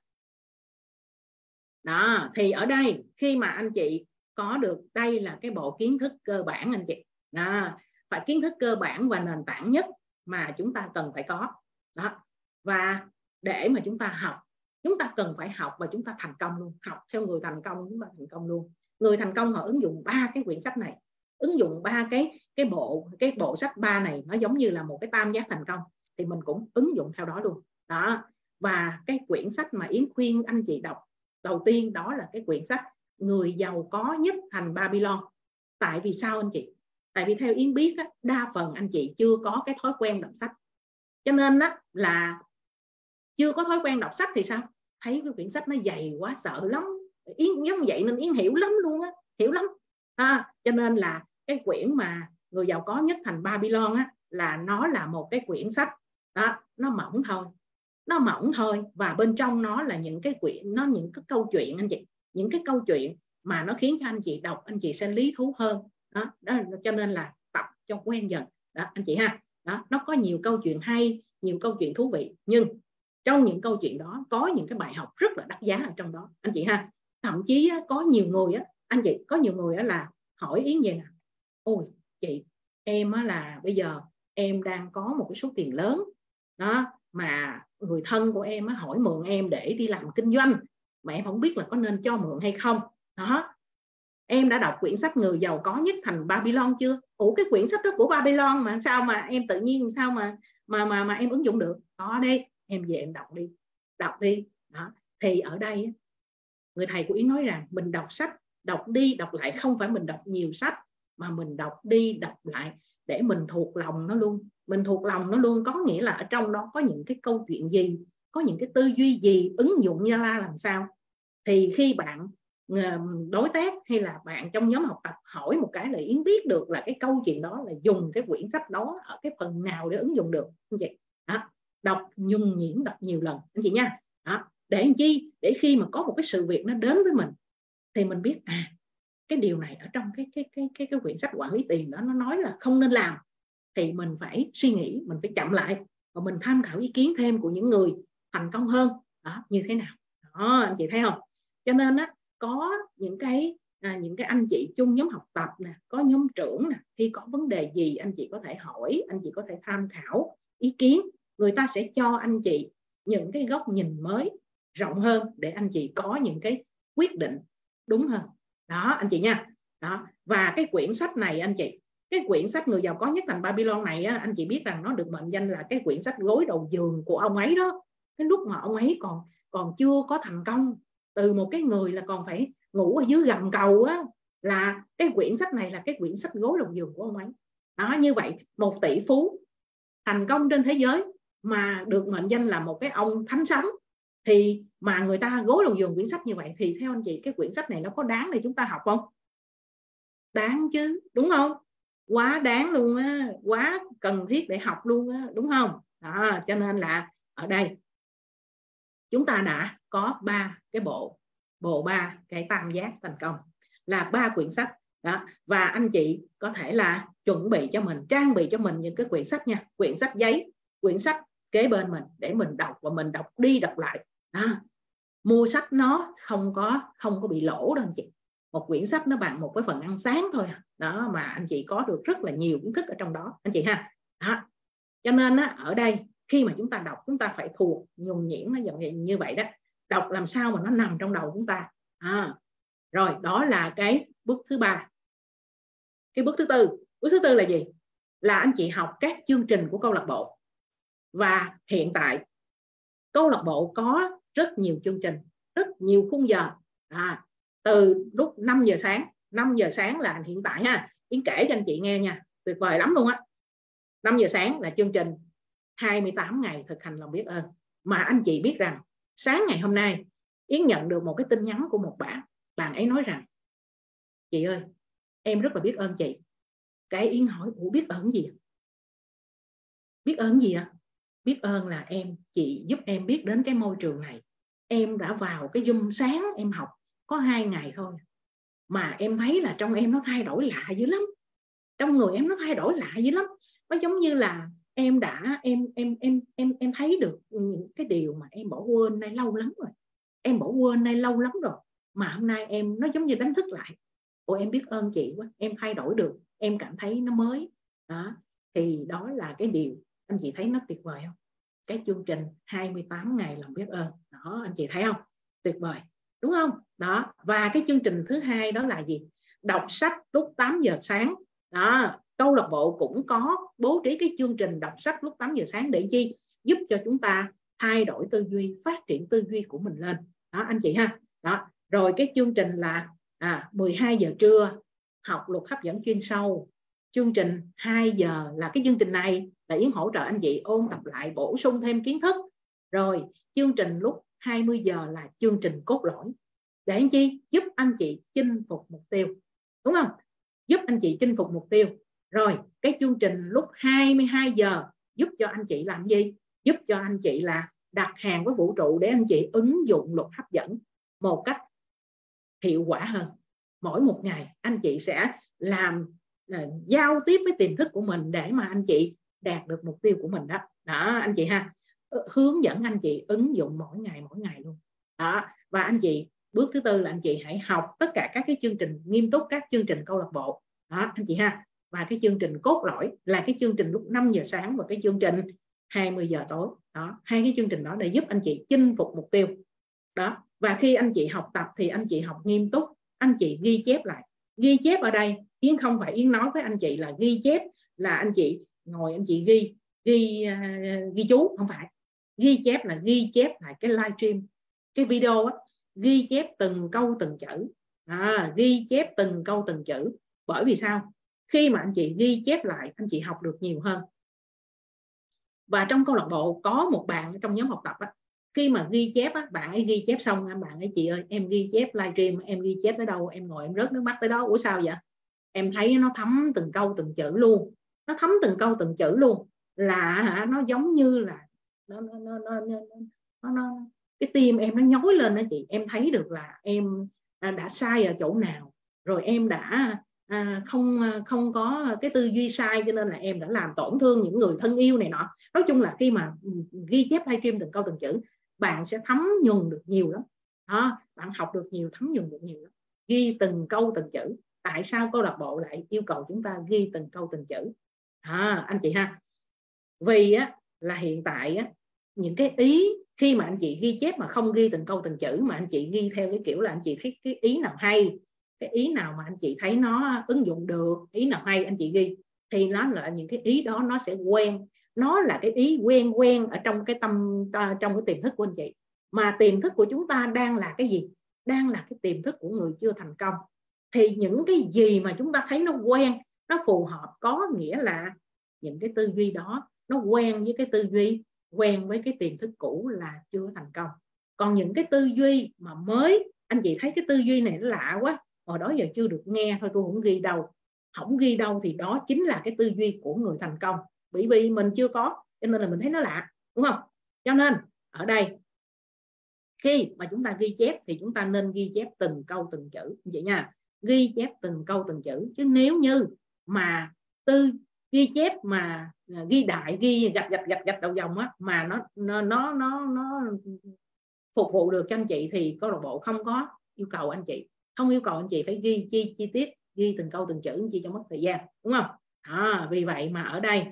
Đó, thì ở đây khi mà anh chị có được, đây là cái bộ kiến thức cơ bản anh chị. Đó, phải kiến thức cơ bản và nền tảng nhất mà chúng ta cần phải có. Đó. Và để mà chúng ta học, chúng ta cần phải học và chúng ta thành công luôn. Học theo người thành công, chúng ta thành công luôn. Người thành công họ ứng dụng ba cái quyển sách này, ứng dụng ba cái cái bộ cái bộ sách ba này, nó giống như là một cái tam giác thành công, thì mình cũng ứng dụng theo đó luôn. Đó. Và cái quyển sách mà Yến khuyên anh chị đọc đầu tiên đó là cái quyển sách Người giàu có nhất thành Babylon. Tại vì sao anh chị? Tại vì theo Yến biết, đa phần anh chị chưa có cái thói quen đọc sách. Cho nên đó là chưa có thói quen đọc sách thì sao? Thấy cái quyển sách nó dày quá sợ lắm. Yến giống vậy nên Yến hiểu lắm luôn á, hiểu lắm. À, cho nên là cái quyển mà Người giàu có nhất thành Babylon á, là nó là một cái quyển sách đó, nó mỏng thôi. Nó mỏng thôi và bên trong nó là những cái quyển, nó những cái câu chuyện anh chị, những cái câu chuyện mà nó khiến cho anh chị đọc anh chị sẽ lý thú hơn. Đó, đó cho nên là tập cho quen dần đó anh chị ha. Đó, nó có nhiều câu chuyện hay, nhiều câu chuyện thú vị, nhưng trong những câu chuyện đó có những cái bài học rất là đắt giá ở trong đó anh chị ha. Thậm chí có nhiều người á anh chị, có nhiều người á là hỏi Yến vậy nè: ôi chị, em á là bây giờ em đang có một cái số tiền lớn đó, mà người thân của em á hỏi mượn em để đi làm kinh doanh, mà em không biết là có nên cho mượn hay không. Đó, em đã đọc quyển sách Người giàu có nhất thành Babylon chưa? Ủa cái quyển sách đó của Babylon mà sao mà em tự nhiên sao mà mà mà mà em ứng dụng được? Có đi, em về em đọc đi, đọc đi. Đó, thì ở đây người thầy của Yến nói rằng mình đọc sách, đọc đi đọc lại, không phải mình đọc nhiều sách, mà mình đọc đi đọc lại để mình thuộc lòng nó luôn. Mình thuộc lòng nó luôn có nghĩa là ở trong đó có những cái câu chuyện gì, có những cái tư duy gì, ứng dụng ra làm sao. Thì khi bạn đối tác hay là bạn trong nhóm học tập hỏi một cái là Yến biết được là cái câu chuyện đó là dùng cái quyển sách đó ở cái phần nào để ứng dụng được anh chị. Đó, đọc nhuần nhuyễn, đọc nhiều lần anh chị nha. Đó, để làm chi? Để khi mà có một cái sự việc nó đến với mình thì mình biết à, cái điều này ở trong cái cái cái cái cái quyển sách quản lý tiền đó nó nói là không nên làm, thì mình phải suy nghĩ, mình phải chậm lại và mình tham khảo ý kiến thêm của những người thành công hơn đó như thế nào. Đó anh chị thấy không? Cho nên á, có những cái à, những cái anh chị chung nhóm học tập nè, có nhóm trưởng nè, khi có vấn đề gì anh chị có thể hỏi, anh chị có thể tham khảo ý kiến, người ta sẽ cho anh chị những cái góc nhìn mới rộng hơn để anh chị có những cái quyết định đúng hơn. Đó anh chị nha. Đó, và cái quyển sách này anh chị, cái quyển sách Người giàu có nhất thành Babylon này á, anh chị biết rằng nó được mệnh danh là cái quyển sách gối đầu giường của ông ấy đó. Cái lúc mà ông ấy còn còn chưa có thành công, từ một cái người là còn phải ngủ ở dưới gầm cầu á, là cái quyển sách này là cái quyển sách gối đầu giường của ông ấy. Đó, như vậy một tỷ phú thành công trên thế giới mà được mệnh danh là một cái ông thánh sống, thì mà người ta gối đầu giường quyển sách như vậy, thì theo anh chị cái quyển sách này nó có đáng để chúng ta học không? Đáng chứ, đúng không? Quá đáng luôn á, quá cần thiết để học luôn á, đúng không? Đó, cho nên là ở đây chúng ta đã có ba cái bộ bộ ba cái tam giác thành công, là ba quyển sách đó. Và anh chị có thể là chuẩn bị cho mình, trang bị cho mình những cái quyển sách nha, quyển sách giấy, quyển sách kế bên mình để mình đọc và mình đọc đi đọc lại. Đó, mua sách nó không có không có bị lỗ đâu anh chị. Một quyển sách nó bằng một cái phần ăn sáng thôi đó, mà anh chị có được rất là nhiều kiến thức ở trong đó anh chị ha. Đó, cho nên á, ở đây khi mà chúng ta đọc chúng ta phải thuộc nhuần nhuyễn, nó giống như vậy đó, đọc làm sao mà nó nằm trong đầu chúng ta. À, rồi đó là cái bước thứ ba. Cái bước thứ tư, bước thứ tư là gì? Là anh chị học các chương trình của câu lạc bộ. Và hiện tại câu lạc bộ có rất nhiều chương trình, rất nhiều khung giờ. À, từ lúc năm giờ sáng, năm giờ sáng là hiện tại ha, Yến kể cho anh chị nghe nha, tuyệt vời lắm luôn á. năm giờ sáng là chương trình hai mươi tám ngày thực hành lòng biết ơn. Mà anh chị biết rằng sáng ngày hôm nay Yến nhận được một cái tin nhắn của một bạn. Bạn ấy nói rằng: chị ơi, em rất là biết ơn chị. Cái Yến hỏi: ủa biết ơn gì? Biết ơn gì ạ? Biết ơn là em, chị giúp em biết đến cái môi trường này. Em đã vào cái Zoom sáng em học có hai ngày thôi, mà em thấy là trong em nó thay đổi lạ dữ lắm. Trong người em nó thay đổi lạ dữ lắm. Nó giống như là em đã em em em em em thấy được những cái điều mà em bỏ quên nay lâu lắm rồi. Em bỏ quên nay lâu lắm rồi mà hôm nay em nó giống như đánh thức lại. Ồ, em biết ơn chị quá, em thay đổi được, em cảm thấy nó mới. Đó, thì đó là cái điều anh chị thấy nó tuyệt vời không? cái chương trình hai mươi tám ngày lòng biết ơn. Đó, anh chị thấy không? Tuyệt vời, đúng không? Đó, và cái chương trình thứ hai đó là gì? Đọc sách lúc tám giờ sáng. Đó, câu lạc bộ cũng có bố trí cái chương trình đọc sách lúc tám giờ sáng để chi? Giúp cho chúng ta thay đổi tư duy, phát triển tư duy của mình lên. Đó anh chị ha. Đó, rồi cái chương trình là à, mười hai giờ trưa học luật hấp dẫn chuyên sâu. Chương trình hai giờ là cái chương trình này là Yến hỗ trợ anh chị ôn tập lại, bổ sung thêm kiến thức. Rồi chương trình lúc hai mươi giờ là chương trình cốt lõi để anh chị giúp anh chị chinh phục mục tiêu, đúng không? Giúp anh chị chinh phục mục tiêu. Rồi cái chương trình lúc hai mươi hai giờ giúp cho anh chị làm gì? Giúp cho anh chị là đặt hàng với vũ trụ để anh chị ứng dụng luật hấp dẫn một cách hiệu quả hơn. Mỗi một ngày anh chị sẽ làm uh, giao tiếp với tiềm thức của mình để mà anh chị đạt được mục tiêu của mình đó. Đó anh chị ha. Hướng dẫn anh chị ứng dụng mỗi ngày mỗi ngày luôn. Đó, và anh chị bước thứ tư là anh chị hãy học tất cả các cái chương trình nghiêm túc, các chương trình câu lạc bộ. Đó anh chị ha. Và cái chương trình cốt lõi là cái chương trình lúc năm giờ sáng và cái chương trình hai mươi giờ tối. Đó, hai cái chương trình đó để giúp anh chị chinh phục mục tiêu. Đó, và khi anh chị học tập thì anh chị học nghiêm túc, anh chị ghi chép lại. Ghi chép ở đây Yến không phải Yến nói với anh chị là ghi chép là anh chị ngồi anh chị ghi ghi uh, ghi chú, không phải. Ghi chép là ghi chép lại cái livestream, cái video á, ghi chép từng câu từng chữ. À, ghi chép từng câu từng chữ. Bởi vì sao? Khi mà anh chị ghi chép lại, anh chị học được nhiều hơn. Và trong câu lạc bộ có một bạn trong nhóm học tập á, khi mà ghi chép á, bạn ấy ghi chép xong, bạn ấy chị ơi em ghi chép livestream, em ghi chép tới đâu em ngồi em rớt nước mắt tới đó. Ủa sao vậy? Em thấy nó thấm từng câu từng chữ luôn, nó thấm từng câu từng chữ luôn, là hả, nó giống như là nó nó nó nó, nó, nó, nó cái tim em nó nhói lên đó chị. Em thấy được là em đã sai ở chỗ nào, rồi em đã à, không không có cái tư duy sai, cho nên là em đã làm tổn thương những người thân yêu này nọ. Nói chung là khi mà ghi chép livestream từng câu từng chữ, bạn sẽ thấm nhuần được nhiều lắm. Đó, bạn học được nhiều, thấm nhuần được nhiều lắm. Ghi từng câu từng chữ. Tại sao câu lạc bộ lại yêu cầu chúng ta ghi từng câu từng chữ? À, anh chị ha. Vì á, là hiện tại á, những cái ý khi mà anh chị ghi chép mà không ghi từng câu từng chữ, mà anh chị ghi theo cái kiểu là anh chị thấy cái ý nào hay, cái ý nào mà anh chị thấy nó ứng dụng được, ý nào hay anh chị ghi, thì nó là những cái ý đó nó sẽ quen. Nó là cái ý quen quen ở trong cái tâm, trong cái tiềm thức của anh chị. Mà tiềm thức của chúng ta đang là cái gì? Đang là cái tiềm thức của người chưa thành công. Thì những cái gì mà chúng ta thấy nó quen, nó phù hợp, có nghĩa là những cái tư duy đó nó quen với cái tư duy, quen với cái tiềm thức cũ là chưa thành công. Còn những cái tư duy mà mới, anh chị thấy cái tư duy này nó lạ quá, hồi đó giờ chưa được nghe thôi, tôi không ghi đâu. Không ghi đâu thì đó chính là cái tư duy của người thành công. Bởi vì mình chưa có, cho nên là mình thấy nó lạ, đúng không? Cho nên ở đây khi mà chúng ta ghi chép thì chúng ta nên ghi chép từng câu từng chữ vậy nha. Ghi chép từng câu từng chữ. Chứ nếu như mà tư ghi chép mà ghi đại, ghi gạch gạch gạch gạch đầu dòng á, mà nó nó nó nó nó phục vụ được cho anh chị thì câu lạc bộ không có yêu cầu anh chị, không yêu cầu anh chị phải ghi chi chi tiết, ghi từng câu từng chữ chi cho mất thời gian, đúng không? À, vì vậy mà ở đây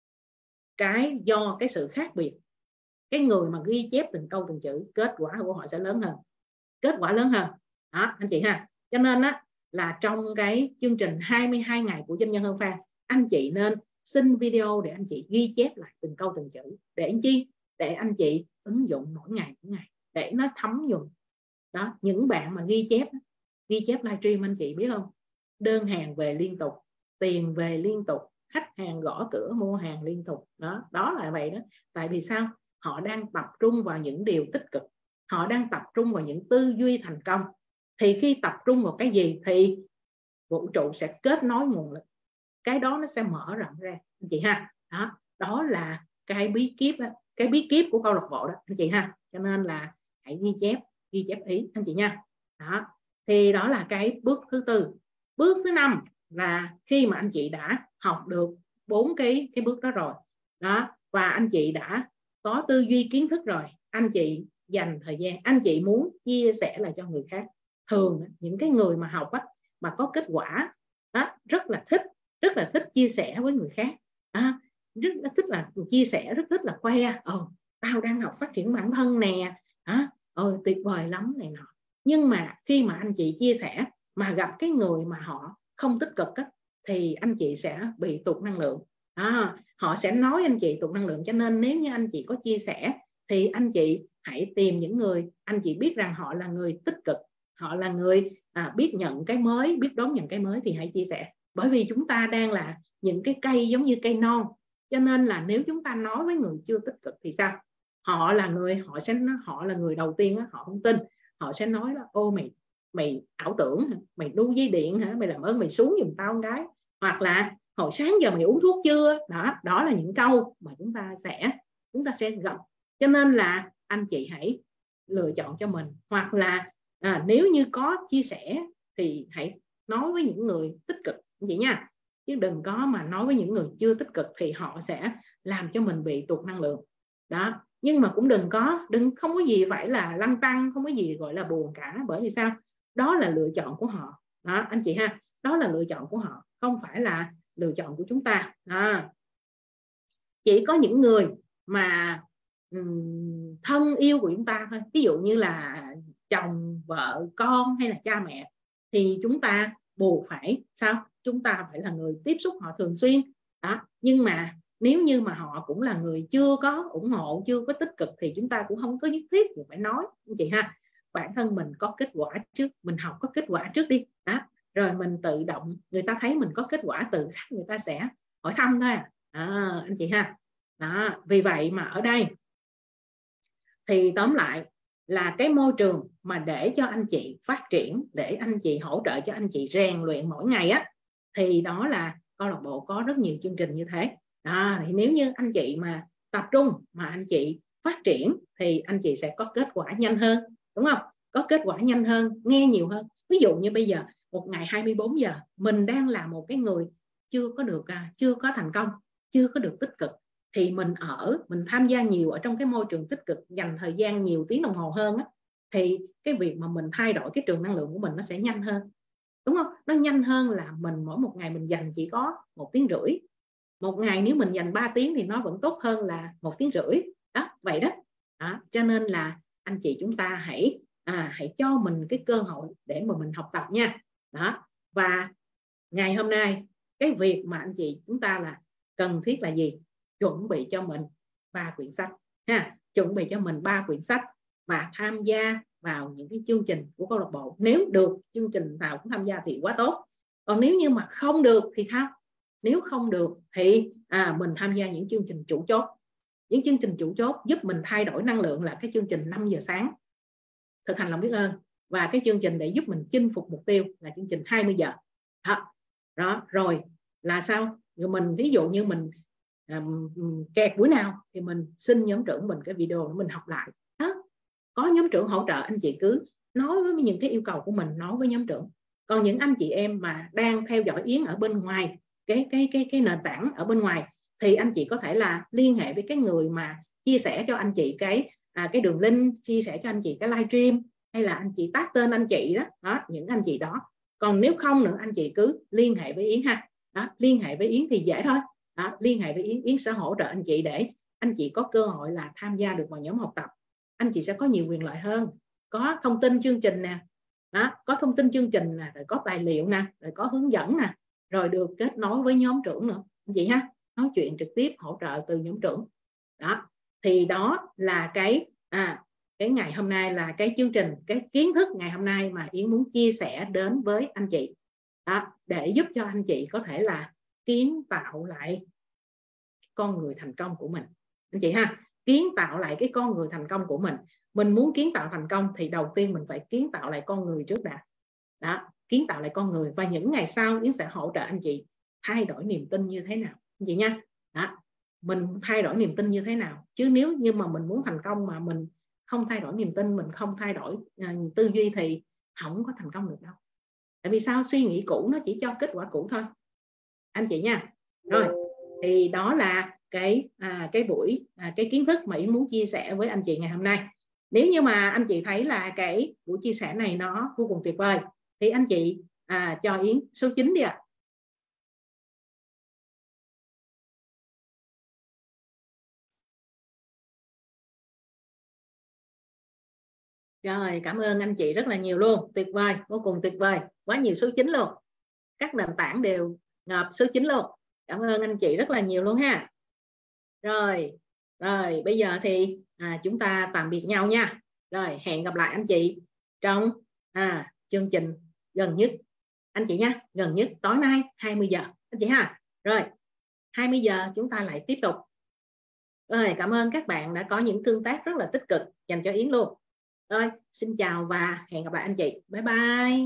cái do cái sự khác biệt, cái người mà ghi chép từng câu từng chữ, kết quả của họ sẽ lớn hơn, kết quả lớn hơn đó anh chị ha. Cho nên á, là trong cái chương trình hai mươi hai ngày của doanh nhân Hương Phan, anh chị nên xin video để anh chị ghi chép lại từng câu từng chữ, để anh chi để anh chị ứng dụng mỗi ngày mỗi ngày để nó thấm nhuần. Đó, những bạn mà ghi chép ghi chép livestream anh chị biết không, đơn hàng về liên tục, tiền về liên tục, khách hàng gõ cửa mua hàng liên tục. Đó, đó là vậy đó. Tại vì sao? Họ đang tập trung vào những điều tích cực, họ đang tập trung vào những tư duy thành công. Thì khi tập trung vào cái gì thì vũ trụ sẽ kết nối nguồn lực, cái đó nó sẽ mở rộng ra anh chị ha. Đó, đó là cái bí kíp đó, cái bí kíp của câu lạc bộ đó anh chị ha. Cho nên là hãy ghi chép, ghi chép ý anh chị nha. Đó, thì đó là cái bước thứ tư. Bước thứ năm là khi mà anh chị đã học được bốn cái cái bước đó rồi đó, và anh chị đã có tư duy kiến thức rồi, anh chị dành thời gian, anh chị muốn chia sẻ lại cho người khác. Thường những cái người mà học á, mà có kết quả đó, rất là thích, rất là thích chia sẻ với người khác, à, rất là thích là chia sẻ, rất thích là khoe. Ờ, tao đang học phát triển bản thân nè, hả? Ôi tuyệt vời lắm này nọ. Nhưng mà khi mà anh chị chia sẻ mà gặp cái người mà họ không tích cực á, thì anh chị sẽ bị tụt năng lượng. À, họ sẽ nói anh chị tụt năng lượng. Cho nên nếu như anh chị có chia sẻ thì anh chị hãy tìm những người anh chị biết rằng họ là người tích cực, họ là người à, biết nhận cái mới, biết đón nhận cái mới, thì hãy chia sẻ. Bởi vì chúng ta đang là những cái cây giống như cây non, cho nên là nếu chúng ta nói với người chưa tích cực thì sao? Họ là người họ sẽ họ là người đầu tiên á, họ không tin, họ sẽ nói là ô mày mày ảo tưởng hả? Mày đu dây điện hả? Mày làm ơn mày xuống giùm tao một cái, hoặc là hồi sáng giờ mày uống thuốc chưa? Đó, đó là những câu mà chúng ta sẽ chúng ta sẽ gặp. Cho nên là anh chị hãy lựa chọn cho mình, hoặc là à, nếu như có chia sẻ thì hãy nói với những người tích cực vậy nha, chứ đừng có mà nói với những người chưa tích cực thì họ sẽ làm cho mình bị tụt năng lượng đó. Nhưng mà cũng đừng có đừng không có gì phải là lăn tăng, không có gì gọi là buồn cả, bởi vì sao? Đó là lựa chọn của họ đó anh chị ha, đó là lựa chọn của họ, không phải là lựa chọn của chúng ta đó. Chỉ có những người mà um, thân yêu của chúng ta thôi, ví dụ như là chồng, vợ, con hay là cha mẹ, thì chúng ta buộc phải sao? Chúng ta phải là người tiếp xúc họ thường xuyên đó. Nhưng mà nếu như mà họ cũng là người chưa có ủng hộ, chưa có tích cực thì chúng ta cũng không có nhất thiết phải nói anh chị ha. Bản thân mình có kết quả trước, mình học có kết quả trước đi đó, rồi mình tự động người ta thấy mình có kết quả, tự khắc người ta sẽ hỏi thăm thôi à, à anh chị ha đó. Vì vậy mà ở đây thì tóm lại là cái môi trường mà để cho anh chị phát triển, để anh chị hỗ trợ cho anh chị rèn luyện mỗi ngày á, thì đó là câu lạc bộ có rất nhiều chương trình như thế đó. Thì nếu như anh chị mà tập trung mà anh chị phát triển thì anh chị sẽ có kết quả nhanh hơn, đúng không? Có kết quả nhanh hơn, nghe nhiều hơn. Ví dụ như bây giờ một ngày hai mươi bốn giờ mình đang là một cái người chưa có được chưa có thành công, chưa có được tích cực, thì mình ở mình tham gia nhiều ở trong cái môi trường tích cực, dành thời gian nhiều tiếng đồng hồ hơn á, thì cái việc mà mình thay đổi cái trường năng lượng của mình nó sẽ nhanh hơn, đúng không? Nó nhanh hơn là mình mỗi một ngày mình dành chỉ có một tiếng rưỡi. Một ngày nếu mình dành ba tiếng thì nó vẫn tốt hơn là một tiếng rưỡi đó, vậy đó, đó. Cho nên là anh chị chúng ta hãy à, hãy cho mình cái cơ hội để mà mình học tập nha đó. Và ngày hôm nay cái việc mà anh chị chúng ta là cần thiết là gì? Chuẩn bị cho mình ba quyển sách ha, chuẩn bị cho mình ba quyển sách và tham gia vào những cái chương trình của câu lạc bộ. Nếu được chương trình nào cũng tham gia thì quá tốt, còn nếu như mà không được thì sao? Nếu không được thì à, mình tham gia những chương trình chủ chốt. Những chương trình chủ chốt giúp mình thay đổi năng lượng là cái chương trình năm giờ sáng thực hành lòng biết ơn, và cái chương trình để giúp mình chinh phục mục tiêu là chương trình hai mươi giờ đó. Đó rồi là sao? Rồi mình ví dụ như mình um, kẹt buổi nào thì mình xin nhóm trưởng mình cái video để mình học lại đó. Có nhóm trưởng hỗ trợ, anh chị cứ nói với những cái yêu cầu của mình, nói với nhóm trưởng. Còn những anh chị em mà đang theo dõi Yến ở bên ngoài cái cái cái cái nền tảng ở bên ngoài thì anh chị có thể là liên hệ với cái người mà chia sẻ cho anh chị cái à, cái đường link, chia sẻ cho anh chị cái livestream, hay là anh chị tag tên anh chị đó, đó những anh chị đó. Còn nếu không nữa anh chị cứ liên hệ với Yến ha đó, liên hệ với Yến thì dễ thôi đó, liên hệ với Yến, Yến sẽ hỗ trợ anh chị để anh chị có cơ hội là tham gia được vào nhóm học tập. Anh chị sẽ có nhiều quyền lợi hơn, có thông tin chương trình nè đó, có thông tin chương trình nè, rồi có tài liệu nè, rồi có hướng dẫn nè, rồi được kết nối với nhóm trưởng nữa anh chị ha, nói chuyện trực tiếp hỗ trợ từ nhóm trưởng đó. Thì đó là cái à, cái ngày hôm nay là cái chương trình, cái kiến thức ngày hôm nay mà Yến muốn chia sẻ đến với anh chị đó, để giúp cho anh chị có thể là kiến tạo lại con người thành công của mình anh chị ha, kiến tạo lại cái con người thành công của mình. Mình muốn kiến tạo thành công thì đầu tiên mình phải kiến tạo lại con người trước đã đó, kiến tạo lại con người, và những ngày sau Yến sẽ hỗ trợ anh chị thay đổi niềm tin như thế nào anh chị nha đó. Mình thay đổi niềm tin như thế nào, chứ nếu như mà mình muốn thành công mà mình không thay đổi niềm tin, mình không thay đổi uh, tư duy thì không có thành công được đâu. Tại vì sao? Suy nghĩ cũ nó chỉ cho kết quả cũ thôi anh chị nha. Rồi thì đó là cái à, cái buổi à, cái kiến thức mà Yến muốn chia sẻ với anh chị ngày hôm nay. Nếu như mà anh chị thấy là cái buổi chia sẻ này nó vô cùng tuyệt vời thì anh chị à, cho Yến số chín đi ạ. À. Rồi, cảm ơn anh chị rất là nhiều luôn. Tuyệt vời, vô cùng tuyệt vời. Quá nhiều số chín luôn. Các nền tảng đều ngập số chín luôn. Cảm ơn anh chị rất là nhiều luôn ha. Rồi, rồi bây giờ thì à, chúng ta tạm biệt nhau nha. Rồi, hẹn gặp lại anh chị trong à, chương trình gần nhất. Anh chị nha, gần nhất tối nay hai mươi giờ. Anh chị ha. Rồi, hai mươi giờ chúng ta lại tiếp tục. Rồi, cảm ơn các bạn đã có những tương tác rất là tích cực dành cho Yến luôn. Rồi, xin chào và hẹn gặp lại anh chị. Bye bye.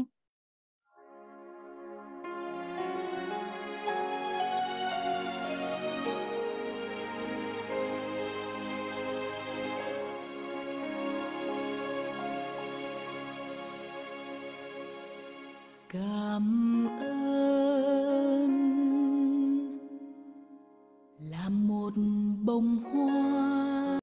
Cảm ơn là một bông hoa